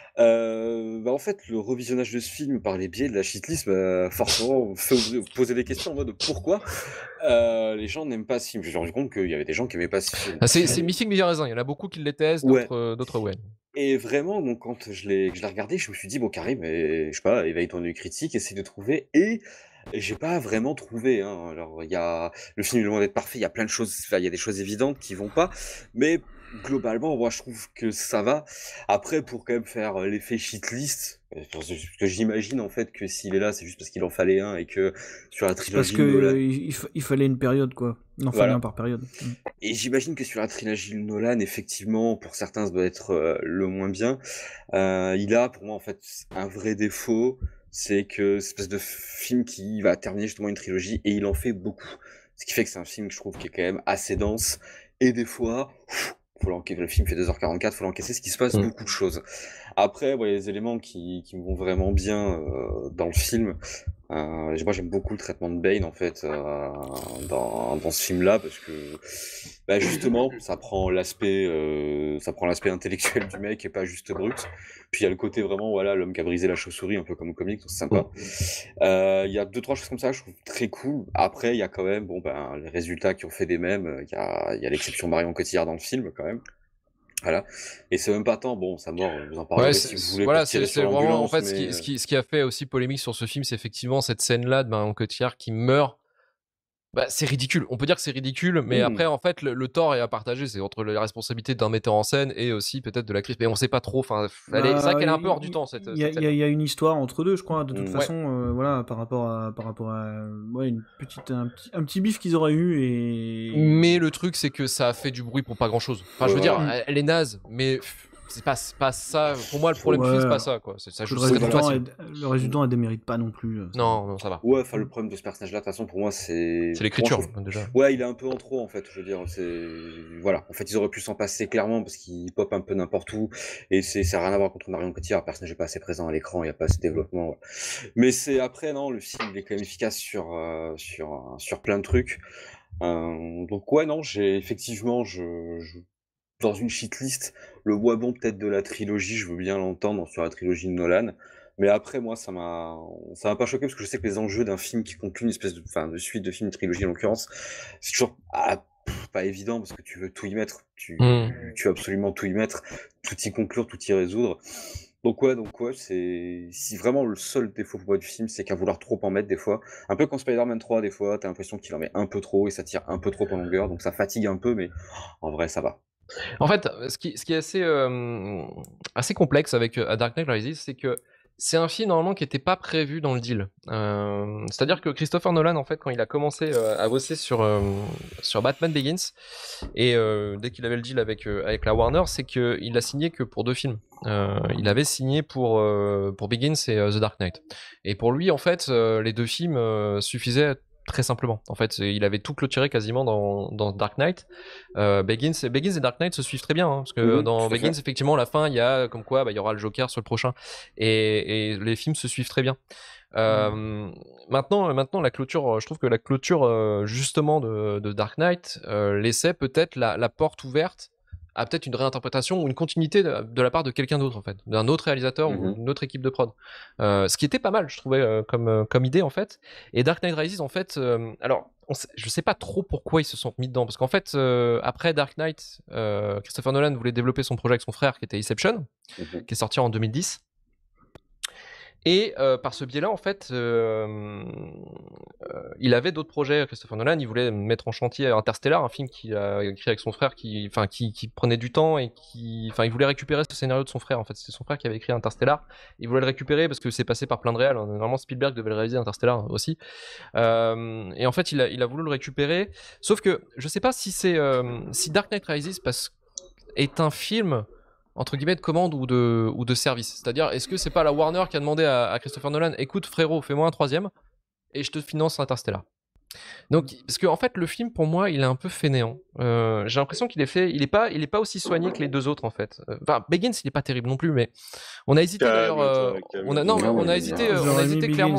En fait, le revisionnage de ce film par les biais de la shitlist, forcément, on fait poser des questions en mode pourquoi. Les gens n'aiment pas ce film. J'ai rendu compte qu'il y avait des gens qui aimaient pas ce film. C'est mi-figue mi-raisin, il y en a beaucoup qui le détestent, Ouais. d'autres ouais. Et vraiment, donc, quand je l'ai regardé, je me suis dit, bon, Karim, je sais pas, éveille ton œil critique, essaie de trouver. Et j'ai pas vraiment trouvé. Hein. Alors, le film est loin d'être parfait, il y a plein de choses, enfin, il y a des choses évidentes qui vont pas. Mais globalement, moi, je trouve que ça va. Après, pour quand même faire l'effet shitlist, parce que j'imagine en fait que s'il est là, c'est juste parce qu'il en fallait un et que sur la Parce trilogie que Nolan. il fallait une période, quoi. Il en fallait un par période. Et j'imagine que sur la trilogie Nolan, effectivement, pour certains, ça doit être le moins bien. Il a, pour moi, en fait, un vrai défaut, c'est que c'est une espèce de film qui va terminer justement une trilogie et il en fait beaucoup. Ce qui fait que c'est un film que je trouve qui est quand même assez dense. Et des fois, le film fait 2h44, faut l'encaisser, ce qui se passe beaucoup de choses. Après, il y a des éléments qui me vont vraiment bien dans le film. Moi, j'aime beaucoup le traitement de Bane en fait dans ce film-là parce que justement, ça prend l'aspect intellectuel du mec et pas juste brut. Puis il y a le côté vraiment voilà l'homme qui a brisé la chauve-souris un peu comme au comic, donc c'est sympa. Il y a 2-3 choses comme ça, je trouve très cool. Après, il y a quand même les résultats qui ont fait des mèmes. Il y a l'exception Marion Cotillard dans le film quand même. Voilà. Et c'est même pas tant, sa mort, vous en parlerez si vous voulez. Voilà, c'est vraiment, en fait, ce qui a fait aussi polémique sur ce film, c'est effectivement cette scène-là de Marion Cotillard qui meurt. C'est ridicule. On peut dire que c'est ridicule, mais après, en fait, le tort est à partager. C'est entre la responsabilité d'un metteur en scène et aussi peut-être de l'actrice. Mais on sait pas trop. Enfin, c'est vrai qu'elle est un peu hors du temps, cette Il y a une histoire entre deux, je crois, de toute façon, voilà, par rapport à un petit bif qu'ils auraient eu et. Mais le truc, c'est que ça a fait du bruit pour pas grand-chose. Enfin, je veux dire, elle est naze, mais. C'est pas ça. Pour moi, le problème du film, c'est pas ça, quoi. Le résultat, elle démérite pas non plus. Non, ça va. Ouais, enfin, le problème de ce personnage-là, de toute façon, pour moi, c'est. C'est l'écriture, déjà. Ouais, il est un peu en trop, en fait. Je veux dire, voilà. En fait, ils auraient pu s'en passer clairement parce qu'il pop un peu n'importe où. Et ça n'a rien à voir contre Marion Cotillard. Le personnage n'est pas assez présent à l'écran, il n'y a pas assez de développement. Ouais. Mais c'est après, non, le film, il est quand même efficace sur plein de trucs. Donc, ouais, non, effectivement, dans une shitlist, le bois bon peut-être de la trilogie, je veux bien l'entendre sur la trilogie de Nolan. Mais après, moi, ça m'a pas choqué parce que je sais que les enjeux d'un film qui conclut une espèce de suite de film, de trilogie en l'occurrence, c'est toujours pas évident parce que tu veux tout y mettre. Tu veux absolument tout y mettre, tout y conclure, tout y résoudre. Donc ouais, si vraiment le seul défaut pour moi du film, c'est qu'à vouloir trop en mettre des fois, un peu comme Spider-Man 3, des fois, t'as l'impression qu'il en met un peu trop et ça tire un peu trop en longueur, donc ça fatigue un peu, mais en vrai, ça va. En fait, ce qui est assez complexe avec A Dark Knight Rises, c'est que c'est un film normalement qui n'était pas prévu dans le deal. C'est-à-dire que Christopher Nolan, en fait, quand il a commencé à bosser sur Batman Begins, et dès qu'il avait le deal avec la Warner, c'est qu'il a signé que pour 2 films. Il avait signé pour Begins et The Dark Knight. Et pour lui, en fait, les 2 films suffisaient très simplement. En fait, il avait tout clôturé quasiment dans Dark Knight. Begins et Dark Knight se suivent très bien, parce que dans Begins, effectivement, la fin, il y a comme quoi il y aura le Joker sur le prochain, et les films se suivent très bien. Maintenant, la clôture, je trouve que la clôture justement de Dark Knight laissait peut-être la porte ouverte à peut-être une réinterprétation ou une continuité de la part de quelqu'un d'autre, en fait, d'un autre réalisateur ou d'une autre équipe de prod. Ce qui était pas mal, je trouvais, comme idée, en fait. Et Dark Knight Rises, en fait, je sais pas trop pourquoi ils se sont mis dedans, parce qu'en fait, après Dark Knight, Christopher Nolan voulait développer son projet avec son frère, qui était Inception, qui est sorti en 2010. Et par ce biais-là, en fait, il avait d'autres projets. Christopher Nolan, il voulait mettre en chantier Interstellar, un film qu'il a écrit avec son frère, qui prenait du temps et il voulait récupérer ce scénario de son frère. En fait, c'était son frère qui avait écrit Interstellar. Il voulait le récupérer parce que c'est passé par plein de réals. Normalement, Spielberg devait le réaliser Interstellar aussi. Et en fait, il a voulu le récupérer. Sauf que je sais pas si si Dark Knight Rises est un film entre guillemets de commande ou de service. C'est-à-dire, est-ce que c'est pas la Warner qui a demandé à Christopher Nolan, écoute frérot, fais-moi un 3e et je te finance Interstellar. Donc, parce que en fait, le film pour moi, il est un peu fainéant. J'ai l'impression qu'il il est pas aussi soigné que les 2 autres en fait. Enfin, Begins, il est pas terrible non plus, mais on a hésité d'ailleurs. On a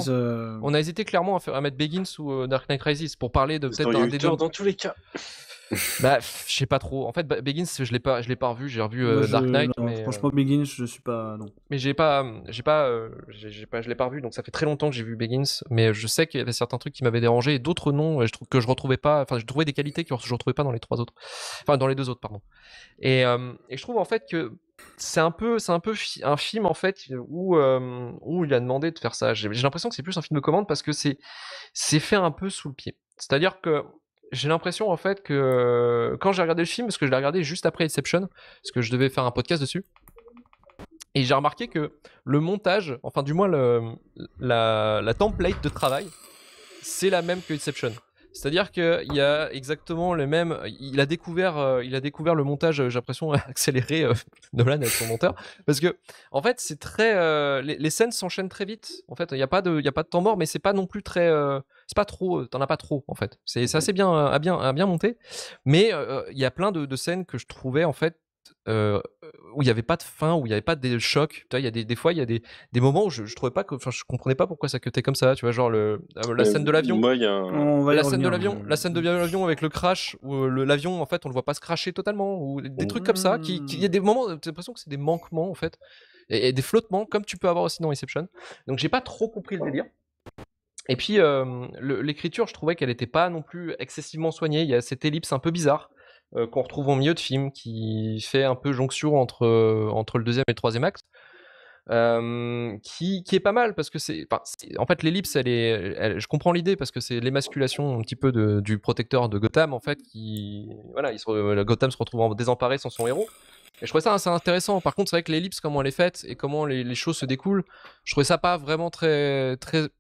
hésité clairement à mettre Begins ou Dark Knight Rises pour parler de peut-être un des deux. Dans tous les cas. Bah, je sais pas trop. En fait, Begins, je l'ai pas revu. J'ai revu Dark Knight, non, mais franchement, Begins, je suis pas. Non. mais je l'ai pas revu. Donc ça fait très longtemps que j'ai vu Begins, mais je sais qu'il y avait certains trucs qui m'avaient dérangé et d'autres non. Je trouve que je retrouvais pas. Enfin, je trouvais des qualités que je retrouvais pas dans les trois autres. Enfin, dans les deux autres, pardon. Et je trouve en fait que c'est un peu un film en fait où il a demandé de faire ça. J'ai l'impression que c'est plus un film de commande parce que c'est fait un peu sous le pied. C'est-à-dire que j'ai l'impression en fait que quand j'ai regardé le film, parce que je l'ai regardé juste après Inception, parce que je devais faire un podcast dessus, et j'ai remarqué que le montage, enfin du moins la template de travail, c'est la même que Inception. C'est-à-dire qu'il y a exactement le même. Il a découvert le montage, j'ai l'impression, accéléré, Nolan avec son monteur. Parce que, en fait, c'est très. Les scènes s'enchaînent très vite. En fait, il n'y a pas de temps mort, mais c'est pas non plus très. C'est pas trop. T'en as pas trop, en fait. C'est assez bien, à bien monter. Mais il y a plein de scènes que je trouvais, en fait, où il n'y avait pas de fin, où il n'y avait pas de choc. Tu vois, il y a des fois, il y a des moments où je trouvais pas que. Enfin, je comprenais pas pourquoi ça cutait comme ça. Tu vois, genre la scène de l'avion. Moi, il y a un... La scène de l'avion avec le crash où l'avion en fait on le voit pas se crasher totalement ou des trucs comme ça il y a des moments j'ai l'impression que c'est des manquements en fait et des flottements comme tu peux avoir aussi dans Inception. Donc j'ai pas trop compris le délire. Et puis l'écriture, je trouvais qu'elle était pas non plus excessivement soignée. Il y a cette ellipse un peu bizarre qu'on retrouve au milieu de film qui fait un peu jonction entre le deuxième et le troisième acte. Qui est pas mal parce que en fait l'ellipse je comprends l'idée parce que c'est l'émasculation un petit peu du protecteur de Gotham en fait qui voilà Gotham se retrouve désemparé sans son héros et je trouvais ça assez intéressant. Par contre c'est vrai que l'ellipse comment elle est faite et comment les choses se découlent, je trouvais ça pas vraiment très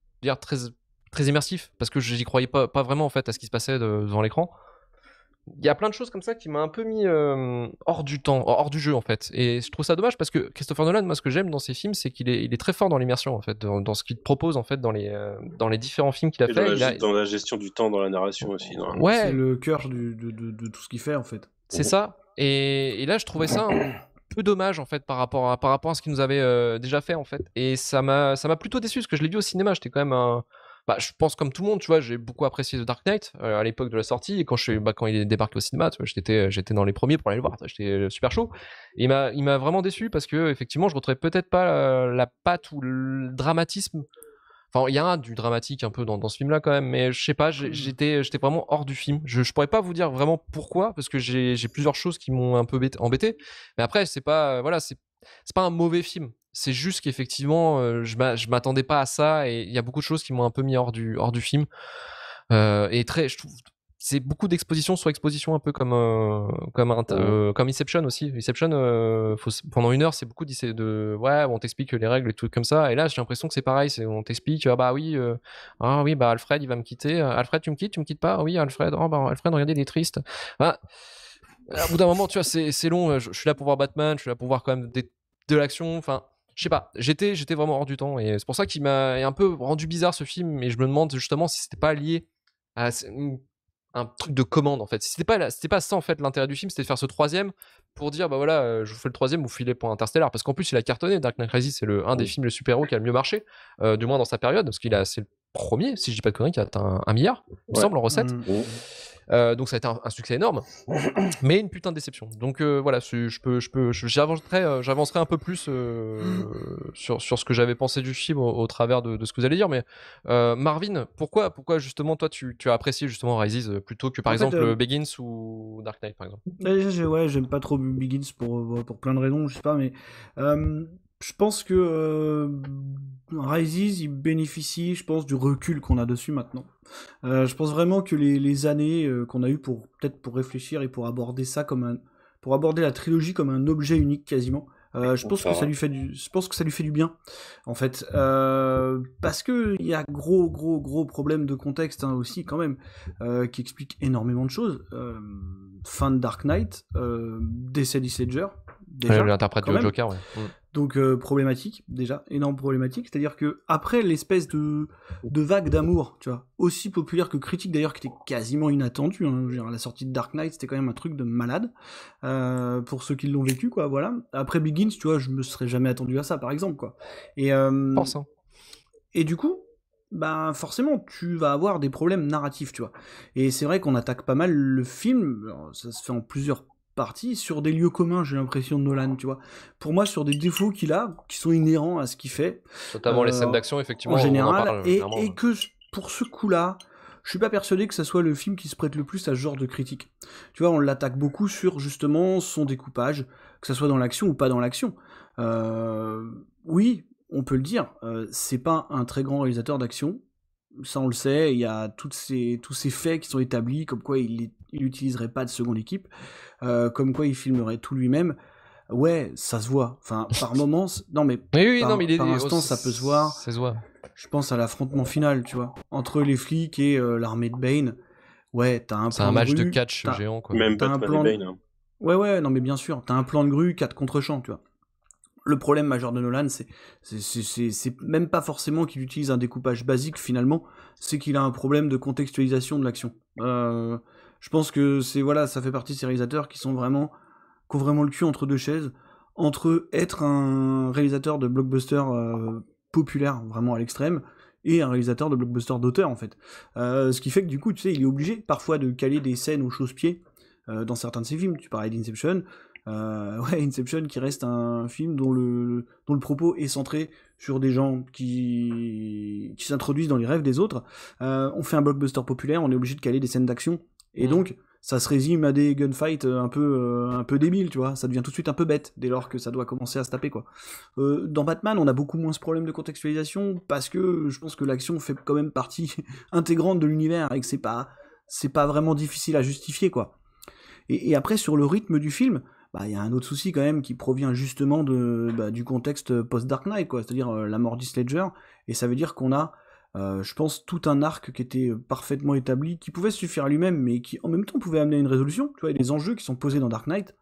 immersif parce que j'y croyais pas vraiment en fait à ce qui se passait devant l'écran. Il y a plein de choses comme ça qui m'a un peu mis hors du jeu en fait. Et je trouve ça dommage parce que Christopher Nolan, moi ce que j'aime dans ses films, c'est qu'il est très fort dans l'immersion en fait, dans ce qu'il te propose en fait dans les différents films qu'il a fait. Dans la gestion du temps, dans la narration aussi. Ouais. C'est le cœur de tout ce qu'il fait en fait. C'est ça. Et là je trouvais ça un peu dommage en fait par rapport à ce qu'il nous avait déjà fait en fait. Et ça m'a plutôt déçu parce que je l'ai vu au cinéma. J'étais quand même je pense comme tout le monde, tu vois, j'ai beaucoup apprécié The Dark Knight à l'époque de la sortie et quand il est débarqué au cinéma, tu vois, j'étais dans les premiers pour aller le voir, j'étais super chaud. Et il m'a vraiment déçu parce que effectivement, je retrouvais peut-être pas la patte ou le dramatisme. Enfin, il y a du dramatique un peu dans ce film-là quand même, mais je sais pas, j'étais vraiment hors du film. Je pourrais pas vous dire vraiment pourquoi parce que j'ai plusieurs choses qui m'ont un peu embêté. Mais après, c'est pas un mauvais film. C'est juste qu'effectivement, je m'attendais pas à ça et il y a beaucoup de choses qui m'ont un peu mis hors du film. Et je trouve, c'est beaucoup d'exposition sur exposition, un peu comme Inception aussi. Inception, pendant 1 heure, c'est beaucoup on t'explique les règles et tout comme ça. Et là, j'ai l'impression que c'est pareil. On t'explique, Alfred, il va me quitter. Alfred, tu me quittes pas? Ah oui, Alfred. Oh, Alfred, regardez, il est triste. Au bout d'un moment, tu vois, c'est long. Je suis là pour voir Batman. Je suis là pour voir quand même de l'action. Enfin, je sais pas, j'étais vraiment hors du temps et c'est pour ça qu'il m'a un peu rendu bizarre ce film et je me demande justement si c'était pas lié à un truc de commande en fait. Si c'était pas ça en fait l'intérêt du film, c'était de faire ce troisième pour dire bah voilà, je vous fais le troisième, vous filez pour Interstellar parce qu'en plus il a cartonné. Dark Knight Rises c'est un des films de super-héros qui a le mieux marché, du moins dans sa période parce c'est le premier, si je dis pas de conneries, qui a atteint 1 milliard, il me semble en recette. Donc ça a été un succès énorme, mais une putain de déception. Donc voilà, j'avancerai un peu plus sur ce que j'avais pensé du film au travers de ce que vous allez dire. Mais Marvin, pourquoi justement toi tu as apprécié justement Rises plutôt que par exemple Begins ou Dark Knight par exemple? Ouais, j'aime pas trop Begins pour plein de raisons, je sais pas, mais je pense que Rises il bénéficie, je pense, du recul qu'on a dessus maintenant. Je pense vraiment que les années qu'on a eu pour réfléchir et pour aborder pour aborder la trilogie comme un objet unique quasiment. Je pense que ça lui fait du bien en fait, parce que il y a gros problème de contexte aussi quand même qui explique énormément de choses. Fin de Dark Knight, décès d'Heath Ledger. Déjà, l'interprète du Joker, ouais. Donc problématique, déjà, énorme problématique, c'est-à-dire que après l'espèce de vague d'amour, tu vois, aussi populaire que critique d'ailleurs, qui était quasiment inattendue, hein, je veux dire, la sortie de Dark Knight, c'était quand même un truc de malade, pour ceux qui l'ont vécu, quoi, voilà. Après Begins, tu vois, je me serais jamais attendu à ça, par exemple, quoi. Et, Pensant. Et du coup, ben forcément tu vas avoir des problèmes narratifs, tu vois. Et c'est vrai qu'on attaque pas mal le film, alors, ça se fait en plusieurs parties, sur des lieux communs, j'ai l'impression de Nolan, tu vois. Pour moi, sur des défauts qu'il a, qui sont inhérents à ce qu'il fait. Notamment les scènes d'action, effectivement. En général, parle, et que pour ce coup-là, je suis pas persuadé que ça soit le film qui se prête le plus à ce genre de critique. Tu vois, on l'attaque beaucoup sur justement son découpage, que ça soit dans l'action ou pas dans l'action. Oui, on peut le dire, c'est pas un très grand réalisateur d'action, ça on le sait, il y a tous ces faits qui sont établis, comme quoi il utiliserait pas de seconde équipe, comme quoi il filmerait tout lui-même. Ouais, ça se voit. Enfin, par moments, non mais par instant, ça peut se voir. Ça se voit. Je pense à l'affrontement final, tu vois, entre les flics et l'armée de Bane. Ouais, t'as un plan de grue. C'est un match de catch géant, quoi. Même Batman et Bane. Hein. Ouais, non mais bien sûr, t'as un plan de grue, 4 contre-champs, tu vois. Le problème majeur de Nolan, c'est même pas forcément qu'il utilise un découpage basique finalement, c'est qu'il a un problème de contextualisation de l'action. Je pense que ça fait partie de ces réalisateurs qui ont vraiment le cul entre deux chaises, entre être un réalisateur de blockbuster populaire vraiment à l'extrême et un réalisateur de blockbuster d'auteur en fait. Ce qui fait que du coup, tu sais, il est obligé parfois de caler des scènes au chausse-pied dans certains de ses films. Tu parlais d'Inception. Inception qui reste un film dont le propos est centré sur des gens qui s'introduisent dans les rêves des autres. On fait un blockbuster populaire, on est obligé de caler des scènes d'action, et donc ça se résume à des gunfights un peu débiles, tu vois. Ça devient tout de suite un peu bête dès lors que ça doit commencer à se taper, quoi. Dans Batman, on a beaucoup moins ce problème de contextualisation parce que je pense que l'action fait quand même partie intégrante de l'univers et que c'est pas vraiment difficile à justifier, quoi. Et après, sur le rythme du film, il y a un autre souci quand même qui provient justement du contexte post-Dark Knight, quoi, c'est-à-dire la mort d'Heath Ledger, et ça veut dire qu'on a, je pense, tout un arc qui était parfaitement établi, qui pouvait suffire à lui-même, mais qui en même temps pouvait amener à une résolution, tu vois, et des enjeux qui sont posés dans Dark Knight,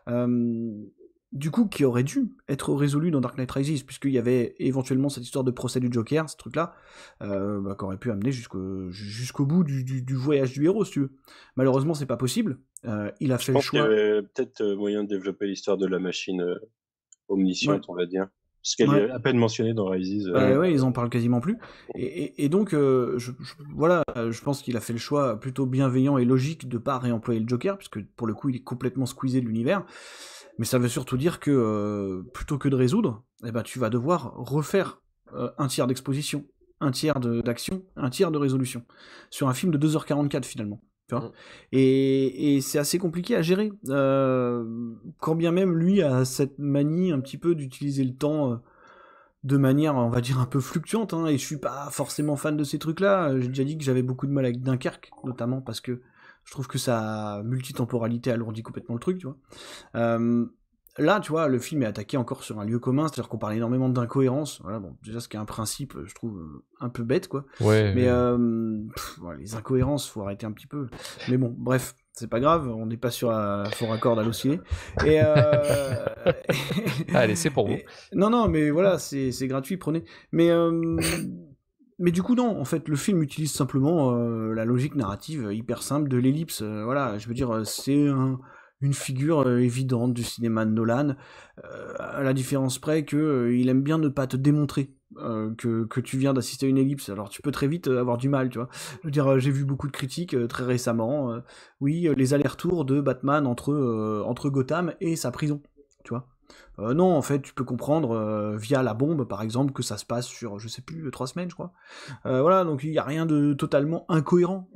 du coup, qui aurait dû être résolu dans Dark Knight Rises, puisqu'il y avait éventuellement cette histoire de procès du Joker, ce truc-là, qui aurait pu amener jusqu'au bout du voyage du héros, si tu veux. Malheureusement, c'est pas possible. Il a fait le choix. Je pense qu'il y avait peut-être moyen de développer l'histoire de la machine omnisciente, on va dire. Parce qu'elle est à peine mentionnée dans Rises. Ouais, ils en parlent quasiment plus. Et donc, je pense qu'il a fait le choix plutôt bienveillant et logique de pas réemployer le Joker, puisque pour le coup, il est complètement squeezé de l'univers. Mais ça veut surtout dire que plutôt que de résoudre, tu vas devoir refaire un tiers d'exposition, un tiers d'action, un tiers de résolution. Sur un film de 2h44 finalement. Tu vois, et c'est assez compliqué à gérer. Quand bien même lui a cette manie un petit peu d'utiliser le temps de manière, on va dire, un peu fluctuante, hein, et je suis pas forcément fan de ces trucs-là. J'ai déjà dit que j'avais beaucoup de mal avec Dunkerque, notamment parce que je trouve que sa multitemporalité alourdit complètement le truc, tu vois. Là, tu vois, le film est attaqué encore sur un lieu commun, c'est-à-dire qu'on parle énormément d'incohérences. Voilà, bon, déjà, ce qui est un principe, je trouve, un peu bête, quoi. Ouais. Mais les incohérences, faut arrêter un petit peu. Mais bon, bref, c'est pas grave, on n'est pas sur la fort accord à l'osciller. Et allez, c'est pour vous. Non, mais voilà, c'est gratuit, prenez. Mais du coup, non, en fait, le film utilise simplement la logique narrative hyper simple de l'ellipse. Voilà, je veux dire, c'est une figure évidente du cinéma de Nolan, à la différence près que il aime bien ne pas te démontrer que tu viens d'assister à une ellipse. Alors tu peux très vite avoir du mal, tu vois. Je veux dire, j'ai vu beaucoup de critiques très récemment. Les allers-retours de Batman entre Gotham et sa prison, tu vois. Non, en fait, tu peux comprendre via la bombe, par exemple, que ça se passe sur, je sais plus, 3 semaines, je crois. Voilà, donc il n'y a rien de totalement incohérent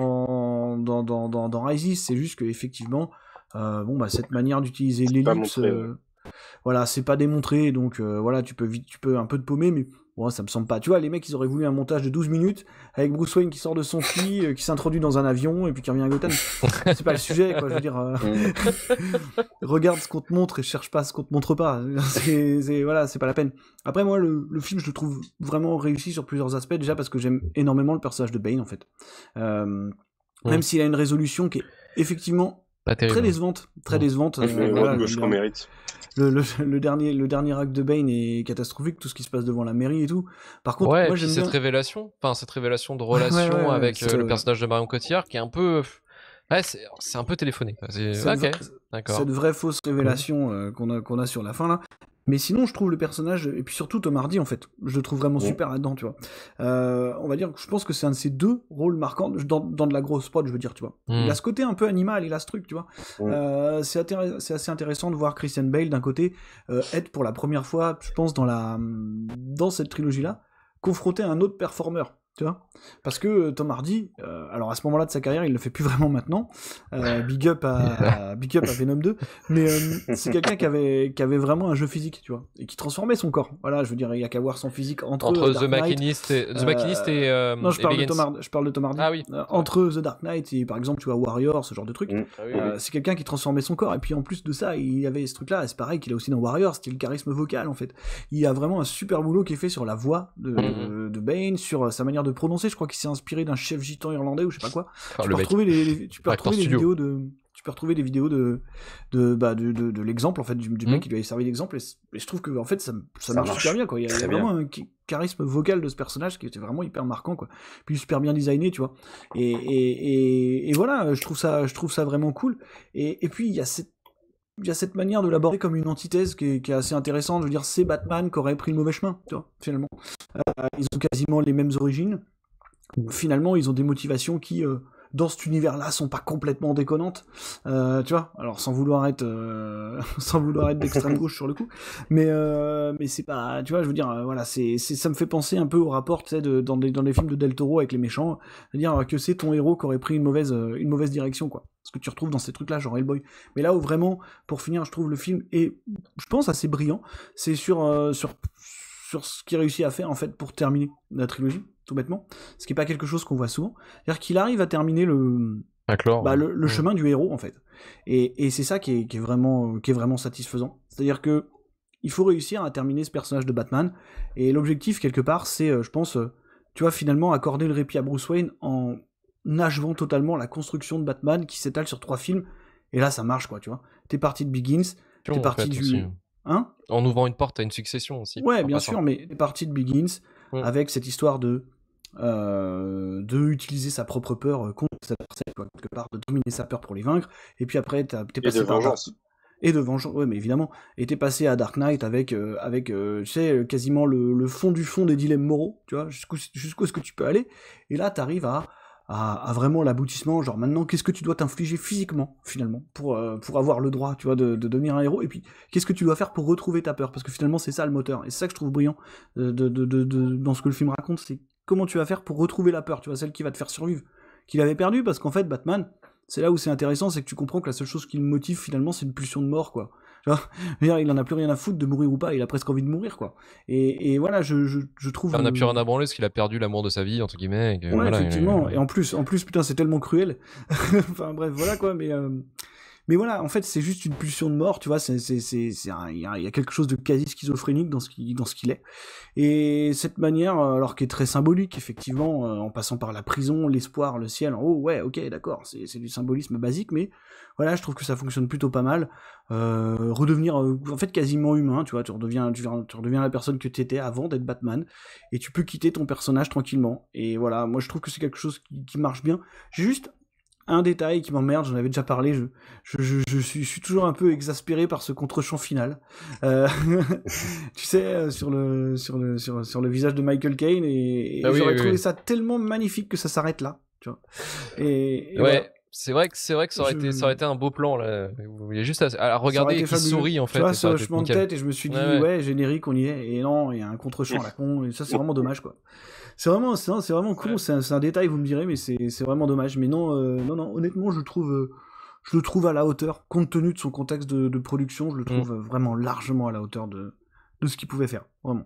dans Rises, c'est juste que effectivement, cette manière d'utiliser l'ellipse, voilà, c'est pas démontré, donc voilà, tu peux un peu te paumer, mais bon, ça me semble pas. Tu vois, les mecs, ils auraient voulu un montage de 12 minutes avec Bruce Wayne qui sort de son lit, qui s'introduit dans un avion et puis qui revient à Gotham. C'est pas le sujet, quoi. Je veux dire, regarde ce qu'on te montre et cherche pas ce qu'on te montre pas. C'est pas la peine. Après, moi, le film, je le trouve vraiment réussi sur plusieurs aspects. Déjà parce que j'aime énormément le personnage de Bane, en fait. Même s'il a une résolution qui est effectivement très décevante. Le mérite. Le dernier acte de Bane est catastrophique, tout ce qui se passe devant la mairie et tout. Par contre, moi j'aime bien cette révélation de relation avec le personnage de Marion Cotillard qui est un peu, c'est un peu téléphoné. D'accord. Cette vraie fausse révélation qu'on a sur la fin là. Mais sinon, je trouve le personnage, et puis surtout Tom Hardy, en fait, je le trouve vraiment super là-dedans, tu vois. On va dire que je pense que c'est un de ces deux rôles marquants dans de la grosse prod, je veux dire, tu vois. Il a ce côté un peu animal, il a ce truc, tu vois. C'est assez intéressant de voir Christian Bale, d'un côté, être pour la première fois, je pense, dans cette trilogie-là, confronté à un autre performeur. Tu vois, parce que Tom Hardy, alors à ce moment-là de sa carrière, il le fait plus vraiment maintenant. Big up à Venom 2, mais c'est quelqu'un qui avait vraiment un jeu physique, tu vois, et qui transformait son corps. Voilà, je veux dire, il y a qu'à voir son physique entre The Machinist et non, je parle de Tom Hardy. Ah oui. Entre The Dark Knight et par exemple, tu vois, Warrior, ce genre de truc. C'est quelqu'un qui transformait son corps, et puis en plus de ça, il y avait ce truc-là. C'est pareil qu'il a aussi dans Warrior, c'était le charisme vocal en fait. Il y a vraiment un super boulot qui est fait sur la voix de Bane, sur sa manière de prononcer. Je crois qu'il s'est inspiré d'un chef gitan irlandais ou je sais pas quoi. Tu peux retrouver des vidéos de l'exemple en fait du mec qui lui avait servi d'exemple, et je trouve que en fait ça marche super bien, quoi. Il y a vraiment un charisme vocal de ce personnage qui était vraiment hyper marquant, quoi. Puis super bien designé, tu vois. Et voilà, je trouve ça vraiment cool. Et puis il y a cette manière de l'aborder comme une antithèse qui est assez intéressante. Je veux dire, c'est Batman qui aurait pris le mauvais chemin, tu vois, finalement. Ils ont quasiment les mêmes origines. Finalement, ils ont des motivations qui, dans cet univers-là, sont pas complètement déconnantes. Tu vois, alors sans vouloir être d'extrême gauche sur le coup, mais c'est pas, tu vois, je veux dire, voilà, ça me fait penser un peu au rapport, tu sais, dans les films de Del Toro avec les méchants, c'est-à-dire que c'est ton héros qui aurait pris une mauvaise direction, quoi. Ce que tu retrouves dans ces trucs-là, genre Hellboy. Mais là où vraiment, pour finir, je trouve le film est, je pense, assez brillant. C'est sur ce qu'il réussit à faire en fait pour terminer la trilogie, tout bêtement, ce qui est pas quelque chose qu'on voit souvent. C'est-à-dire qu'il arrive à terminer le chemin du héros en fait, et c'est ça qui est vraiment satisfaisant. C'est-à-dire que il faut réussir à terminer ce personnage de Batman, et l'objectif quelque part, c'est, je pense, tu vois, finalement accorder le répit à Bruce Wayne en achevant totalement la construction de Batman qui s'étale sur 3 films, et là ça marche, quoi, tu vois. T'es parti de Begins, t'es parti du... Hein, en ouvrant une porte à une succession aussi. Ouais, bien sûr, mais t'es parti de Begins avec cette histoire de utiliser sa propre peur contre sa adversaire, quoi, quelque part, de dominer sa peur pour les vaincre, et puis après t'es passé par vengeance. Et de vengeance, ouais, mais évidemment. Et t'es passé à Dark Knight avec tu sais, quasiment le fond du fond des dilemmes moraux, tu vois, jusqu'où est-ce que tu peux aller, et là t'arrives à vraiment l'aboutissement, genre maintenant qu'est-ce que tu dois t'infliger physiquement finalement pour avoir le droit, tu vois, de devenir un héros, et puis qu'est-ce que tu dois faire pour retrouver ta peur, parce que finalement c'est ça le moteur, et c'est ça que je trouve brillant dans ce que le film raconte, c'est comment tu vas faire pour retrouver la peur, tu vois, celle qui va te faire survivre, qu'il avait perdu, parce qu'en fait Batman, c'est là où c'est intéressant, c'est que tu comprends que la seule chose qui le motive finalement c'est une pulsion de mort, quoi. Tu vois, il en a plus rien à foutre de mourir ou pas, il a presque envie de mourir, quoi. Et voilà, je trouve... Il en a plus rien à branler parce qu'il a perdu l'amour de sa vie, entre guillemets. Ouais, voilà, effectivement, et en plus, putain, c'est tellement cruel. Enfin bref, voilà, quoi, mais voilà, en fait, c'est juste une pulsion de mort, tu vois, il y a quelque chose de quasi schizophrénique dans ce qu'il est. Et cette manière, alors qui est très symbolique, effectivement, en passant par la prison, l'espoir, le ciel, en haut, ouais, ok, d'accord, c'est du symbolisme basique, mais voilà, je trouve que ça fonctionne plutôt pas mal. Redevenir, en fait, quasiment humain, tu vois, tu redeviens la personne que tu étais avant d'être Batman, et tu peux quitter ton personnage tranquillement. Et voilà, moi je trouve que c'est quelque chose qui marche bien. J'ai juste un détail qui m'emmerde, j'en avais déjà parlé, je suis toujours un peu exaspéré par ce contre-champ final. Tu sais, sur le visage de Michael Caine, et j'aurais trouvé ça tellement magnifique que ça s'arrête là, tu vois. Et ouais. Voilà. C'est vrai que ça aurait été un beau plan là. Il y a juste à regarder et qui sourit en fait. Tu vois, ce hochement de tête, et je me suis dit ouais, générique, on y est, et non, il y a un contre-champ à la con, et ça c'est vraiment dommage, quoi. C'est vraiment con, c'est un détail, vous me direz, mais c'est vraiment dommage. Mais non, honnêtement, je le trouve à la hauteur, compte tenu de son contexte de production, je le trouve vraiment largement à la hauteur de ce qu'il pouvait faire, vraiment.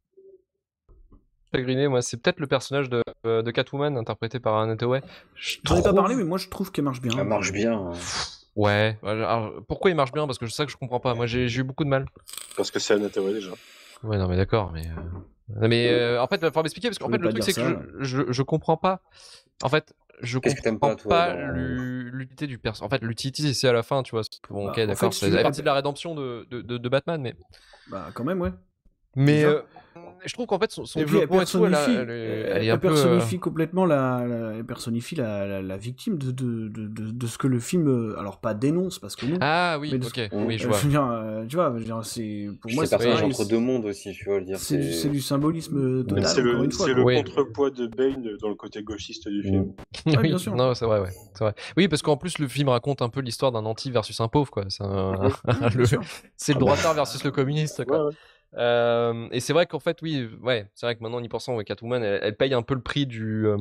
Chagriné, moi, c'est peut-être le personnage de Catwoman interprété par Anne Hathaway. J'en ai pas parlé, mais moi je trouve qu'elle marche bien. Elle marche bien. Ouais. Alors, pourquoi il marche bien? Parce que c'est ça que je comprends pas. Moi, j'ai eu beaucoup de mal. Parce que c'est Anne Hathaway déjà. Ouais, non, mais d'accord, mais en fait, il va falloir m'expliquer, parce qu'en fait, le truc, c'est que je comprends pas. En fait, je comprends pas l'utilité du personnage. En fait, l'utilité, c'est à la fin, tu vois. Bon, ok, d'accord, c'est partie de la rédemption de Batman, mais. Bah, quand même, ouais. Mais je trouve qu'en fait son Et puis développement et tout, elle est un peu. personnifie complètement elle personnifie la victime de ce que le film, alors pas dénonce parce que non. Ah oui, mais ok, oui, je vois. Je veux dire, tu vois, je veux dire, c'est pour moi C'est c'est personnage pareil, entre deux mondes aussi, tu vois, le dire. c'est du symbolisme total. C'est encore une fois, le Oui. contrepoids de Bane dans le côté gauchiste du film. Ouais, Oui, bien sûr. non, c'est vrai, ouais. C'est vrai. Oui, parce qu'en plus, le film raconte un peu l'histoire d'un anti versus un pauvre, quoi. C'est bien sûr. c'est le droitard versus le communiste, quoi. Ouais. Et c'est vrai qu'en fait, oui, ouais, c'est vrai que maintenant, en y pensant, ouais, Catwoman, elle paye un peu le prix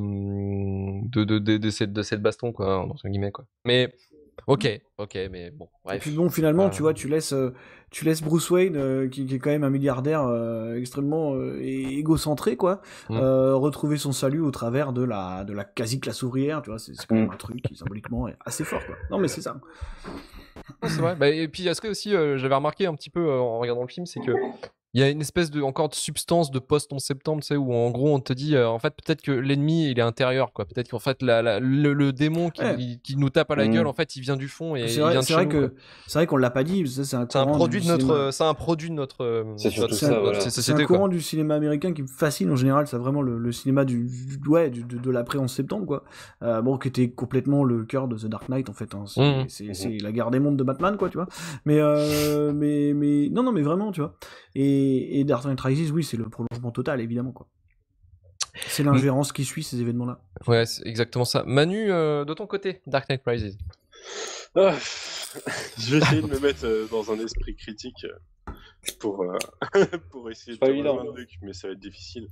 de cette baston, quoi, entre guillemets, quoi. Mais, ok, mais bon, Et bref. puis bon, finalement, Ah. tu vois, tu laisses Bruce Wayne, qui est quand même un milliardaire extrêmement égocentré, quoi, retrouver son salut au travers de la quasi-classe ouvrière, tu vois, c'est quand même un truc qui symboliquement est assez fort, quoi. Non, mais c'est ça. Non, c'est vrai. Bah, et puis, est-ce que aussi, j'avais remarqué un petit peu en regardant le film, c'est que il y a une espèce encore de substance de post-11 septembre, tu sais, où en gros on te dit, en fait, peut-être que l'ennemi il est intérieur, quoi. Peut-être qu'en fait, le démon qui nous tape à la gueule, en fait, il vient du fond et il vient de chez nous. C'est vrai qu'on l'a pas dit, c'est un produit de notre, C'est surtout c'est ça, un, voilà. c'est un courant du cinéma américain qui me fascine en général, c'est vraiment le cinéma de l'après 11 septembre, quoi. Bon, qui était complètement le cœur de The Dark Knight, en fait, hein. C'est la guerre des mondes de Batman, quoi, tu vois. Mais non, mais vraiment, tu vois. Et Dark Knight Rises, oui, c'est le prolongement total, évidemment, quoi. C'est l'ingérence qui suit ces événements-là. Ouais, c'est exactement ça. Manu, de ton côté, Dark Knight Rises. Ah, je vais essayer de me mettre dans un esprit critique pour essayer de pas te évident. rejoindre, Luc, mais ça va être difficile.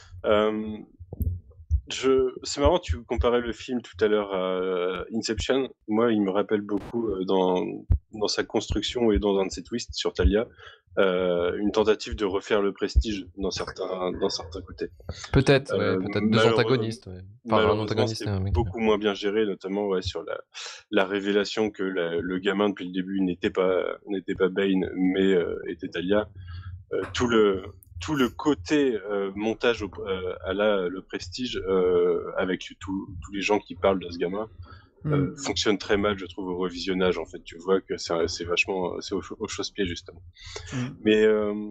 C'est marrant, tu comparais le film tout à l'heure à Inception. Moi, il me rappelle beaucoup dans sa construction et dans un de ses twists sur Talia, une tentative de refaire le Prestige dans certains côtés. Peut-être, ouais, peut-être deux antagonistes. Ouais. Enfin, un antagoniste. C'est beaucoup moins bien géré, notamment sur la révélation que le gamin depuis le début n'était pas Bane, mais était Talia. Tout le côté montage à le Prestige avec tous les gens qui parlent de ce gamin fonctionne très mal, je trouve, au revisionnage. En fait, tu vois que c'est vachement au chausse-pied justement. Mais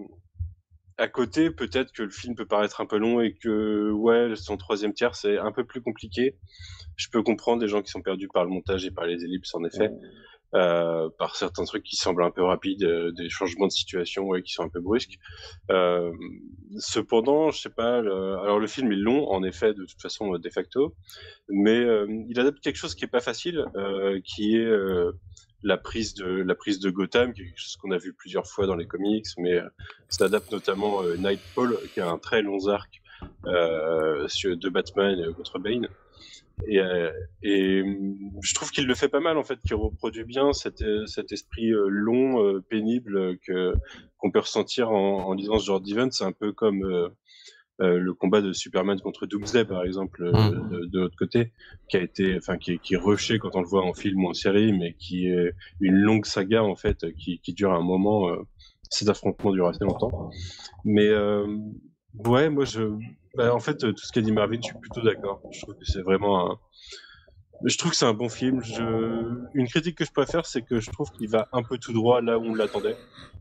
à côté, peut-être que le film peut paraître un peu long et que son troisième tiers c'est un peu plus compliqué. Je peux comprendre des gens qui sont perdus par le montage et par les ellipses, en effet. Par certains trucs qui semblent un peu rapides, des changements de situation qui sont un peu brusques. Cependant, je sais pas. Alors le film est long, en effet, de toute façon, de facto, mais il adapte quelque chose qui est pas facile, qui est la prise de Gotham, qui est quelque chose qu'on a vu plusieurs fois dans les comics, mais ça adapte notamment Nightfall, qui a un très long arc de Batman contre Bane. Et je trouve qu'il le fait pas mal, en fait, qu'il reproduit bien cet esprit long, pénible qu'on peut ressentir en lisant ce genre d'event. C'est un peu comme le combat de Superman contre Doomsday, par exemple, de l'autre côté, qui est rushé quand on le voit en film ou en série, mais qui est une longue saga, en fait, qui dure un moment. Ces affrontements durent assez longtemps. Mais ouais, moi, en fait, tout ce qu'a dit Marvin, je suis plutôt d'accord. Je trouve que c'est vraiment Je trouve que c'est un bon film. Une critique que je préfère, c'est que je trouve qu'il va un peu tout droit là où on l'attendait.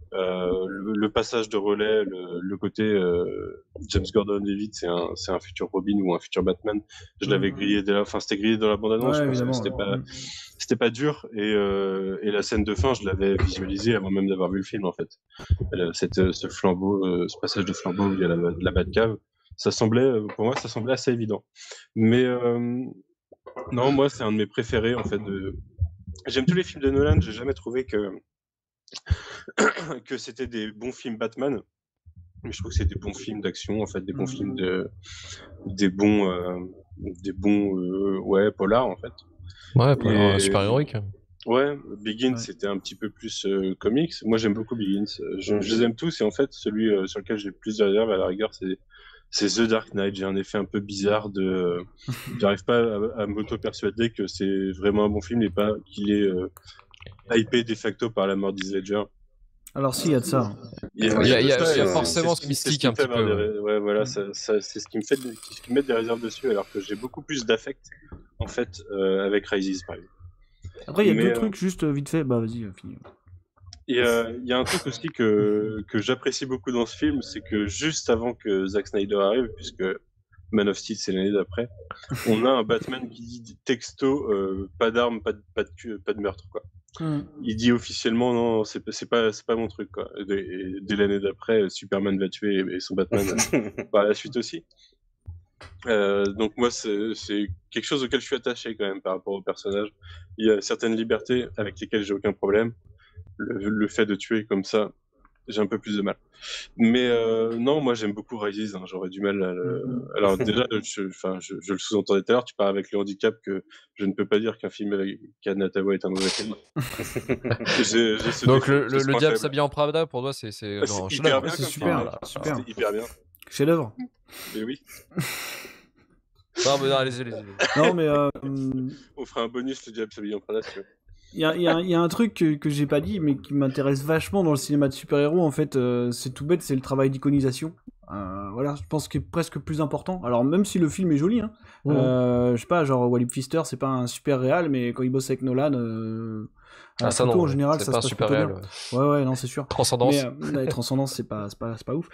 Le passage de relais, le côté James Gordon-Levitt, c'est un futur Robin ou un futur Batman. Je l'avais grillé c'était grillé dans la bande-annonce. Ouais, je pense que c'était pas dur. Et la scène de fin, je l'avais visualisée avant même d'avoir vu le film, en fait. Ce flambeau, ce passage de flambeau où il y a la Batcave, pour moi, ça semblait assez évident. Mais non, moi, c'est un de mes préférés, en fait. J'aime tous les films de Nolan. J'ai jamais trouvé que c'était des bons films Batman. Mais je trouve que c'est des bons films d'action, en fait, des bons films des bons polars, en fait. Ouais, polars super-héroïques. Ouais, Begins, c'était un petit peu plus comics. Moi, j'aime beaucoup Begins. Je les aime tous, et en fait, celui sur lequel j'ai le plus de réserve, à la rigueur, c'est The Dark Knight. J'ai un effet un peu bizarre j'arrive pas à m'auto-persuader que c'est vraiment un bon film et pas qu'il est hypé de facto par la mort d'Heath Ledger. Alors si, il y a de ça. Il y a forcément ce mystique un petit peu. Ouais, voilà, c'est ce qui me met des réserves dessus, alors que j'ai beaucoup plus d'affect, en fait, avec Rises, par exemple. Après, il y a deux trucs juste vite fait. Bah, vas-y, finis. Et il y a un truc aussi que j'apprécie beaucoup dans ce film, c'est que juste avant que Zack Snyder arrive, puisque Man of Steel c'est l'année d'après, on a un Batman qui dit texto pas d'armes, pas de meurtre quoi. Il dit officiellement non, c'est pas mon truc quoi. Et dès l'année d'après, Superman va tuer et son Batman par la suite aussi. Donc moi c'est quelque chose auquel je suis attaché quand même par rapport au personnage. Il y a certaines libertés avec lesquelles j'ai aucun problème. Le fait de tuer comme ça, j'ai un peu plus de mal. Mais non, moi j'aime beaucoup Rises, hein, j'aurais du mal à Alors déjà, je le sous-entendais tout à l'heure, tu parles avec le handicap que je ne peux pas dire qu'un film avec Anne Hathaway est un mauvais film. Donc le diable s'habille en Prada, pour toi, c'est genre hyper bien, c'est super, super. C'était hyper bien. Chef-d'œuvre. Mais oui. Non, mais allez-y. Non, mais on fera un bonus, le diable s'habille en Prada, si tu veux. Il y a un truc que j'ai pas dit, mais qui m'intéresse vachement dans le cinéma de super-héros, en fait, c'est tout bête, c'est le travail d'iconisation. Voilà, je pense qu'il est presque plus important. Alors, même si le film est joli, hein, je sais pas, genre Wally Pfister, c'est pas un super réal, mais quand il bosse avec Nolan, ça non, en général, ça se passe super plutôt réel. bien. Ouais, non, c'est sûr. Transcendance. Mais Transcendance, c'est pas ouf.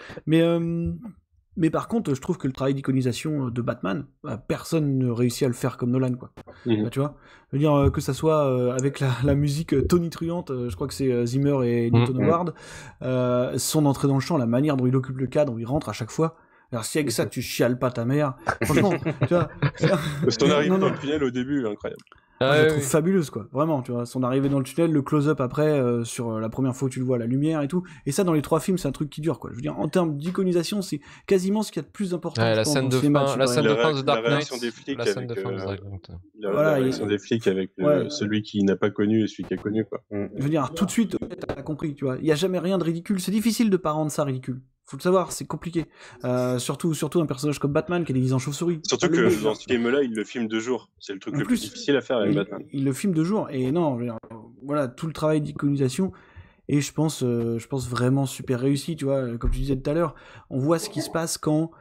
Mais par contre, je trouve que le travail d'iconisation de Batman, personne ne réussit à le faire comme Nolan, quoi. Bah, tu vois, je veux dire que ça soit avec la musique tonitruante, je crois que c'est Zimmer et Newton Howard, son entrée dans le champ, la manière dont il occupe le cadre, où il rentre à chaque fois. Alors si avec ça tu chiales pas ta mère, franchement, tu vois. Son arrivée dans le tunnel au début, incroyable. Je la trouve fabuleuse, quoi. Vraiment, tu vois, son arrivée dans le tunnel, le close-up après sur la première fois où tu le vois, la lumière et tout. Et ça, dans les 3 films, c'est un truc qui dure, quoi. Je veux dire, en termes d'iconisation, c'est quasiment ce qu'il y a de plus important. La scène de fin de Dark Knight. La réaction des flics avec celui qui n'a pas connu et celui qui a connu, quoi. Je veux dire, tout de suite, t'as compris, tu vois. Il y a jamais rien de ridicule. C'est difficile de pas rendre ça ridicule. Faut le savoir, c'est compliqué. Surtout un personnage comme Batman qui est déguisé en chauve-souris. Surtout que dans ce film-là, il le filme de jour. C'est le truc le plus difficile à faire avec Batman. Il le filme de jour. Et non, voilà, tout le travail d'iconisation. Et je pense vraiment super réussi, tu vois. Comme tu disais tout à l'heure, on voit ce qui se passe quand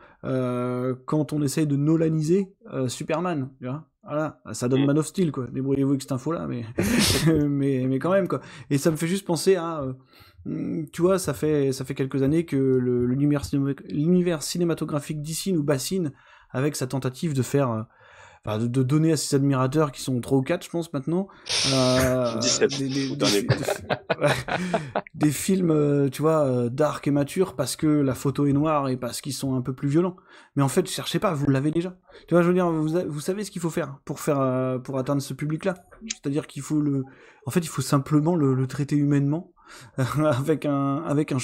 on essaye de nolaniser Superman, tu vois. Voilà, ça donne Man of Steel, quoi. Débrouillez-vous avec cette info-là, mais... mais quand même, quoi. Et ça me fait juste penser à... tu vois, ça fait quelques années que l'univers cinématographique d'ici nous bassine avec sa tentative de faire... de donner à ses admirateurs, qui sont 3 ou 4, je pense, maintenant, 17, des films, tu vois, dark et matures, parce que la photo est noire et parce qu'ils sont un peu plus violents. Mais en fait, cherchez pas, vous l'avez déjà. Tu vois, je veux dire, vous savez ce qu'il faut faire pour atteindre ce public-là. C'est-à-dire qu'il faut en fait, il faut simplement le traiter humainement, avec un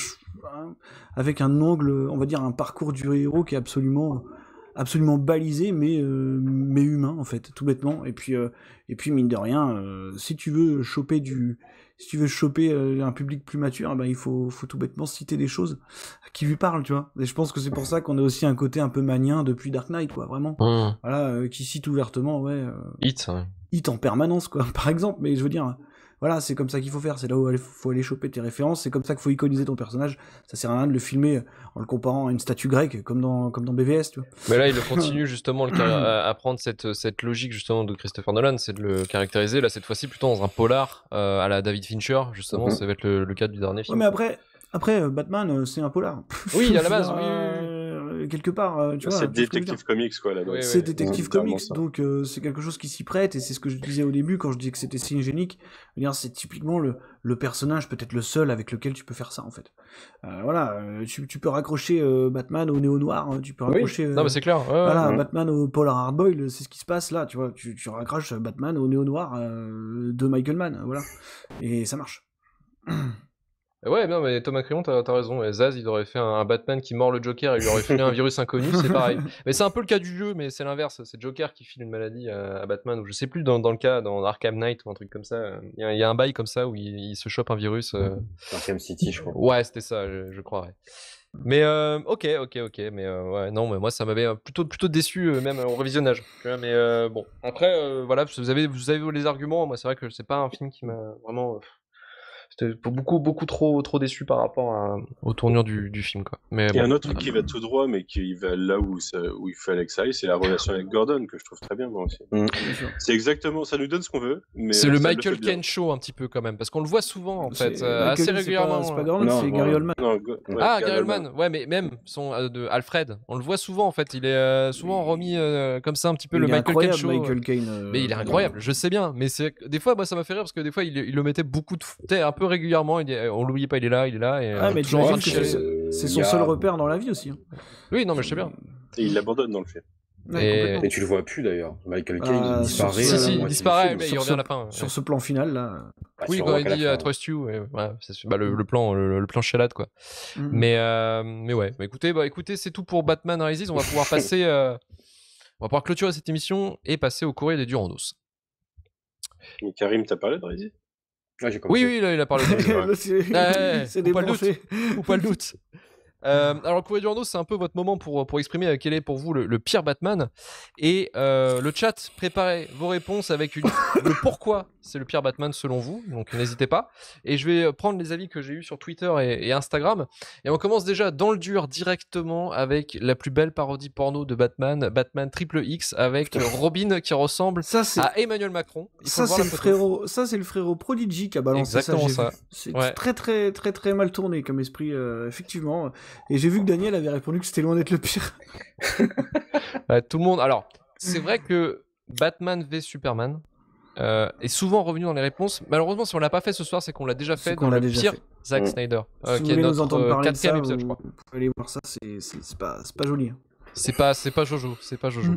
angle, on va dire, un parcours du héros qui est absolument balisé, mais humain, en fait, tout bêtement. Et puis mine de rien, si tu veux choper un public plus mature, ben il faut tout bêtement citer des choses qui lui parlent, tu vois. Et je pense que c'est pour ça qu'on a aussi un côté un peu manien depuis Dark Knight, quoi, vraiment. Voilà, qui cite ouvertement, Hit en permanence, quoi, par exemple. Mais je veux dire, voilà, c'est comme ça qu'il faut faire, c'est là où il faut aller choper tes références, c'est comme ça qu'il faut iconiser ton personnage. Ça sert à rien de le filmer en le comparant à une statue grecque, comme dans BVS, tu vois. Mais là, il continue justement à prendre cette logique justement de Christopher Nolan, c'est de le caractériser, là, cette fois-ci, plutôt dans un polar à la David Fincher, justement, ça va être le cas du dernier film. Ouais, mais après Batman, c'est un polar. Oui, à la base, oui. Quelque part, tu vois. C'est Detective Comics, quoi, là-bas. C'est Detective Comics, donc c'est quelque chose qui s'y prête, et c'est ce que je disais au début quand je disais que c'était cinégénique. C'est typiquement le personnage, peut-être le seul avec lequel tu peux faire ça, en fait. Voilà, tu peux raccrocher Batman au néo-noir, tu peux raccrocher... non, mais c'est clair. Batman au polar hardboil, c'est ce qui se passe là, tu vois. Tu raccroches Batman au néo-noir de Michael Mann, voilà. Et ça marche. Ouais, non, mais Thomas Crayon, t'as raison. Et Zaz, il aurait fait un Batman qui mord le Joker et lui aurait filé un virus inconnu, c'est pareil. Mais c'est un peu le cas du jeu, mais c'est l'inverse. C'est Joker qui file une maladie à Batman, ou je sais plus dans le cas, dans Arkham Knight ou un truc comme ça. Il y a un bail comme ça où il se chope un virus. Arkham City, je crois. Ouais, c'était ça, je crois. Ouais. Mais ok. Mais ouais, non, mais moi ça m'avait plutôt déçu, même au revisionnage. Tu vois, mais bon. Après, voilà, vous avez les arguments. Moi, c'est vrai que c'est pas un film qui m'a vraiment. J'étais beaucoup trop déçu par rapport aux tournures du film, quoi. Mais Il y a bon. un autre truc qui va tout droit, mais qui va là où il fallait que ça aille, c'est la relation avec Gordon, que je trouve très bien, moi aussi. C'est exactement, ça nous donne ce qu'on veut, mais C'est le ça Michael fait bien. Caine show un petit peu quand même, parce qu'on le voit souvent en fait, Michael assez Caine, régulièrement. C'est pas Gordon, Non, c'est non, Gary Oldman. Non, Ah, Gary Gary Oldman, ouais, mais même de Alfred, on le voit souvent en fait, il est souvent remis comme ça un petit peu le Il est Michael Caine incroyable, show. Michael Caine. Mais il est incroyable, je sais bien, mais c'est des fois moi ça m'a fait rire parce que des fois il le mettait beaucoup un peu régulièrement, on l'oubliait pas, il est là et Ah, mais toujours en train de t'imagines que chialer. c'est son seul repère dans la vie aussi. Hein. Oui, non mais je sais bien. Et il l'abandonne dans le film. Ouais, Et- complètement. Et tu le vois plus d'ailleurs. Michael Caine, il disparaît. sur- à la si, il moitié du disparaît, film. mais il Sur revient ce- à la fin. Sur ce plan final là. Bah, Oui, tu quand vois il qu'à la dit fin. Trust You, ouais, c'est le plan chelade quoi. Mhm. Mais ouais, écoutez, c'est tout pour Batman Rises. On va pouvoir passer, on va pouvoir clôturer cette émission et passer au courrier des Durandos. Mais Karim, t'as parlé de Rizzi? Ouais, j'ai commencé. Oui, là, il a parlé de Là, c'est faut pas le doute. débranché. ou pas le doute. Alors, le courrier du Durandos, c'est un peu votre moment pour exprimer quel est pour vous le pire Batman. Et le chat, préparez vos réponses avec le pourquoi c'est le pire Batman selon vous. Donc, n'hésitez pas. Et je vais prendre les avis que j'ai eus sur Twitter et Instagram. Et on commence déjà dans le dur directement avec la plus belle parodie porno de Batman, Batman Triple X, avec Robin qui ressemble Ça, c'est. à Emmanuel Macron. Il faut Ça voir c'est la le photo. frérot, ça c'est le frérot Prodigy qui a balancé Exactement ça. ça. Vu. C'est Ouais. très mal tourné comme esprit, effectivement. Et j'ai vu que Daniel avait répondu que c'était loin d'être le pire. Ouais, tout le monde. Alors, c'est vrai que Batman v Superman est souvent revenu dans les réponses. Malheureusement, si on l'a pas fait ce soir, c'est qu'on l'a déjà C'est fait qu'on dans l'a le déjà pire fait. Zack Snyder, Si vous qui est voulez nous notre entendre parler de ça, 4e épisode, je vous crois. pouvez aller voir ça. C'est pas joli. Hein. C'est pas Jojo, c'est pas Jojo.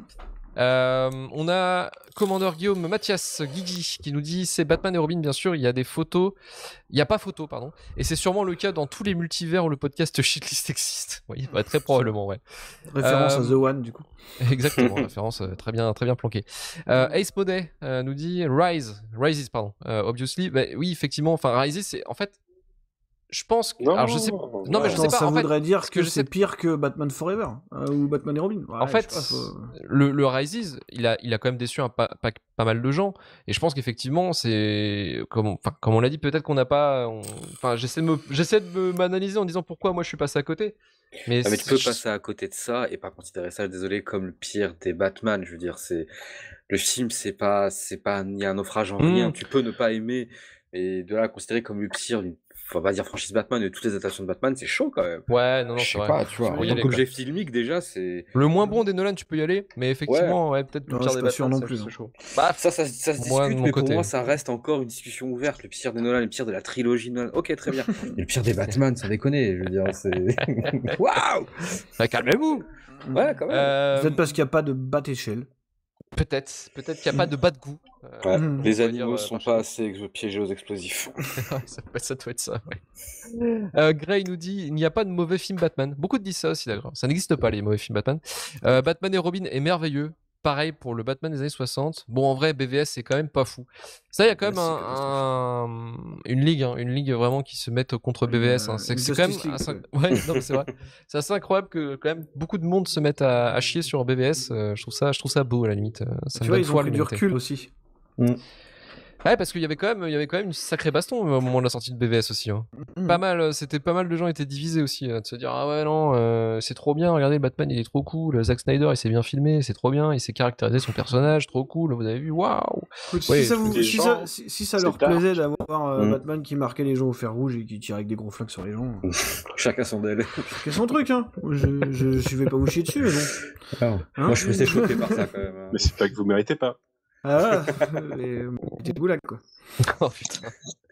On a Commandeur Guillaume Mathias Guigui qui nous dit c'est Batman et Robin, bien sûr, il y a des photos, il n'y a pas photo, pardon, et c'est sûrement le cas dans tous les multivers où le podcast Shitlist existe. Oui, bah, très probablement, ouais. Référence à The One du coup. Exactement, référence très bien planquée. Ace Modet nous dit Rises, pardon, obviously. Bah, oui, effectivement, enfin Rises, c'est en fait, je pense que, alors je sais, non mais je sais Attends, pas. ça En fait, voudrait dire ce que que je c'est sais- pire que Batman Forever ou Batman et Robin. Ouais, en fait, je sais pas, faut- le Rises, il a quand même déçu pas mal de gens, et je pense qu'effectivement, c'est comme on l'a dit, peut-être qu'on n'a pas, enfin, j'essaie de m'analyser en disant pourquoi moi je suis passé à côté. Mais, Ah, mais tu peux passer à côté de ça et pas considérer ça, désolé, comme le pire des Batman. Je veux dire, le film, c'est pas, il y a un naufrage en rien. Tu peux ne pas aimer, et de là à considérer comme le pire d'une, faut pas dire franchise Batman de toutes les adaptations de Batman, c'est chaud quand même. Ouais, non, Je c'est sais vrai. pas, tu vois. Faut y En tant aller, qu'objet quoi. filmique, déjà, c'est. Le moins bon des Nolan, tu peux y aller, mais effectivement, ouais, peut-être le Non, pire je des suis pas sûr Batman, non plus, c'est non. chaud. Bah, Ça se Moi, de discute, mon mais côté. pour moi, ça reste encore une discussion ouverte. Le pire de Nolan, le pire de la trilogie Nolan. Ok, très bien. Et le pire des Batman, sans déconner, je veux dire, c'est. Waouh. bah, calmez-vous. Ouais, quand même. Peut-être parce qu'il n'y a pas de bat-échelle. Peut-être qu'il n'y a pas de bas de goût. Ouais, Mhm. les on va animaux dire, sont pas assez piégés aux explosifs. ça doit être ça. Gray nous dit il n'y a pas de mauvais film Batman. Beaucoup disent ça aussi d'ailleurs. Ça n'existe pas les mauvais films Batman. Batman et Robin est merveilleux. Pareil pour le Batman des années 60. Bon, en vrai, BVS c'est quand même pas fou. Ça, il y a quand même une ligue vraiment qui se met contre BVS. Hein. C'est une quand même Justice League, assez... ouais, non, mais c'est vrai. C'est assez incroyable que quand même beaucoup de monde se mette à chier sur BVS. Je trouve ça beau à la limite. Ça Tu me vois, donne ils ont foi à pris du l'humanité. recul aussi. Ouais, parce qu'il y avait quand même une sacrée baston au moment de la sortie de BVS aussi. Hein. Mhm. Pas mal de gens étaient divisés aussi, de se dire ah ouais non, c'est trop bien, regardez Batman il est trop cool, Zack Snyder il s'est bien filmé, c'est trop bien, il s'est caractérisé son personnage, trop cool, vous avez vu, waouh. Écoute, Ouais, si ça leur c'est dark. plaisait d'avoir Batman qui marquait les gens au fer rouge et qui tirait avec des gros flingues sur les gens, Chacun son délai. c'est son truc, hein. Je vais pas vous chier dessus, mais bon. Ah, Hein Moi, je me suis choqué par ça quand même. hein. Mais c'est pas que vous méritez pas. Ah, t'es goulag, quoi. Oh putain.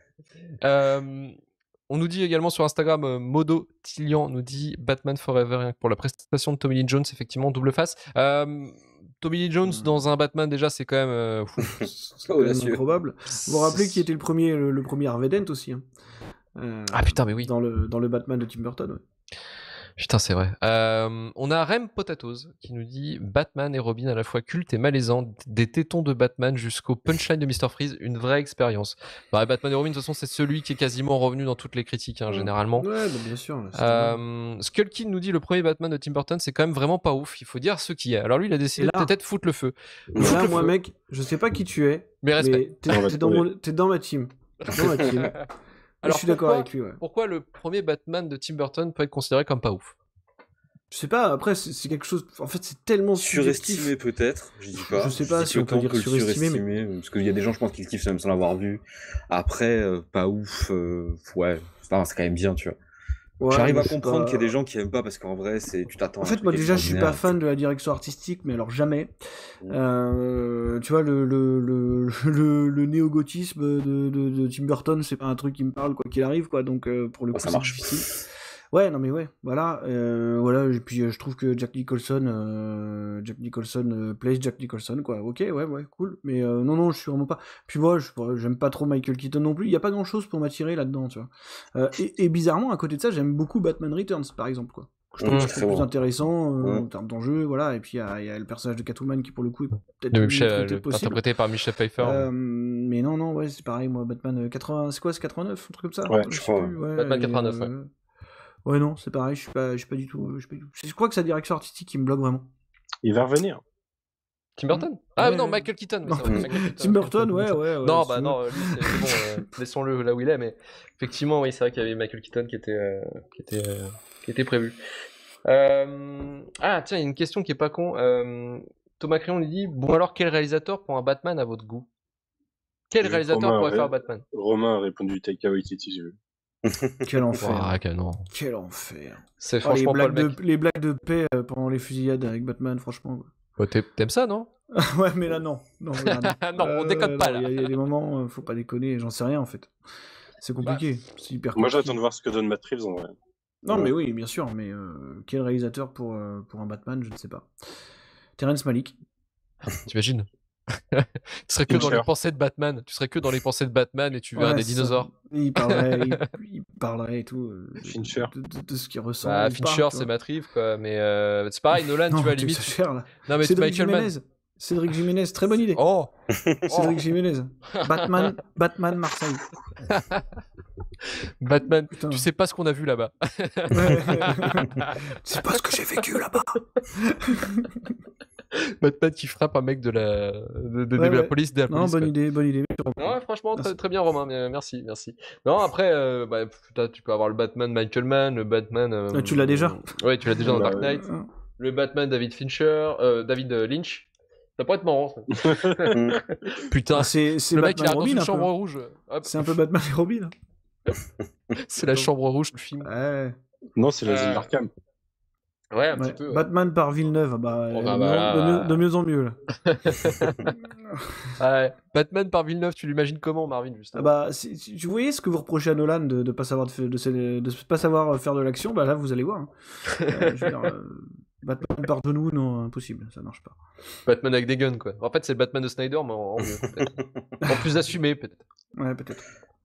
On nous dit également sur Instagram, Modo Tillian nous dit Batman Forever rien que pour la prestation de Tommy Lee Jones, effectivement double face. Tommy Lee Jones dans un Batman déjà c'est quand même fou. C'est quand même audacieux. improbable. Vous vous rappelez qui était le premier Harvey Dent aussi, hein. Ah putain mais oui. Dans le Batman de Tim Burton, ouais. Putain, c'est vrai. On a Rem Potatoes qui nous dit Batman et Robin à la fois culte et malaisant, des tétons de Batman jusqu'au punchline de Mr. Freeze, une vraie expérience. Bah, Batman et Robin, de toute façon, c'est celui qui est quasiment revenu dans toutes les critiques, hein, généralement. Ouais, bah, bien sûr. là, Skull Kid nous dit le premier Batman de Tim Burton, c'est quand même vraiment pas ouf. Il faut dire ce qui est. Alors lui, il a décidé Et là- de peut-être foutre le feu. Et là, moi, mec, je sais pas qui tu es, Mais respect. mais On va t'es trouver. t'es dans ma team. Dans ma team. je suis d'accord avec lui. Ouais. Pourquoi le premier Batman de Tim Burton peut être considéré comme pas ouf? Je sais pas, après c'est quelque chose. En fait, c'est tellement surestimé peut-être, je dis pas. Je sais pas si on peut dire surestimé, mais... parce qu'il y a des gens, je pense, qui le kiffent même sans l'avoir vu. Après, pas ouf, ouais, c'est quand même bien, tu vois. Ouais, j'arrive à comprendre qu'il y a des gens qui aiment pas parce qu'en vrai, tu t'attends. En fait, moi déjà, je suis pas fan de la direction artistique, mais alors jamais. Tu vois, le néo-gothisme de Tim Burton, c'est pas un truc qui me parle quoi qu'il arrive, quoi. Donc pour le coup, ça marche. Difficile. Ouais, non mais ouais, voilà. Et puis je trouve que Jack Nicholson plays Jack Nicholson, quoi. Ok, ouais, cool. Mais non, je suis vraiment pas. Puis moi, j'aime pas trop Michael Keaton non plus. Il y a pas grand chose pour m'attirer là-dedans, tu vois. Et bizarrement, à côté de ça, j'aime beaucoup Batman Returns, par exemple, quoi. Je trouve que c'est plus intéressant en termes d'enjeu, voilà. Et puis il y a le personnage de Catwoman qui, pour le coup, est peut-être possible. Interprété par Michelle Pfeiffer. Mais non, ouais, c'est pareil, moi, Batman 80, c'est quoi, c'est 89, un truc comme ça. Ouais, je crois. Batman 89, ouais. Ouais, non, c'est pareil, je suis pas du tout. Je crois que sa direction artistique qui me bloque vraiment. Il va revenir. Tim Burton? Ah non, Michael Keaton. Tim Burton, ouais. Non, bah non, lui, c'est bon, laissons-le là où il est, mais effectivement, oui, c'est vrai qu'il y avait Michael Keaton qui était prévu. Ah, tiens, il y a une question qui est pas con. Thomas Crayon lui dit, bon alors, quel réalisateur prend un Batman à votre goût? Quel réalisateur pourrait faire Batman? Romain a répondu Taika Waititi, j'ai vu. Quel enfer. Quel enfer. C'est franchement les blagues de paix pendant les fusillades avec Batman, franchement. T'aimes ça, non? Ouais, mais là, non. Non, on déconne pas, là. Il y a des moments, faut pas déconner, j'en sais rien, en fait. C'est compliqué, c'est hyper compliqué. Moi, j'attends de voir ce que donne Matt Reeves, en vrai. Non, mais oui, bien sûr, mais quel réalisateur pour un Batman, je ne sais pas. Terrence Malick. T'imagines? Tu serais que dans les pensées de Batman. Tu serais que dans les pensées de Batman et tu verrais des dinosaures. Il parlerait et tout. Fincher. De ce qu'il ressent. Bah, Fincher, c'est Matt Reeves, quoi. Mais c'est pareil, Nolan, tu vois, limite. Là. Non, mais Cédric Jiménez, très bonne idée. Oh Cédric Jiménez. Batman Marseille. Batman, putain. Tu sais pas ce qu'on a vu là-bas. C'est pas ce que j'ai vécu là-bas. Batman qui frappe un mec de la police. Non, bonne idée. Non, franchement, très bien, Romain. Merci. Non, après, tu peux avoir le Batman Michael Mann, le Batman. Tu l'as déjà. Ouais, tu l'as déjà dans Dark Knight. Le Batman David Lynch. Ça pourrait être marrant, ça. Putain, c'est le Batman mec il a Robin, une chambre rouge. C'est un peu Batman et Robin. C'est la chambre rouge, le film. Ouais. Non, c'est l'asile d'Arkham. Ouais, un petit peu. Ouais. Batman par Villeneuve, de mieux en mieux là. Batman par Villeneuve, tu l'imagines comment, Marvin, justement? Tu voyez ce que vous reprochez à Nolan de pas savoir pas savoir faire de l'action, bah là vous allez voir. Je veux dire, Batman par genou, non, impossible, ça marche pas. Batman avec des guns, quoi. En fait, c'est le Batman de Snyder, mais en mieux, peut-être. En plus assumé, peut-être. Ouais, peut-être.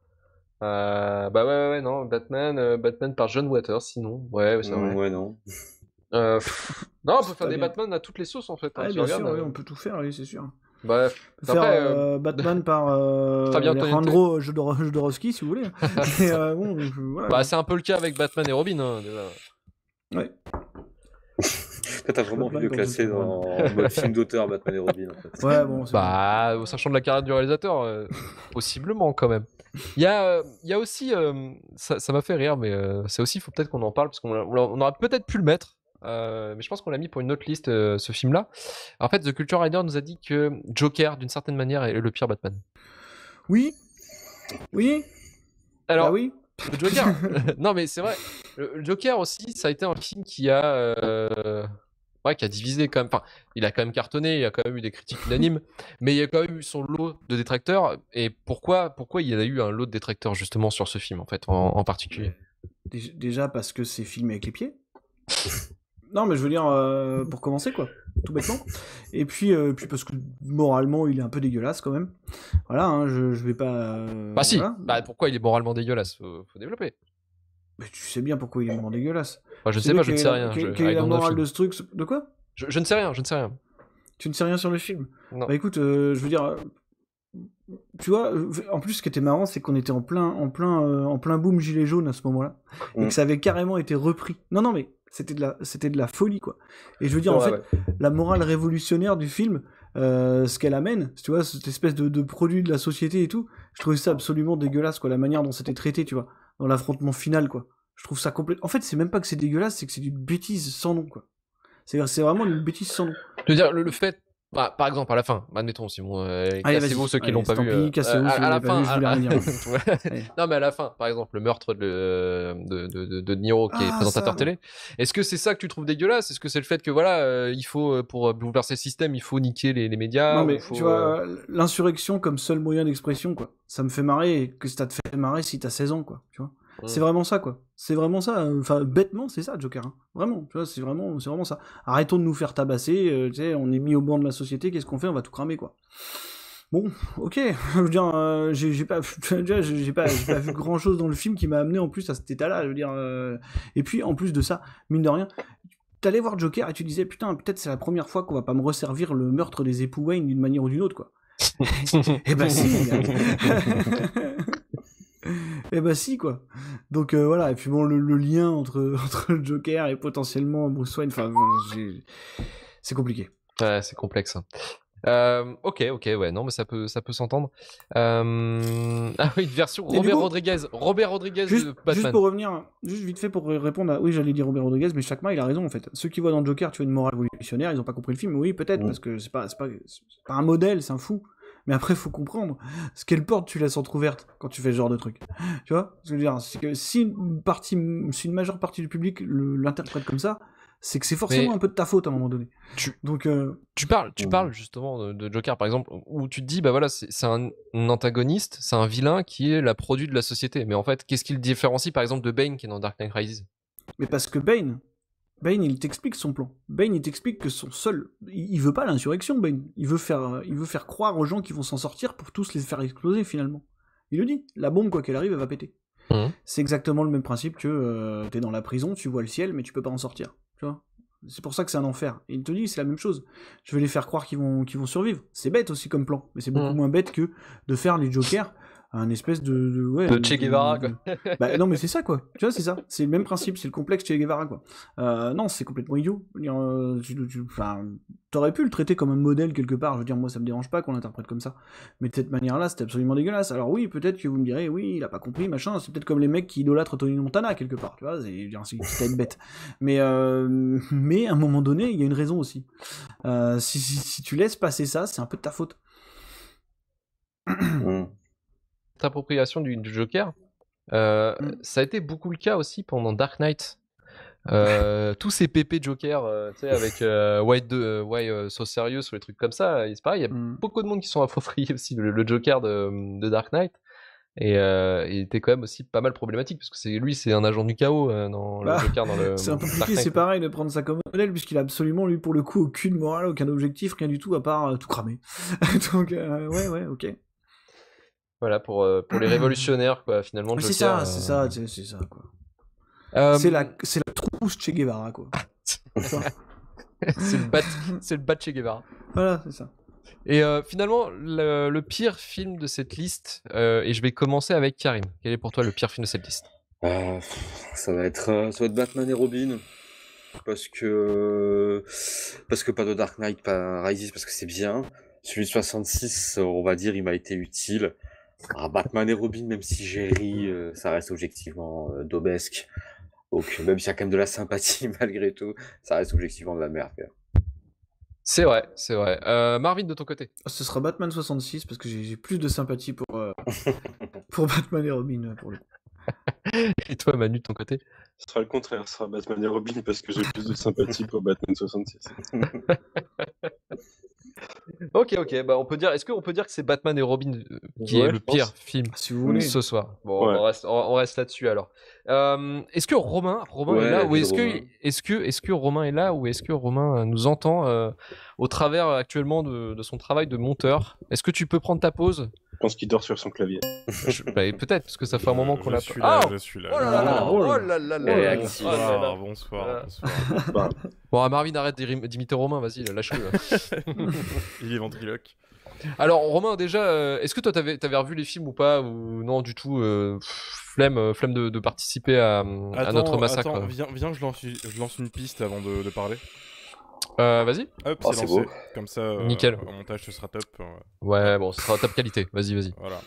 Ouais, non, Batman par John Waters, sinon. Ouais, c'est vrai. Ouais, non. Non, on peut faire des Batman à toutes les sauces, en fait. Ouais, bien sûr, on peut tout faire, oui, c'est sûr. Bref. On peut faire Batman par Alejandro Jodorowsky, si vous voulez. Mais, voilà. C'est un peu le cas avec Batman et Robin, hein, déjà. Ouais. T'as vraiment envie de le classer dans mode film d'auteur, Batman et Robin, en fait. Ouais, bon. Sachant de la carrière du réalisateur, possiblement, quand même. Il y a aussi, ça m'a fait rire, mais c'est aussi, il faut peut-être qu'on en parle, parce qu'on aurait peut-être pu le mettre, mais je pense qu'on l'a mis pour une autre liste, ce film-là. En fait, The Culture Rider nous a dit que Joker, d'une certaine manière, est le pire Batman. Oui. Alors, oui. Le Joker, non mais c'est vrai, le Joker aussi, ça a été un film qui a divisé quand même, enfin, il a quand même cartonné, il y a quand même eu des critiques unanimes, mais il y a quand même eu son lot de détracteurs, et pourquoi il y a eu un lot de détracteurs justement sur ce film, en fait, en particulier? Déjà parce que c'est filmé avec les pieds. Non, mais je veux dire, pour commencer, quoi, tout bêtement. Et puis parce que moralement, il est un peu dégueulasse quand même. Voilà, hein, je vais pas. Si. Voilà. Pourquoi il est moralement dégueulasse? Faut développer. Mais tu sais bien pourquoi il est moralement dégueulasse. Je sais pas, je ne sais rien. Quelle est la morale de ce truc? De quoi? Je ne sais rien. Tu ne sais rien sur le film? Non. Bah écoute, je veux dire. Tu vois, en plus, ce qui était marrant, c'est qu'on était en plein boom gilet jaune à ce moment-là, et que ça avait carrément été repris. Non, mais c'était de la folie, quoi. Et je veux dire, la morale révolutionnaire du film, ce qu'elle amène, tu vois, cette espèce de produit de la société et tout, je trouvais ça absolument dégueulasse, quoi, la manière dont c'était traité, tu vois, dans l'affrontement final, quoi. Je trouve ça complètement... En fait, c'est même pas que c'est dégueulasse, c'est que c'est une bêtise sans nom, quoi. C'est vraiment une bêtise sans nom. Je veux dire, le fait... Bah, par exemple, à la fin, admettons, Simon, cassez-vous ceux qui l'ont pas vu. À la fin, je voulais rien dire. Non, mais à la fin, par exemple, le meurtre de Niro, qui est présentateur télé. Est-ce que c'est ça que tu trouves dégueulasse? Est-ce que c'est le fait que, voilà, il faut, pour bouleverser le système, il faut niquer les médias? Non, mais tu vois, l'insurrection comme seul moyen d'expression, quoi. Ça me fait marrer, et que ça te fait marrer si t'as 16 ans, quoi. Tu vois. C'est vraiment ça, quoi. C'est vraiment ça. Enfin, bêtement, c'est ça, Joker. Hein. Vraiment, tu vois, c'est vraiment ça. Arrêtons de nous faire tabasser. Tu sais, on est mis au banc de la société. Qu'est-ce qu'on fait? On va tout cramer, quoi. Bon, ok. Je veux dire, j'ai pas vu grand-chose dans le film qui m'a amené en plus à cet état-là. Je veux dire. Et puis, en plus de ça, mine de rien, t'allais voir Joker et tu disais, putain, peut-être c'est la première fois qu'on va pas me resservir le meurtre des époux Wayne d'une manière ou d'une autre, quoi. Eh ben si. Eh bah si, quoi. Donc voilà, et puis bon, le lien entre le Joker et potentiellement Bruce Wayne, enfin, c'est compliqué. Ouais, c'est complexe. Ok, ouais, non, mais ça peut s'entendre. Ah oui, une version Robert Rodriguez de Batman. Juste pour revenir, juste vite fait pour répondre à... Oui, j'allais dire Robert Rodriguez, mais Chakma, il a raison, en fait. Ceux qui voient dans Joker, tu vois, une morale révolutionnaire, ils ont pas compris le film, oui, peut-être, parce que c'est pas un modèle, c'est un fou. Mais après, faut comprendre quelle porte tu laisses entrouverte quand tu fais ce genre de truc. Tu vois? Ce que je veux dire, c'est que si une majeure partie du public l'interprète comme ça, c'est que c'est forcément un peu de ta faute à un moment donné. Tu parles justement de Joker, par exemple, où tu te dis, bah voilà, c'est un antagoniste, c'est un vilain qui est la produit de la société. Mais en fait, qu'est-ce qui le différencie, par exemple, de Bane qui est dans Dark Knight Rises? Mais parce que Bane, il t'explique son plan. Bane, il t'explique que son seul... Il veut pas l'insurrection, Bane. Il veut faire croire aux gens qui vont s'en sortir pour tous les faire exploser, finalement. Il le dit. La bombe, quoi qu'elle arrive, elle va péter. C'est exactement le même principe que t'es dans la prison, tu vois le ciel, mais tu peux pas en sortir. Tu vois? C'est pour ça que c'est un enfer. Et il te dit, c'est la même chose. Je vais les faire croire qu'ils vont survivre. C'est bête aussi comme plan. Mais c'est beaucoup moins bête que de faire les Jokers un espèce de Che Guevara, quoi. Bah non, mais c'est ça, quoi. Tu vois, c'est ça. C'est le même principe, c'est le complexe Che Guevara, quoi. Non, c'est complètement idiot. T'aurais pu le traiter comme un modèle quelque part. Je veux dire, moi, ça me dérange pas qu'on l'interprète comme ça. Mais de cette manière-là, c'était absolument dégueulasse. Alors oui, peut-être que vous me direz, oui, il a pas compris, machin. C'est peut-être comme les mecs qui idolâtrent Tony Montana, quelque part. Tu vois, c'est une petite bête. Mais à un moment donné, il y a une raison aussi. Si tu laisses passer ça, c'est un peu de ta faute. Appropriation du Joker, ça a été beaucoup le cas aussi pendant Dark Knight. Tous ces PP Joker, tu sais, avec Why So Serious ou les trucs comme ça, c'est pareil, il y a beaucoup de monde qui sont appropriés aussi le Joker de Dark Knight. Et il était quand même aussi pas mal problématique parce que c'est un agent du chaos dans le Joker dans le. C'est un peu compliqué, c'est pareil de prendre ça comme modèle puisqu'il a absolument lui pour le coup aucune morale, aucun objectif, rien du tout à part tout cramer. Donc ouais, ok. Voilà pour les révolutionnaires quoi finalement. C'est ça quoi. C'est la trousse Che Guevara quoi. c'est le bat Che Guevara. Voilà, c'est ça. Et finalement, le pire film de cette liste, et je vais commencer avec Karim. Quel est pour toi le pire film de cette liste? Ça va être Batman et Robin. Parce que pas de Dark Knight, pas Rises, parce que c'est bien. Celui de 66, on va dire, il m'a été utile. Batman et Robin, même si j'ai ri, ça reste objectivement daubesque. Donc même s'il y a quand même de la sympathie malgré tout, ça reste objectivement de la merde. C'est vrai. Marvin, de ton côté? Ce sera Batman 66 parce que j'ai plus de sympathie pour Batman et Robin pour le coup. Et toi, Manu, de ton côté? Ce sera le contraire, ce sera Batman et Robin parce que j'ai plus de sympathie pour Batman 66. Ok, bah on peut dire. Est-ce qu'on peut dire que c'est Batman et Robin qui est le pire film si vous voulez ce soir? Bon, on reste là-dessus alors. Est-ce que Romain est là ou est-ce que Romain est là ou est-ce que Romain nous entend au travers actuellement de son travail de monteur? Est-ce que tu peux prendre ta pause? Je pense qu'il dort sur son clavier. Peut-être parce que ça fait un moment qu'on l'a. Je suis là. Oh là là. Bonsoir. Bon, Marvin, arrête d'imiter Romain, vas-y, lâche-le. Il est ventriloque. Alors, Romain, déjà, est-ce que toi, t'avais revu les films ou pas? Ou non, du tout, flemme de participer à notre massacre. Attends, viens, je lance une piste avant de parler. Vas-y. Hop, Oh, c'est c'est lancé. beau. Comme ça, Nickel. au montage, ce sera top. Ouais, bon, ce sera top qualité. Vas-y. Voilà.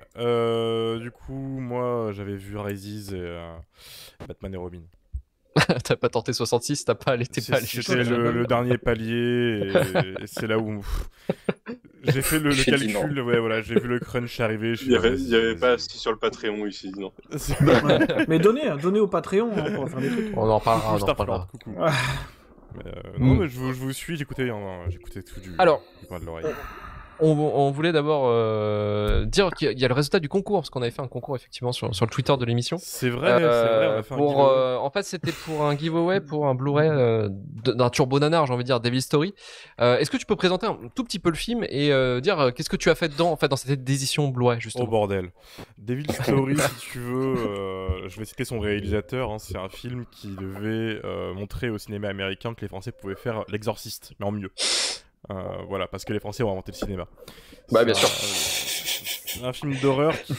Du coup, moi, j'avais vu Rises et Batman et Robin. T'as pas tenté 66, t'es pas allé C'était chercher le dernier palier et c'est là où j'ai fait le J'ai dit calcul. Ouais, voilà, j'ai vu le crunch arriver. Il y avait pas assis sur le Patreon ici, non. Ouais. Mais donnez au Patreon hein, pour faire des trucs. On en reparlera, Coucou. Ah. Non, mais je vous suis, j'écoutais tout du Alors, coin de l'oreille. On voulait d'abord dire qu'il y a le résultat du concours, parce qu'on avait fait un concours effectivement sur le Twitter de l'émission. C'est vrai, on a fait un pour, giveaway. en fait, c'était pour un giveaway pour un Blu-ray d'un Turbo Nanar, j'ai envie de dire, Devil Story. Est-ce que tu peux présenter un tout petit peu le film et dire qu'est-ce que tu as fait dedans, en fait, dans cette édition Blu-ray, justement. Oh bordel. Devil Story, si tu veux, je vais citer son réalisateur, hein, c'est un film qui devait montrer au cinéma américain que les Français pouvaient faire L'Exorciste, mais en mieux. Voilà, parce que les Français ont inventé le cinéma. Bah, bien sûr. Un film d'horreur qui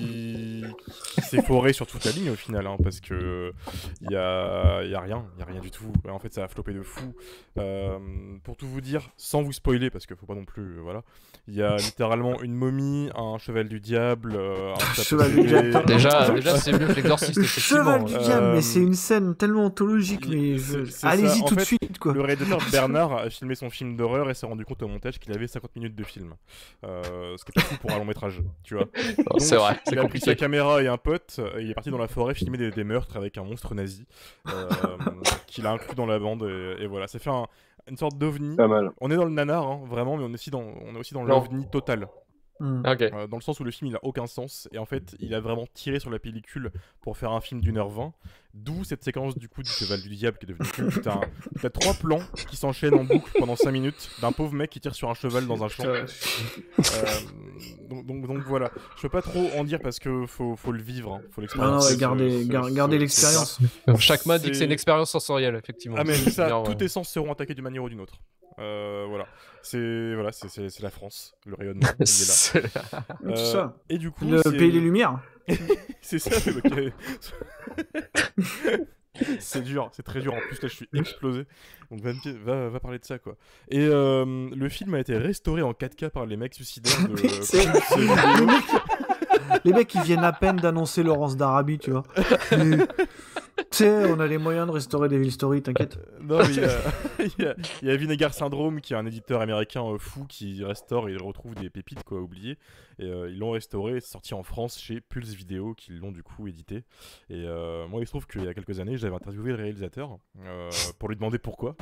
s'est foré sur toute la ligne au final, hein, parce que y a rien du tout. En fait, ça a floppé de fou. Pour tout vous dire, sans vous spoiler, parce qu'il faut pas non plus, voilà. Il y a littéralement une momie, un cheval du diable, un Cheval du diable. Déjà, c'est mieux que l'Exorciste, effectivement. Cheval du diable, mais c'est une scène tellement anthologique, mais allez-y tout de suite, quoi. Le réalisateur Bernard a filmé son film d'horreur et s'est rendu compte au montage qu'il avait 50 minutes de film. Ce qui est pas fou pour un long métrage, tu vois. Donc, c'est vrai, c'est il a pris compliqué. sa caméra et un pote, et il est parti dans la forêt filmer des meurtres avec un monstre nazi qu'il a inclus dans la bande, et voilà. Ça fait une sorte d'ovni. Pas mal. On est dans le nanar, hein, vraiment, mais on est aussi dans l'ovni total. Ok. Dans le sens où le film il a aucun sens et en fait il a vraiment tiré sur la pellicule pour faire un film d'1h20, d'où cette séquence du coup du cheval du diable qui est devenu culte. T'as 3 plans qui s'enchaînent en boucle pendant 5 minutes d'un pauvre mec qui tire sur un cheval dans un champ. Donc voilà, je peux pas trop en dire parce que faut le vivre, hein. Faut l'expérience. Non, gardez l'expérience. Chaque mot dit que c'est une expérience sensorielle, effectivement. Ah mais c'est ça, Bien, tous tes sens seront attaqués d'une manière ou d'une autre. Voilà, c'est la France, le rayonnement, il est là. Tout ça. Et du coup, Le pays des Lumières. c'est ça, ok. C'est dur, c'est très dur. En plus, là, je suis explosé. Donc, va parler de ça, quoi. Et le film a été restauré en 4K par les mecs suicidaires de. Les mecs, ils viennent à peine d'annoncer Laurence d'Arabie, tu vois. Tu sais, on a les moyens de restaurer Devil Story, t'inquiète. Non, mais il y a Vinegar Syndrome, qui est un éditeur américain fou qui restaure et retrouve des pépites, quoi, oubliées. Et ils l'ont restauré, c'est sorti en France chez Pulse Vidéo, qui l'ont du coup édité. Et moi, il se trouve qu'il y a quelques années, j'avais interviewé le réalisateur pour lui demander pourquoi.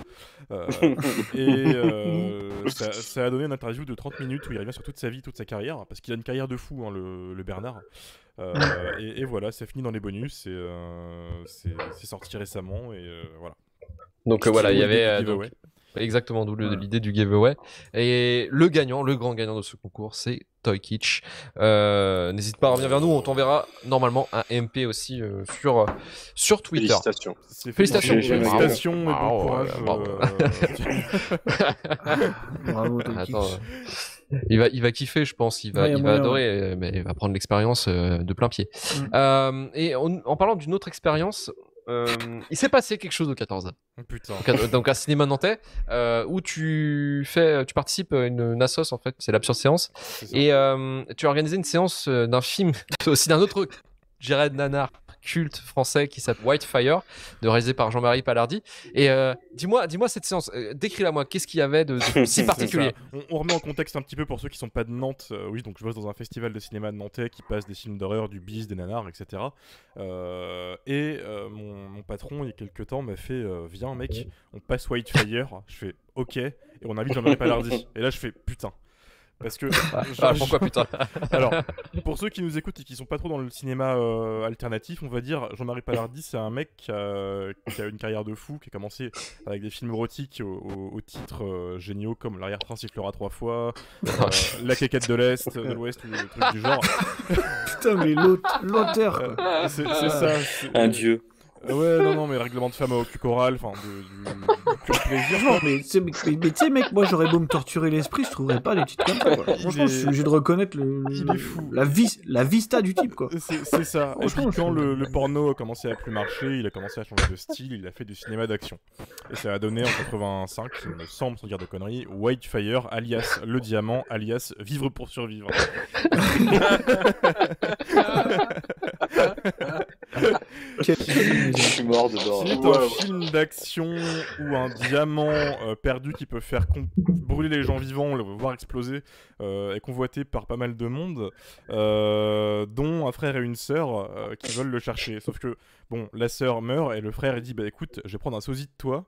Ça a donné une interview de 30 minutes où il revient sur toute sa vie, toute sa carrière, parce qu'il a une carrière de fou, hein, le Bernard. Et voilà, ça finit dans les bonus, et c'est sorti récemment, et voilà. Donc voilà, il y avait exactement d'où l'idée du giveaway. Et le grand gagnant de ce concours, c'est Toy Kitsch. N'hésite pas à revenir vers nous, on t'enverra normalement un MP aussi sur Twitter. Félicitations. Félicitations et bon courage. Bravo, Toy Attends, Kitsch. il va kiffer, je pense. Il va adorer, mais il va prendre l'expérience de plein pied. Et en parlant d'une autre expérience, il s'est passé quelque chose au 14 Putain. Donc un cinéma nantais où tu participes à une assos, en fait, c'est l'Absurde Séance, et tu as organisé une séance d'un film aussi d'un autre Jared Nanar culte français qui s'appelle Whitefire, réalisé par Jean-Marie Palardi. Et dis-moi cette séance, décris-la moi, qu'est-ce qu'il y avait de si particulier? On remet en contexte un petit peu pour ceux qui sont pas de Nantes. Oui, donc je bosse dans un festival de cinéma de nantais qui passe des films d'horreur, du bis, des nanars, etc. Mon patron, il y a quelques temps, m'a fait viens mec, on passe Whitefire. Je fais ok, et on invite Jean-Marie Palardi. Et là je fais putain. Parce que pourquoi putain? Alors, pour ceux qui nous écoutent et qui sont pas trop dans le cinéma alternatif, on va dire Jean-Marie Palardi, c'est un mec qui a une carrière de fou, qui a commencé avec des films érotiques aux titres géniaux comme L'arrière-train sifflera 3 fois, La quéquette de l'Est, de l'Ouest, ou des trucs du genre. Putain, mais l'auteur, c'est ça. Un dieu. Ouais, non, mais règlement de femme au cul choral, enfin, du que le plaisir. Non, mais tu sais, mec, moi j'aurais beau me torturer l'esprit, je trouverais pas les titres comme ça. Quoi. Franchement, je suis obligé de reconnaître Il est fou. la vista du type, quoi. C'est ça. Et puis quand le porno a commencé à plus marcher, il a commencé à changer de style, il a fait du cinéma d'action. Et ça a donné en 85, il me semble, sans dire de conneries, Whitefire, alias Le Diamant, alias Vivre pour survivre. Je suis mort dedans. C'est un film d'action où un diamant perdu qui peut faire brûler les gens vivants, le voir exploser, est convoité par pas mal de monde, dont un frère et une sœur qui veulent le chercher. Sauf que, bon, la sœur meurt et le frère il dit bah écoute, je vais prendre un sosie de toi.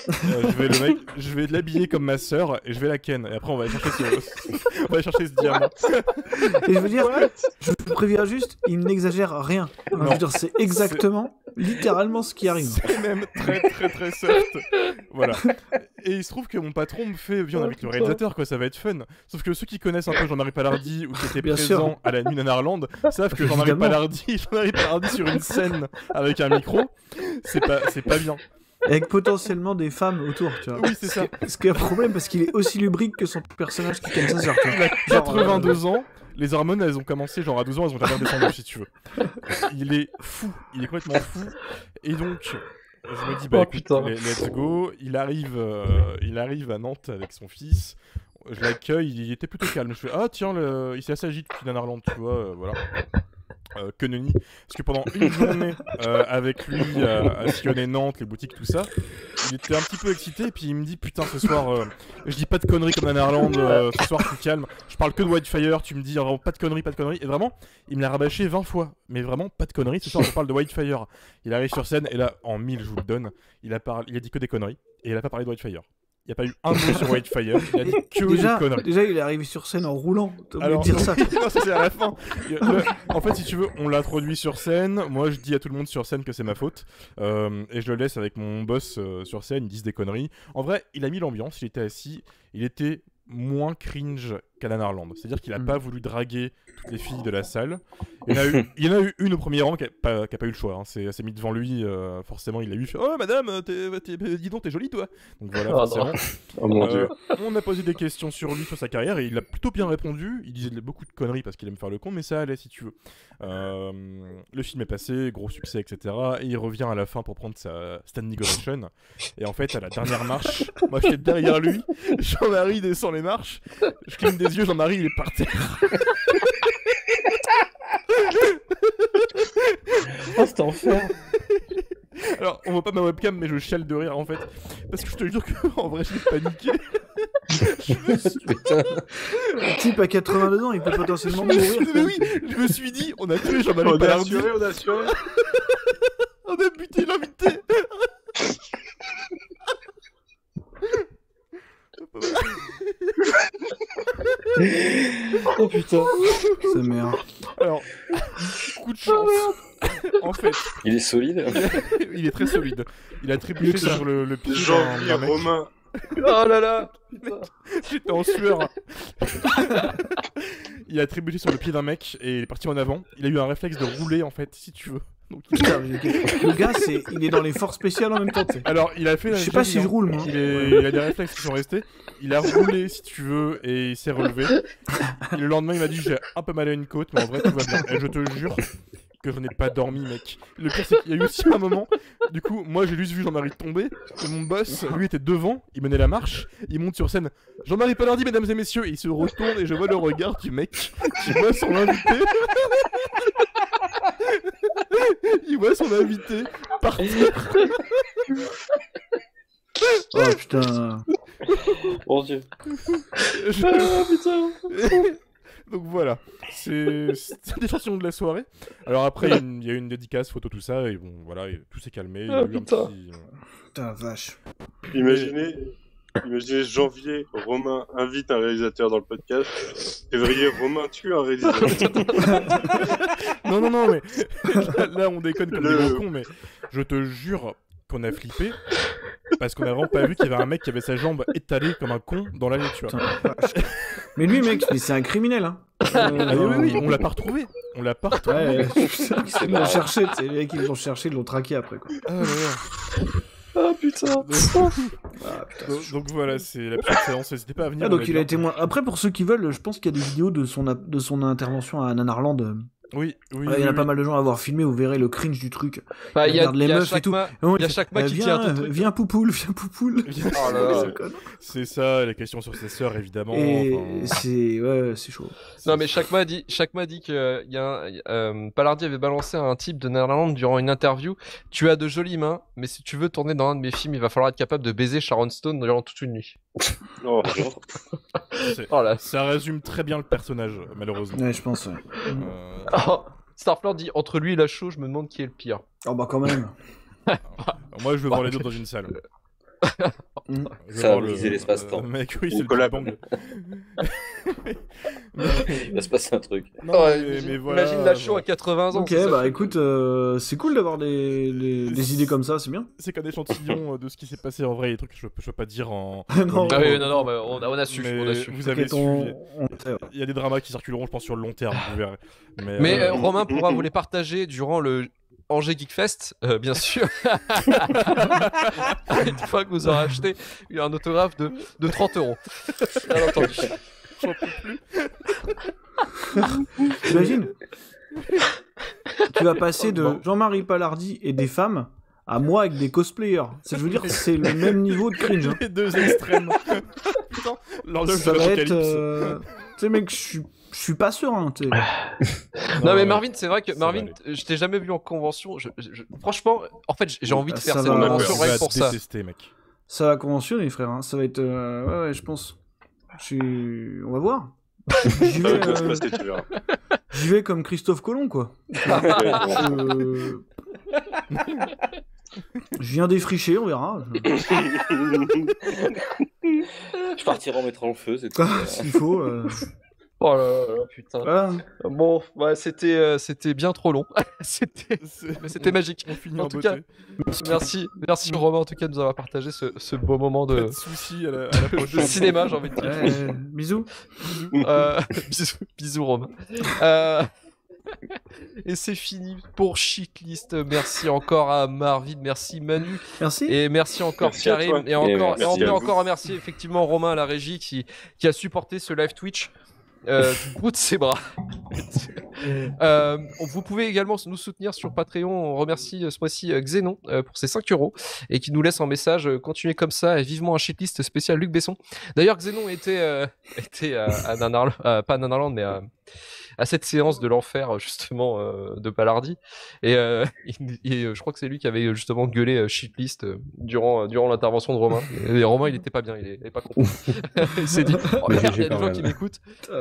Je vais l'habiller comme ma sœur et je vais la ken. Et après on va aller chercher ce diamant. Et je veux dire, je vous préviens juste, il n'exagère rien. Je veux dire, c'est exactement, littéralement ce qui arrive. C'est même très soft. Voilà. Et il se trouve que mon patron me fait viens avec le réalisateur, quoi, ça va être fun. Sauf que ceux qui connaissent un peu Jean-Marie Palardy ou qui étaient présents à la nuit Nanarland savent que Jean-Marie Palardy sur une scène avec un micro, c'est pas bien. Avec potentiellement des femmes autour, tu vois. Oui, c'est ça. Ce qui est un problème parce qu'il est aussi lubrique que son personnage qui aime sa sœur. Il a 82 ans, les hormones elles ont commencé genre à 12 ans, elles ont jamais redescendu si tu veux. Il est fou, il est complètement fou. Et donc, je me dis bah écoute, let's go. Il arrive à Nantes avec son fils. Je l'accueille, il était plutôt calme. Je fais ah tiens, il s'est assagi depuis Nanarland, tu vois, voilà. Que nenni, parce que pendant une journée avec lui à sillonner Nantes, les boutiques, tout ça, il était un petit peu excité et puis il me dit putain ce soir je dis pas de conneries comme Nanarland, ce soir tu calmes, je parle que de Whitefire, tu me dis vraiment pas de conneries, et vraiment il me l'a rabâché 20 fois, mais vraiment pas de conneries, ce soir je parle de Whitefire. Il arrive sur scène et là en 1000 je vous le donne, il a dit que des conneries et il a pas parlé de Whitefire. Il n'y a pas eu un mot sur Whitefire, il a dit que des conneries. Déjà, il est arrivé sur scène en roulant. Alors, dire ça. Non, ça c'est à la fin. En fait, si tu veux, on l'introduit sur scène. Moi, je dis à tout le monde sur scène que c'est ma faute. Et je le laisse avec mon boss sur scène, ils disent des conneries. En vrai, il a mis l'ambiance, il était assis. Il était moins cringe qu'à Nanarland. C'est-à-dire qu'il a pas voulu draguer toutes les filles de la salle. Il y en a eu une au premier rang qui a pas eu le choix. Hein. Elle s'est mise devant lui, forcément il l'a vu, fait oh madame, dis donc t'es jolie toi. Donc voilà, forcément. Oh mon Dieu. On a posé des questions sur lui, sur sa carrière, et il a plutôt bien répondu. Il disait beaucoup de conneries parce qu'il aime faire le con, mais ça allait si tu veux. Le film est passé, gros succès, etc. Et il revient à la fin pour prendre sa standing ovation. Et en fait, à la dernière marche, moi j'étais derrière lui, Jean-Marie descend les marches, je cligne des yeux, Jean-Marie il est par terre. Oh, c'était enfer. Alors, on voit pas ma webcam, mais je chiale de rire en fait. Parce que je te jure qu'en vrai, j'ai paniqué. Le type à 82 ans, il peut potentiellement mourir. Mais oui, je me suis dit, on a tué Jean-Marie Palardy. On a assuré. On a buté l'invité. Oh putain. C'est merde. Alors, coup de chance. En fait, il est solide. Il est très solide. Il a trébuché sur le pied d'un mec. Romain. Oh là là. J'étais en sueur. Il a trébuché sur le pied d'un mec et il est parti en avant. Il a eu un réflexe de rouler en fait, si tu veux. Donc, le gars, il est dans les forces spéciales en même temps. T'sais. Alors, il a fait. Je sais pas si je roule, moi. Il a des réflexes qui sont restés. Il a roulé, si tu veux, et il s'est relevé. Et le lendemain, il m'a dit j'ai un peu mal à une côte, mais en vrai, tout va bien. Et je te jure que je n'ai pas dormi, mec. Le pire, c'est qu'il y a eu aussi un moment. Du coup, moi, j'ai juste vu Jean-Marie tomber. Et mon boss, lui, était devant. Il menait la marche. Il monte sur scène. Jean-Marie Palardy, mesdames et messieurs. Et il se retourne et je vois le regard du mec qui voit son invité. Il voit son invité partir. Oh putain. Mon Dieu. Ah putain. Donc voilà, c'est des chansons de la soirée. Alors après, il y a eu une dédicace, photo, tout ça, et bon, voilà, et tout s'est calmé. Ah putain. Putain, vache. Imaginez janvier, Romain invite un réalisateur dans le podcast. Février, Romain tue un réalisateur. Non, mais là on déconne comme des gros cons, mais je te jure qu'on a flippé. Parce qu'on a vraiment pas vu qu'il y avait un mec qui avait sa jambe étalée comme un con dans l'allée, tu vois. Mais lui, mec, c'est un criminel, hein. Oui, on l'a pas retrouvé. Ouais, ils l'ont cherché, c'est les mecs qui l'ont cherché, ils l'ont traqué après, quoi. Ah, ouais. Ah putain. putain. Donc voilà, c'est la petite séance, n'hésitez pas à venir. Ah, donc il a été moins. Après, pour ceux qui veulent, je pense qu'il y a des vidéos de son intervention à Nanarland. Oui. Il y en a pas mal de gens à avoir filmé, vous verrez le cringe du truc. Bah, il regarde les meufs et tout. Il y a chaque qui tient un truc. Viens poupoule. Oh là là. C'est ça, les questions sur ses sœurs, évidemment. Et c'est chaud. Non, mais chaque m'a dit que Palardy avait balancé un type de Netherlands durant une interview. Tu as de jolies mains, mais si tu veux tourner dans un de mes films, il va falloir être capable de baiser Sharon Stone durant toute une nuit. Ça résume très bien le personnage, malheureusement. Ouais, je pense. Ouais. Starfleur dit entre lui et la show, je me demande qui est le pire. Oh bah quand même. Moi, je veux voir les deux dans une salle. Ça va viser l'espace-temps. Mec, oui, c'est le collab. Il va se passer un truc. Non, mais voilà, imagine la show à 80 ans. Ok, bah écoute, c'est cool d'avoir des idées comme ça, c'est bien. C'est qu'un échantillon de ce qui s'est passé en vrai, les trucs que je peux pas dire en. Non, mais on a su. Vous avez su. Il y a des dramas qui circuleront, je pense, sur le long terme, vous verrez. Mais Romain pourra vous les partager durant le Angers Geekfest, bien sûr. Une fois que vous aurez acheté un autographe de 30 €. Bien entendu. J'en peux plus. T'imagines ? Tu vas passer de Jean-Marie Palardy et des femmes à moi avec des cosplayers. Je veux dire, c'est le même niveau de cringe. Les deux extrêmes. Putain, l'horloge de l'apocalypse. l'apocalypse. Tu sais, mec, je suis pas serein. Non, mais Marvin, c'est vrai que Marvin, je t'ai jamais vu en convention. Franchement, en fait, j'ai envie de faire cette convention rien que pour ça. Mec. Ça va conventionner, frère. Hein. Ça va être. Ouais, je pense. On va voir. J'y vais comme Christophe Colomb, quoi. Je viens défricher, on verra. Je partirai en mettant le feu, c'est tout. S'il faut. Oh là là, putain. Voilà. Bon, ouais, c'était bien trop long. Mais c'était magique. On finit en tout cas, merci Romain en tout cas de nous avoir partagé ce beau moment de soucis à la prochaine cinéma, j'ai envie de dire. Bisous. Bisous Romain. Et c'est fini pour Shitlist. Merci encore à Marvin, merci Manu. Merci. Et merci encore Karim. Et encore remercier effectivement Romain à la régie qui a supporté ce live Twitch. Du bout de ses bras. Vous pouvez également nous soutenir sur Patreon. On remercie ce mois-ci Xenon pour ses 5 € et qui nous laisse un message. Continuez comme ça et vivement un shitlist spécial Luc Besson. D'ailleurs, Xenon était à Nanarland, pas à Nanarland, mais à cette séance de l'enfer justement de Palardy et je crois que c'est lui qui avait justement gueulé shitlist durant l'intervention de Romain. Et Romain il était pas bien, il est pas content. Il s'est dit oh, merde, il y a des gens qui m'écoutent.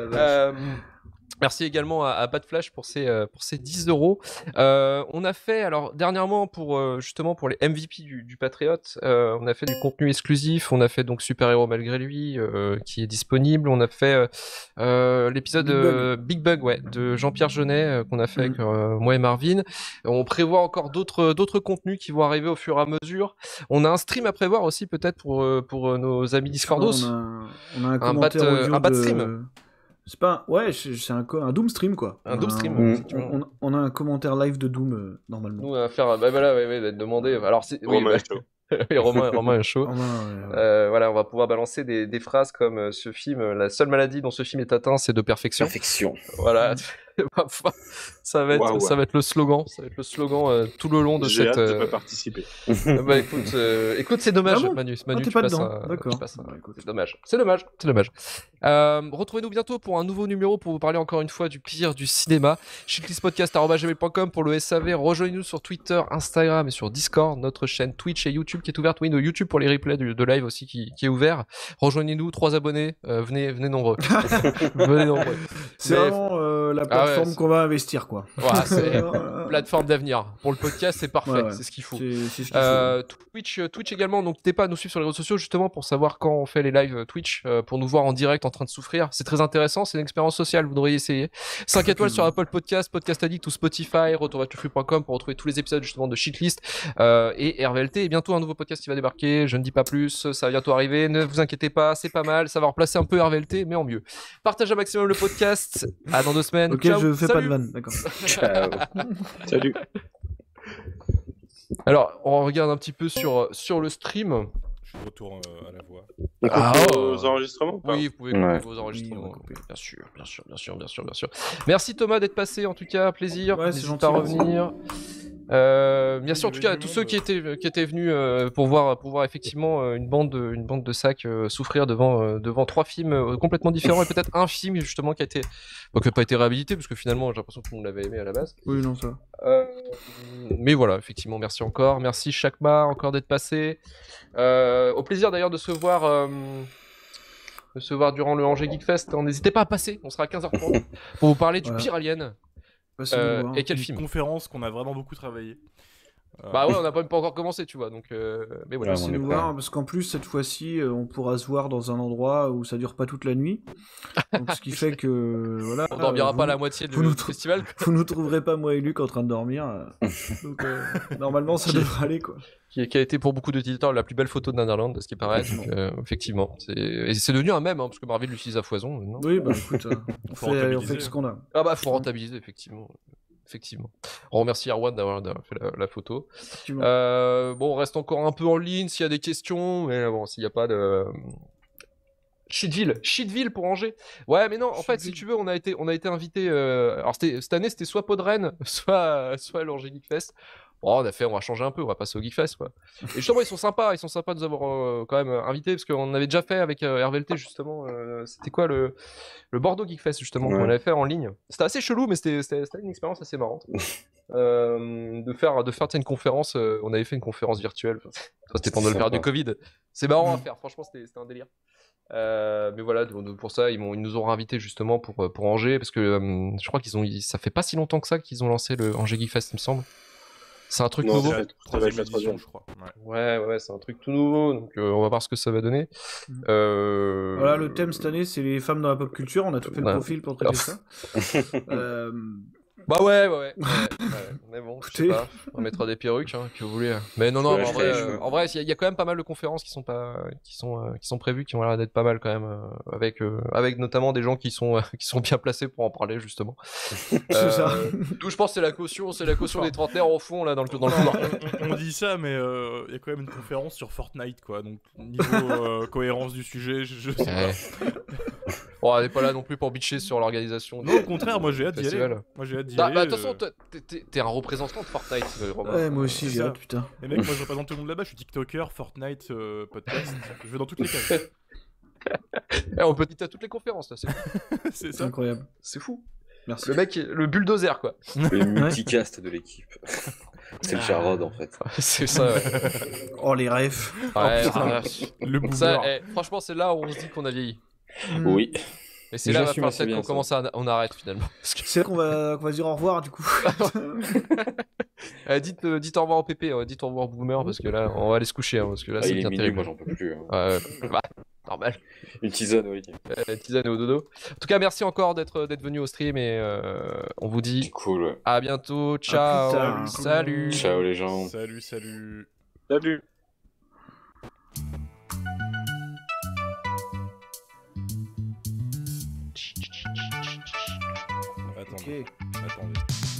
Merci également à Bad Flash pour ses 10 €. On a fait, alors dernièrement justement pour les MVP du Patriote, on a fait du contenu exclusif. On a fait donc Super Héros malgré lui qui est disponible. On a fait l'épisode Big Bug de Jean-Pierre Jeunet qu'on a fait avec moi et Marvin. On prévoit encore d'autres contenus qui vont arriver au fur et à mesure. On a un stream à prévoir aussi peut-être pour nos amis Discordos. On a un commentaire audio un bat stream. C'est pas c'est un Doom stream quoi. Un Doom stream. On a un commentaire live de Doom normalement. Nous on va faire demander. Alors c'est Romain est chaud. Voilà, on va pouvoir balancer des phrases comme ce film, la seule maladie dont ce film est atteint, c'est de perfection. Voilà. ça va être le slogan, tout le long de J'ai cette. hâte de pas participer. Bah écoute, c'est dommage, Manu. T'es pas dedans. D'accord. C'est dommage. Retrouvez-nous bientôt pour un nouveau numéro pour vous parler encore une fois du pire du cinéma. shitlistpodcast@gmail.com pour le SAV. Rejoignez-nous sur Twitter, Instagram et sur Discord, notre chaîne Twitch et YouTube qui est ouverte. Oui, nos YouTube pour les replays de live aussi qui est ouvert. Rejoignez-nous, 3 abonnés. Venez nombreux. Venez nombreux. C'est vraiment la plateforme qu'on va investir quoi. Voilà, c'est plateforme d'avenir. Pour le podcast, c'est parfait, c'est ce qu'il faut. Twitch également, donc n'hésitez pas à nous suivre sur les réseaux sociaux justement pour savoir quand on fait les lives Twitch, pour nous voir en direct en train de souffrir. C'est très intéressant, c'est une expérience sociale, vous devriez essayer. 5 étoiles sur Apple Podcast, Podcast Addict ou Spotify, retour@tuflu.com pour retrouver tous les épisodes justement de Shitlist et RVLT. Et bientôt un nouveau podcast qui va débarquer, je ne dis pas plus, ça va bientôt arriver, ne vous inquiétez pas, c'est pas mal, ça va replacer un peu RVLT mais en mieux. Partagez un maximum le podcast, à dans 2 semaines. Ok, ciao, je fais salut. pas de vanne, d'accord. Ciao. Salut. Alors, on regarde un petit peu sur le stream. Je suis de retour à la voix. On coupe vos enregistrements ou pas? Oui, vous pouvez couper vos enregistrements. Bien sûr. Merci Thomas d'être passé, en tout cas, plaisir. Ouais, c'est N'hésite gentil, pas à merci. revenir. Merci en tout cas à tous ceux qui étaient venus pour voir effectivement une bande de sacs souffrir devant 3 films complètement différents et peut-être un film justement qui n'a pas été réhabilité parce que finalement j'ai l'impression que tout le monde l'avait aimé à la base. Oui, non, ça. Mais voilà, effectivement, merci encore. Merci Chakma encore d'être passé. Au plaisir d'ailleurs de se voir durant le Angers Geek Fest. N'hésitez pas à passer, on sera à 15h30 pour vous parler du pire Alien. Et quel film? Une conférence qu'on a vraiment beaucoup travaillé. Bah ouais, on n'a même pas encore commencé, tu vois, donc mais voilà. C'est nous voir, parce qu'en plus cette fois-ci on pourra se voir dans un endroit où ça dure pas toute la nuit, donc ce qui fait que voilà, on dormira pas la moitié du festival. Vous nous trouverez pas moi et Luc en train de dormir, donc normalement ça devrait aller quoi. Qui a été pour beaucoup d'éditeurs la plus belle photo de Netherlands, ce qui paraît. Donc, effectivement, c'est devenu un mème, hein, parce que Marvel l'utilise à foison. Non oui, bah écoute, on fait ce qu'on a. Ah bah faut rentabiliser, effectivement. On remercie Erwan d'avoir fait la photo. Bon, on reste encore un peu en ligne s'il y a des questions, mais bon, s'il n'y a pas de... Shitville pour Angers. Ouais, mais non, en fait, si tu veux, on a été invité. Alors cette année, c'était soit Podren, soit l'Angers Geek Fest. Bon, on va changer un peu, on va passer au Geek Fest, quoi. Et justement, ils sont sympas de nous avoir quand même invités, parce qu'on avait déjà fait avec RVLT, justement, c'était quoi le Bordeaux Geek Fest, justement, qu'on avait fait en ligne. C'était assez chelou, mais c'était une expérience assez marrante. De faire une conférence, on avait fait une conférence virtuelle, c'était pendant le période du Covid. C'est marrant à faire, franchement, c'était un délire. Mais voilà, pour ça, ils nous ont invités justement pour Angers, parce que je crois ça fait pas si longtemps que ça qu'ils ont lancé le Angers Geek Fest, il me semble. C'est un truc nouveau. Ça va être la troisième, je crois. Ouais, c'est un truc tout nouveau, donc on va voir ce que ça va donner. Voilà, le thème cette année, c'est les femmes dans la pop culture. On a tout fait le profil pour traiter ça. Bah ouais. Mais bon, je sais pas. On mettra des perruques, hein, que vous voulez. Mais non, en vrai, il y a quand même pas mal de conférences qui sont prévues, qui ont l'air d'être pas mal quand même, avec notamment des gens qui sont bien placés pour en parler justement. C'est ça. D'où je pense que c'est la caution des trentenaires au fond là dans le couloir. On dit ça, mais il y a quand même une conférence sur Fortnite, quoi. Donc niveau cohérence du sujet, je sais pas. Bon, on n'est pas là non plus pour bitcher sur l'organisation. Non, au contraire, moi j'ai hâte d'y aller. Bah, de toute façon, t'es un représentant de Fortnite, Romain. Ouais, moi aussi, j'ai hâte, putain. Et mec, moi je représente tout le monde là-bas, je suis TikToker, Fortnite, podcast, je vais dans toutes les cases. On peut dire à toutes les conférences, là, c'est ça. Incroyable. C'est fou. Merci. Le mec, le bulldozer, quoi. Le multicast de l'équipe. C'est le Jarod, en fait. C'est ça, ouais. Oh, les refs. Ouais, le boomer. Ça, franchement, c'est là où on se dit qu'on a vieilli. Oui. Et c'est là qu'on commence on arrête finalement. C'est là qu'on va se dire au revoir du coup. Dites au revoir au PP, dites au revoir au Boomer parce que là on va aller se coucher parce que là c'est bien terrible. Moi j'en peux plus. Normal. Une tisane, oui. Tisane et au dodo. En tout cas, merci encore d'être venu au stream et on vous dit cool. À bientôt. Ciao. Salut. Ciao les gens. Salut. Salut. Attendez.